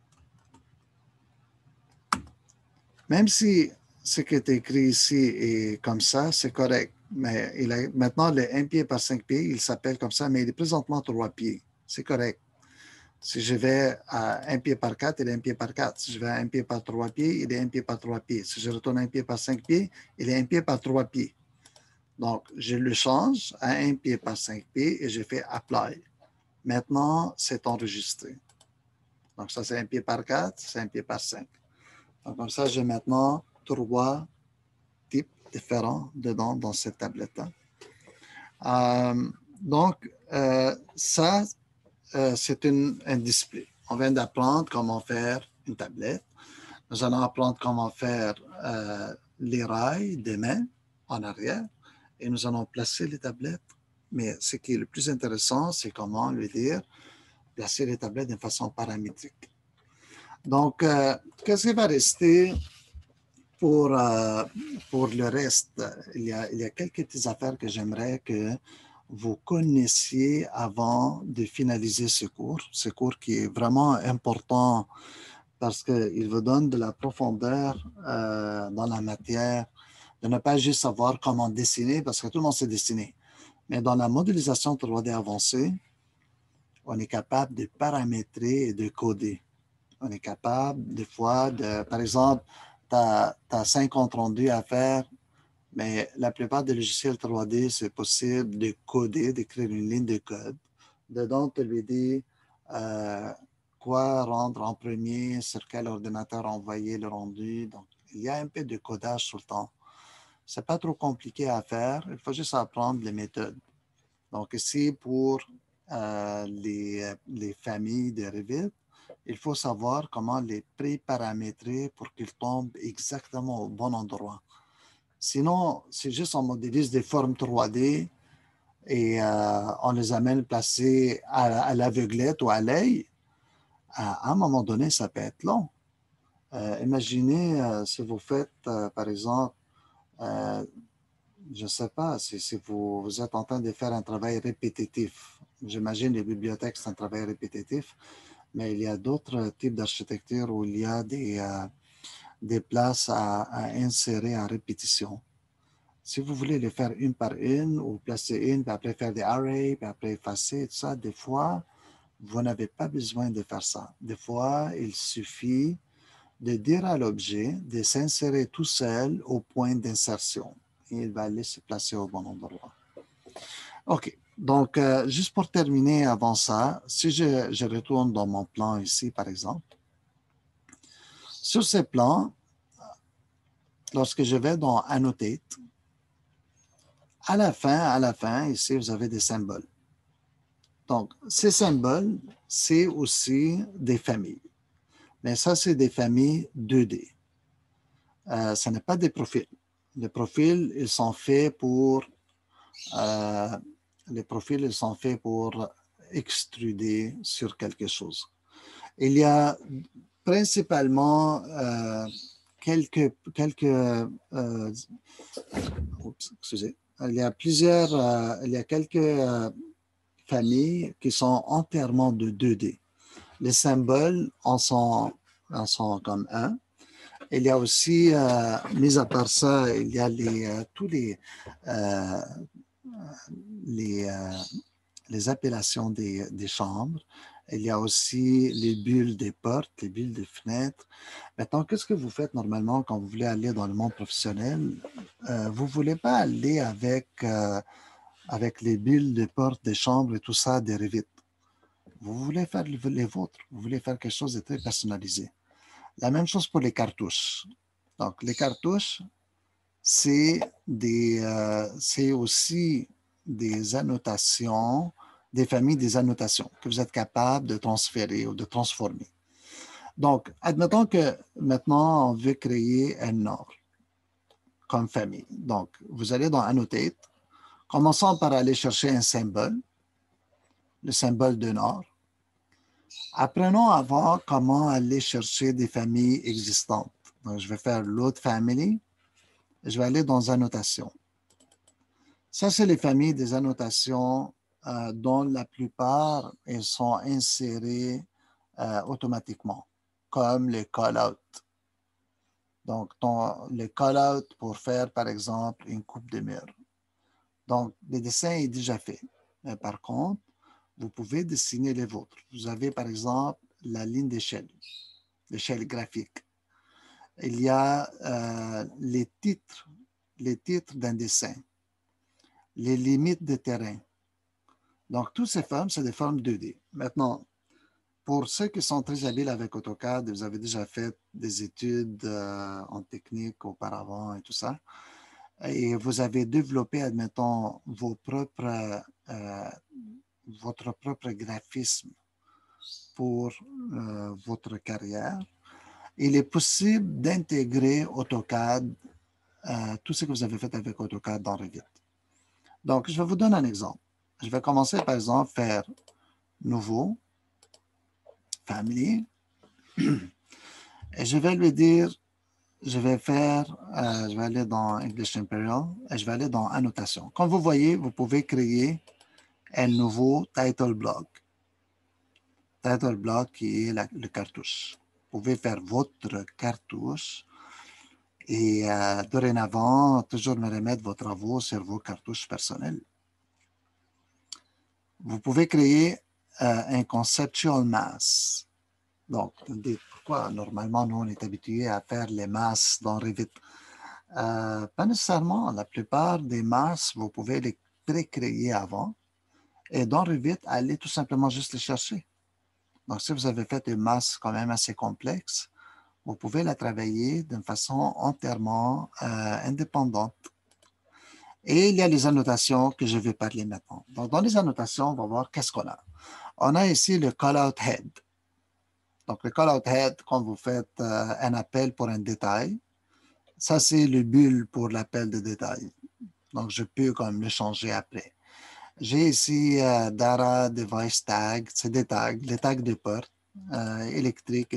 Même si ce qui est écrit ici est comme ça, c'est correct. Mais maintenant, le 1 pied par 5 pieds, il s'appelle comme ça, mais il est présentement 3 pieds. C'est correct. Si je vais à 1 pied par 4, il est 1 pied par 4. Si je vais à 1 pied par 3 pieds, il est 1 pied par 3 pieds. Si je retourne à 1 pied par 5 pieds, il est 1 pied par 3 pieds. Donc, je le change à 1 pied par 5 pieds et je fais Apply. Maintenant, c'est enregistré. Donc, ça, c'est 1 pied par 4, c'est 1 pied par 5. Donc, comme ça, j'ai maintenant 3 types différents dedans dans cette tablette-là. Donc, ça, c'est un display. On vient d'apprendre comment faire une tablette. Nous allons apprendre comment faire les rails des mains en arrière et nous allons placer les tablettes. Mais ce qui est le plus intéressant, c'est comment lui dire placer les tablettes de façon paramétrique. Donc, qu'est-ce qui va rester pour le reste? Il y a quelques petites affaires que j'aimerais que vous connaissiez avant de finaliser ce cours qui est vraiment important parce qu'il vous donne de la profondeur dans la matière, de ne pas juste savoir comment dessiner, parce que tout le monde sait dessiner. Mais dans la modélisation 3D avancée, on est capable de paramétrer et de coder. On est capable, des fois, par exemple, tu as 5 comptes rendus à faire, mais la plupart des logiciels 3D, c'est possible de coder, d'écrire une ligne de code. Dedans, tu lui dis quoi rendre en premier, sur quel ordinateur envoyer le rendu. Donc, il y a un peu de codage tout le temps. Ce n'est pas trop compliqué à faire, il faut juste apprendre les méthodes. Donc, ici, pour les familles de Revit, il faut savoir comment les pré-paramétrer pour qu'ils tombent exactement au bon endroit. Sinon, c'est juste on modélise des formes 3D et on les amène placées à l'aveuglette ou à l'œil. À un moment donné, ça peut être long. Imaginez si vous faites, par exemple, je ne sais pas, si vous êtes en train de faire un travail répétitif. J'imagine les bibliothèques, c'est un travail répétitif, mais il y a d'autres types d'architecture où il y a des places à insérer en répétition. Si vous voulez les faire une par une ou placer une, puis après faire des arrays, puis après effacer, tout ça, des fois, vous n'avez pas besoin de faire ça. Des fois, il suffit de dire à l'objet de s'insérer tout seul au point d'insertion. Et il va aller se placer au bon endroit. OK. Donc, juste pour terminer avant ça, si je retourne dans mon plan ici, par exemple, sur ces plans, lorsque je vais dans Annotate, à la fin, ici, vous avez des symboles. Donc, ces symboles, c'est aussi des familles. Mais ça, c'est des familles 2D. Ce n'est pas des profils. Les profils, ils sont faits pour extruder sur quelque chose. Il y a principalement quelques excusez, il y a quelques familles qui sont entièrement de 2D. Les symboles en sont comme un. Il y a aussi, mis à part ça, il y a tous euh, les, euh, les appellations des chambres. Il y a aussi les bulles des portes, les bulles des fenêtres. Maintenant, qu'est-ce que vous faites normalement quand vous voulez aller dans le monde professionnel? Vous ne voulez pas aller avec les bulles des portes, des chambres et tout ça, des Revit. Vous voulez faire les vôtres. Vous voulez faire quelque chose de très personnalisé. La même chose pour les cartouches. Donc, les cartouches, c'est aussi des annotations, des familles des annotations que vous êtes capable de transférer ou de transformer. Donc, admettons que maintenant, on veut créer un ordre comme famille. Donc, vous allez dans Annotate. Commençons par aller chercher un symbole, le symbole d'un ordre. Apprenons à voir comment aller chercher des familles existantes. Donc, je vais faire load family. Je vais aller dans annotation. Ça, c'est les familles des annotations dont la plupart elles sont insérées automatiquement, comme les call-out. Donc, le call-out pour faire, par exemple, une coupe de mur. Donc, le dessin est déjà fait. Mais par contre, vous pouvez dessiner les vôtres. Vous avez, par exemple, la ligne d'échelle, l'échelle graphique. Il y a les titres d'un dessin, les limites de terrain. Donc, toutes ces formes, c'est des formes 2D. Maintenant, pour ceux qui sont très habiles avec AutoCAD, vous avez déjà fait des études en technique auparavant et tout ça, et vous avez développé, admettons, votre propre graphisme pour votre carrière, il est possible d'intégrer AutoCAD, tout ce que vous avez fait avec AutoCAD dans Revit. Donc, je vais vous donner un exemple. Je vais commencer, par exemple, faire Nouveau, Family, et je vais lui dire, je vais aller dans English Imperial, et je vais aller dans Annotation. Comme vous voyez, vous pouvez créer un nouveau title block. Title block qui est le cartouche. Vous pouvez faire votre cartouche et dorénavant, toujours me remettre vos travaux sur vos cartouches personnelles. Vous pouvez créer un conceptual mass. Donc, pourquoi normalement nous on est habitués à faire les masses dans Revit? Pas nécessairement. La plupart des masses, vous pouvez les pré-créer avant et dans Revit, allez tout simplement juste les chercher. Donc, si vous avez fait une masse quand même assez complexe, vous pouvez la travailler d'une façon entièrement indépendante. Et il y a les annotations que je vais parler maintenant. Donc, dans les annotations, on va voir qu'est-ce qu'on a. On a ici le call-out head. Donc, le call-out head, quand vous faites un appel pour un détail, ça, c'est le bulle pour l'appel de détail. Donc, je peux comme le changer après. J'ai ici Dara Device Tag, c'est des tags, les tags de porte, électrique.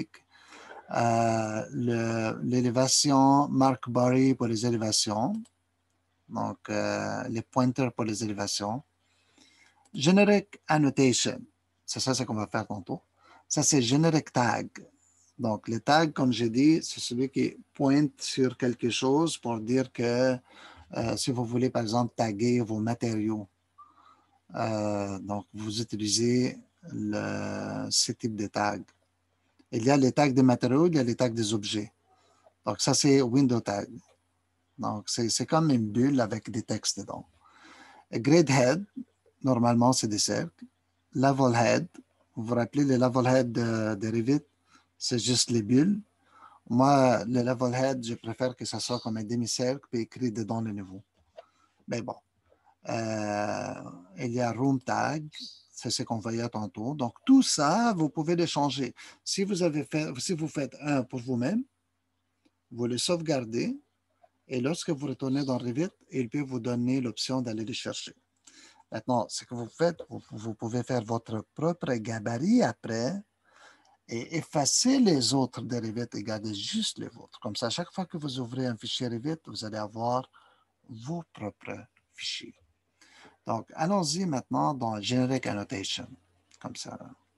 L'élévation Mark Barry pour les élévations. Donc, les pointers pour les élévations. Generic Annotation, c'est ça, c'est qu'on va faire tantôt. Ça, c'est Generic Tag. Donc, le tag, comme j'ai dit, c'est celui qui pointe sur quelque chose pour dire que si vous voulez, par exemple, taguer vos matériaux, donc vous utilisez ce type de tag. Il y a les tags des matériaux, il y a les tags des objets. Donc, ça, c'est Window Tag. Donc, c'est comme une bulle avec des textes dedans. Grid Head, normalement, c'est des cercles. Level Head, vous vous rappelez les Level Head de Revit? C'est juste les bulles. Moi, le Level Head, je préfère que ça soit comme un demi-cercle puis écrit dedans le niveau. Mais bon. Il y a Room Tag, c'est ce qu'on voyait tantôt. Donc, tout ça, vous pouvez le changer. Si vous faites un pour vous-même, vous le sauvegardez et lorsque vous retournez dans Revit, il peut vous donner l'option d'aller le chercher. Maintenant, ce que vous faites, vous pouvez faire votre propre gabarit après et effacez les autres dérivés et gardez juste les vôtres. Comme ça, à chaque fois que vous ouvrez un fichier Revit, vous allez avoir vos propres fichiers. Donc, allons-y maintenant dans Generic Annotation, comme ça.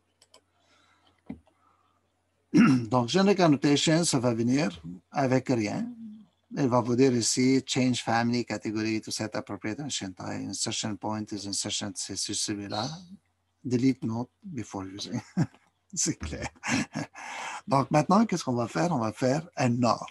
Donc, Generic Annotation, ça va venir avec rien. Il va vous dire ici, change family, category to set appropriate ancient type. Insertion point is insertion, c'est celui-là. Delete note before using. C'est clair. Donc, maintenant, qu'est-ce qu'on va faire? On va faire un OR.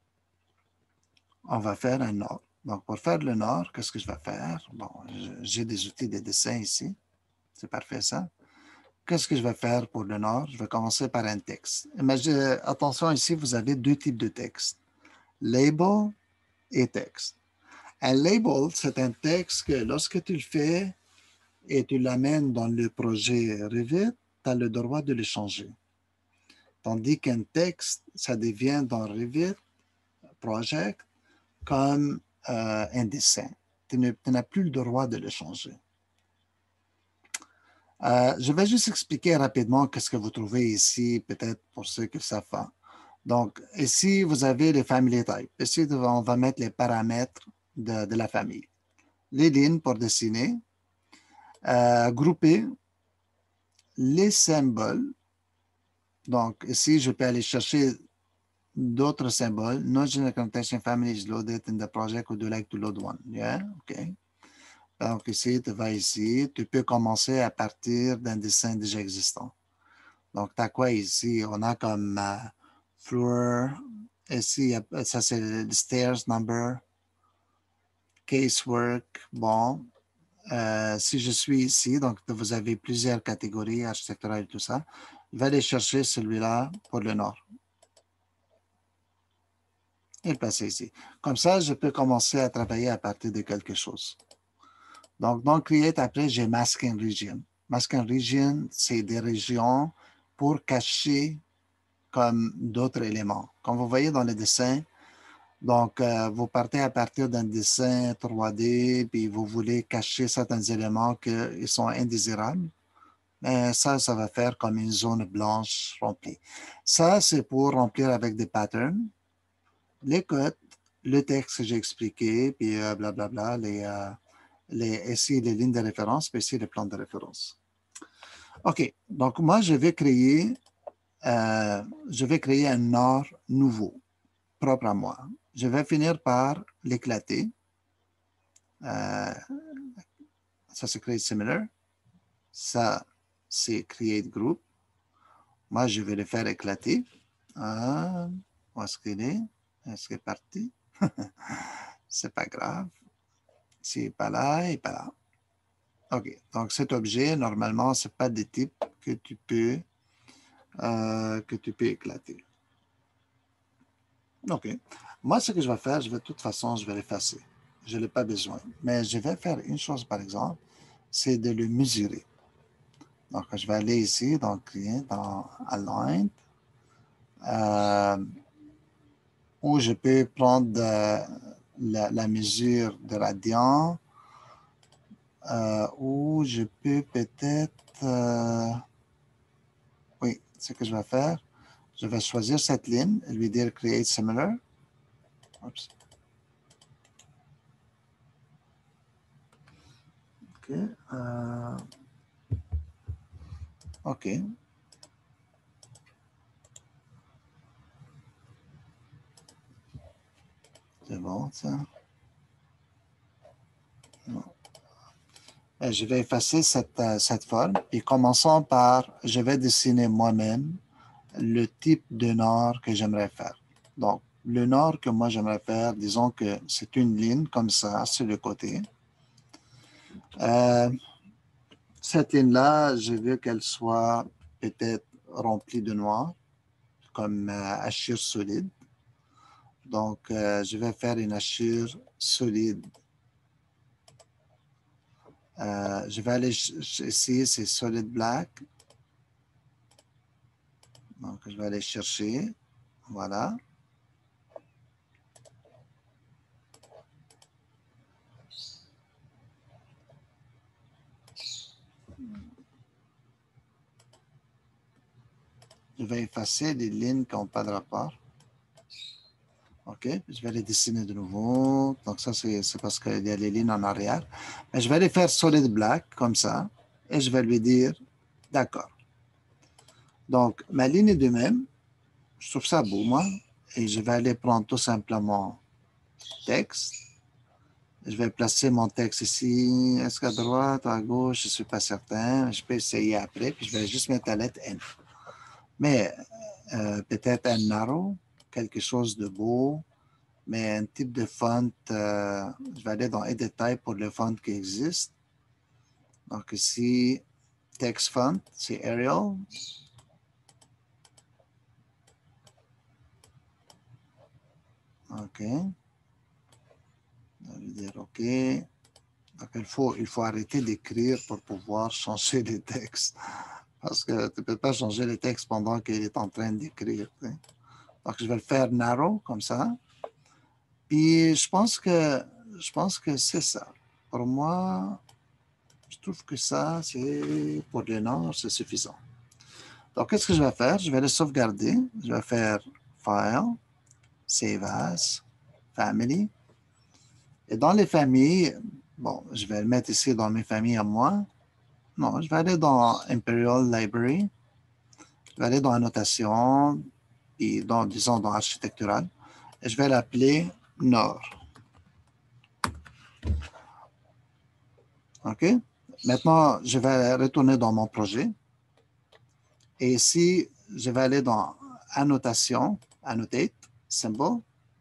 On va faire un OR. Donc, pour faire le OR, qu'est-ce que je vais faire? Bon, j'ai des outils de dessin ici. C'est parfait, ça. Qu'est-ce que je vais faire pour le Nord? Je vais commencer par un texte. Attention, ici, vous avez deux types de texte. Label et texte. Un label, c'est un texte que lorsque tu le fais et tu l'amènes dans le projet Revit, tu as le droit de le changer. Tandis qu'un texte, ça devient dans Revit Project comme un dessin. Tu n'as plus le droit de le changer. Je vais juste expliquer rapidement ce que vous trouvez ici, peut-être pour ceux qui ne savent pas. Donc, ici, vous avez les family types. Ici, on va mettre les paramètres de la famille. Les lignes pour dessiner, grouper, les symboles. Donc, ici, je peux aller chercher d'autres symboles. No generic annotation family is loaded in the project. Would you like to load one? Yeah, OK. Donc, ici, tu vas ici. Tu peux commencer à partir d'un dessin déjà existant. Donc, tu as quoi ici? On a comme floor. Ici, ça, c'est le stairs number. Casework. Bon. Si je suis ici, donc vous avez plusieurs catégories architecturales et tout ça. Je vais aller chercher celui-là pour le nord. Et le passer ici. Comme ça, je peux commencer à travailler à partir de quelque chose. Donc, dans Create, après, j'ai Masking Region. Masking Region, c'est des régions pour cacher comme d'autres éléments. Comme vous voyez dans le dessin, donc vous partez à partir d'un dessin 3D, puis vous voulez cacher certains éléments qui sont indésirables. Mais ça va faire comme une zone blanche remplie. Ça, c'est pour remplir avec des patterns, les codes, le texte que j'ai expliqué, puis blablabla, ici les lignes de référence, puis ici les plans de référence. OK, donc moi, je vais créer un nord nouveau, propre à moi. Je vais finir par l'éclater. Ça, c'est Create Similar. Ça, c'est Create Group. Moi, je vais le faire éclater. Où est-ce qu'il est? Est-ce qu'il est parti? C'est pas grave. S'il n'est pas là, il n'est pas là. OK. Donc, cet objet, normalement, ce n'est pas des types que tu peux éclater. OK. Moi, ce que je vais faire, de toute façon, je vais l'effacer. Je n'ai pas besoin. Mais je vais faire une chose, par exemple, c'est de le mesurer. Donc, je vais aller ici, dans Align, où je peux prendre la mesure de radian, ou je peux peut-être... oui, ce que je vais faire, je vais choisir cette ligne et lui dire Create Similar. Oups. OK. OK. C'est bon, ça. Non. Et je vais effacer cette forme. Et commençons par, je vais dessiner moi-même le type de nord que j'aimerais faire. Donc, le nord que moi j'aimerais faire, disons que c'est une ligne comme ça sur le côté. Cette ligne-là, je veux qu'elle soit peut-être remplie de noir, comme hachure solide. Donc, je vais faire une hachure solide. Je vais aller ici, c'est solid black. Donc, je vais aller chercher. Voilà. Je vais effacer les lignes qui n'ont pas de rapport. OK, je vais les dessiner de nouveau. Donc ça, c'est parce qu'il y a les lignes en arrière. Mais je vais les faire solid black, comme ça. Et je vais lui dire, d'accord. Donc, ma ligne est de même. Je trouve ça beau, moi. Et je vais aller prendre tout simplement texte. Je vais placer mon texte ici. Est-ce qu'à droite ou à gauche? Je ne suis pas certain. Je peux essayer après. Puis je vais juste mettre la lettre N. Mais peut-être un narrow, quelque chose de beau. Mais un type de font, je vais aller dans les détails pour le font qui existe. Donc ici, text font, c'est Arial. OK. Je vais dire OK. Donc il faut arrêter d'écrire pour pouvoir changer les textes. Parce que tu ne peux pas changer les textes pendant qu'il est en train d'écrire. Donc je vais le faire narrow, comme ça. Puis je pense que c'est ça. Pour moi, je trouve que ça, c'est pour le nord, c'est suffisant. Donc, qu'est-ce que je vais faire? Je vais le sauvegarder. Je vais faire File, Save As, Family. Et dans les familles, bon, je vais le mettre ici dans mes familles à moi. Non, je vais aller dans Imperial Library. Je vais aller dans Annotation, et disons, dans Architectural. Et je vais l'appeler Nord. OK? Maintenant, je vais retourner dans mon projet. Et ici, je vais aller dans Annotation, Annotate, Symbol.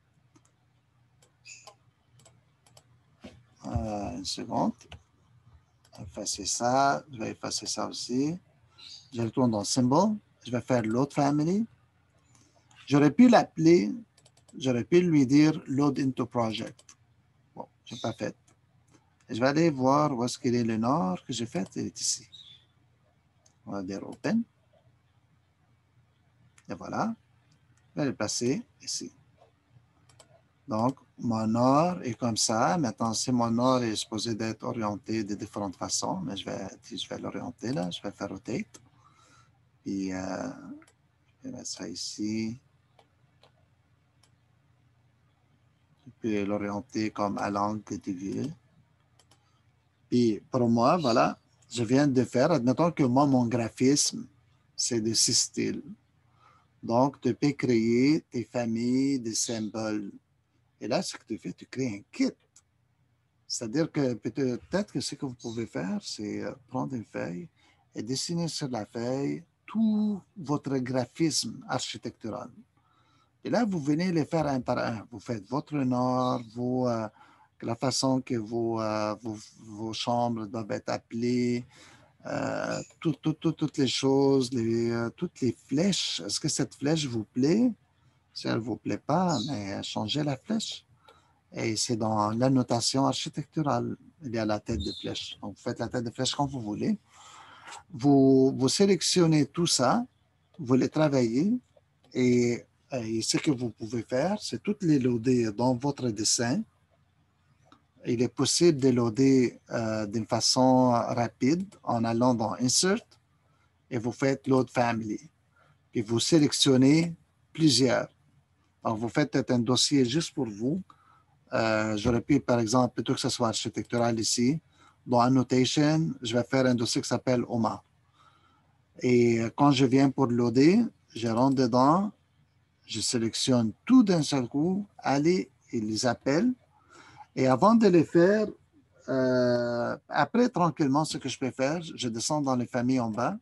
Une seconde. Effacer ça. Je vais effacer ça aussi. Je retourne dans Symbol. Je vais faire Load Family. J'aurais pu l'appeler, j'aurais pu lui dire Load into Project. Bon, je n'ai pas fait. Et je vais aller voir où est-ce qu'il est le nord que j'ai fait. Il est ici. On va dire Open. Et voilà. Je vais le placer ici. Donc, mon nord est comme ça. Maintenant, si mon nord est supposé d'être orienté de différentes façons, mais je vais l'orienter là. Je vais faire Rotate. Puis, je vais mettre ça ici. Je peux l'orienter comme à l'angle du vue. Puis, pour moi, voilà, je viens de faire, admettons que moi, mon graphisme, c'est de 6 styles. Donc, tu peux créer tes familles de symboles. Et là, ce que tu fais, tu crées un kit. C'est-à-dire que peut-être que ce que vous pouvez faire, c'est prendre une feuille et dessiner sur la feuille tout votre graphisme architectural. Et là, vous venez les faire un par un. Vous faites votre nord, la façon que vos chambres doivent être appelées, toutes les choses, toutes les flèches. Est-ce que cette flèche vous plaît? Si elle ne vous plaît pas, mais changez la flèche. Et c'est dans l'annotation architecturale. Il y a la tête de flèche. Donc, vous faites la tête de flèche comme vous voulez. Vous sélectionnez tout ça, vous les travaillez et ce que vous pouvez faire, c'est toutes les loader dans votre dessin. Il est possible de loader d'une façon rapide en allant dans Insert et vous faites Load Family. Puis vous sélectionnez plusieurs. Donc, vous faites un dossier juste pour vous. J'aurais pu, par exemple, plutôt que ce soit architectural ici, dans Annotation, je vais faire un dossier qui s'appelle OMA. Et quand je viens pour loader, je rentre dedans, je sélectionne tout d'un seul coup, allez, il les appelle. Et avant de les faire, après, tranquillement, ce que je peux faire, je descends dans les familles en bas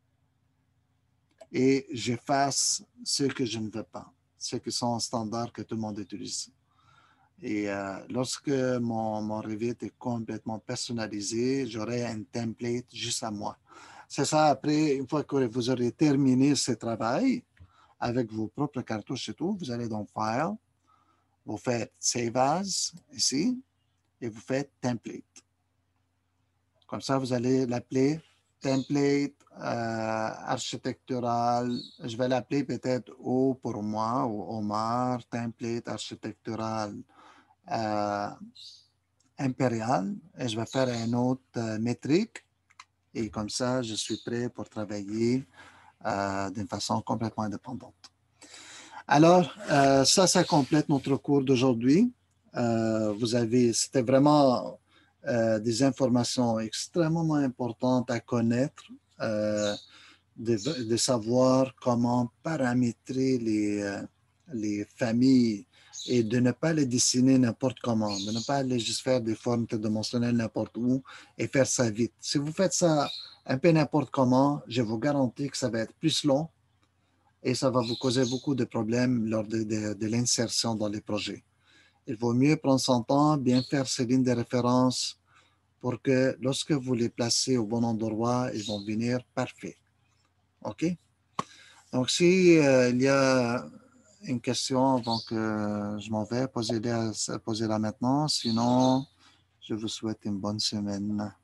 et j'efface ceux que je ne veux pas, ceux qui sont standards que tout le monde utilise. Et lorsque mon Revit est complètement personnalisé, j'aurai un template juste à moi. C'est ça, après, une fois que vous aurez terminé ce travail avec vos propres cartouches et tout, vous allez dans File, vous faites Save As ici et vous faites Template. Comme ça, vous allez l'appeler Template architectural. Je vais l'appeler peut-être O pour moi ou Omar, Template architectural impérial. Et je vais faire un autre métrique. Et comme ça, je suis prêt pour travailler d'une façon complètement indépendante. Alors, ça complète notre cours d'aujourd'hui. C'était vraiment des informations extrêmement importantes à connaître, de savoir comment paramétrer les familles et de ne pas les dessiner n'importe comment, de ne pas aller juste faire des formes tridimensionnelles n'importe où et faire ça vite. Si vous faites ça un peu n'importe comment, je vous garantis que ça va être plus long et ça va vous causer beaucoup de problèmes lors de l'insertion dans les projets. Il vaut mieux prendre son temps, bien faire ces lignes de référence pour que lorsque vous les placez au bon endroit, ils vont venir parfaits. OK? Donc, si il y a une question avant que je m'en vais, posez-la maintenant. Sinon, je vous souhaite une bonne semaine.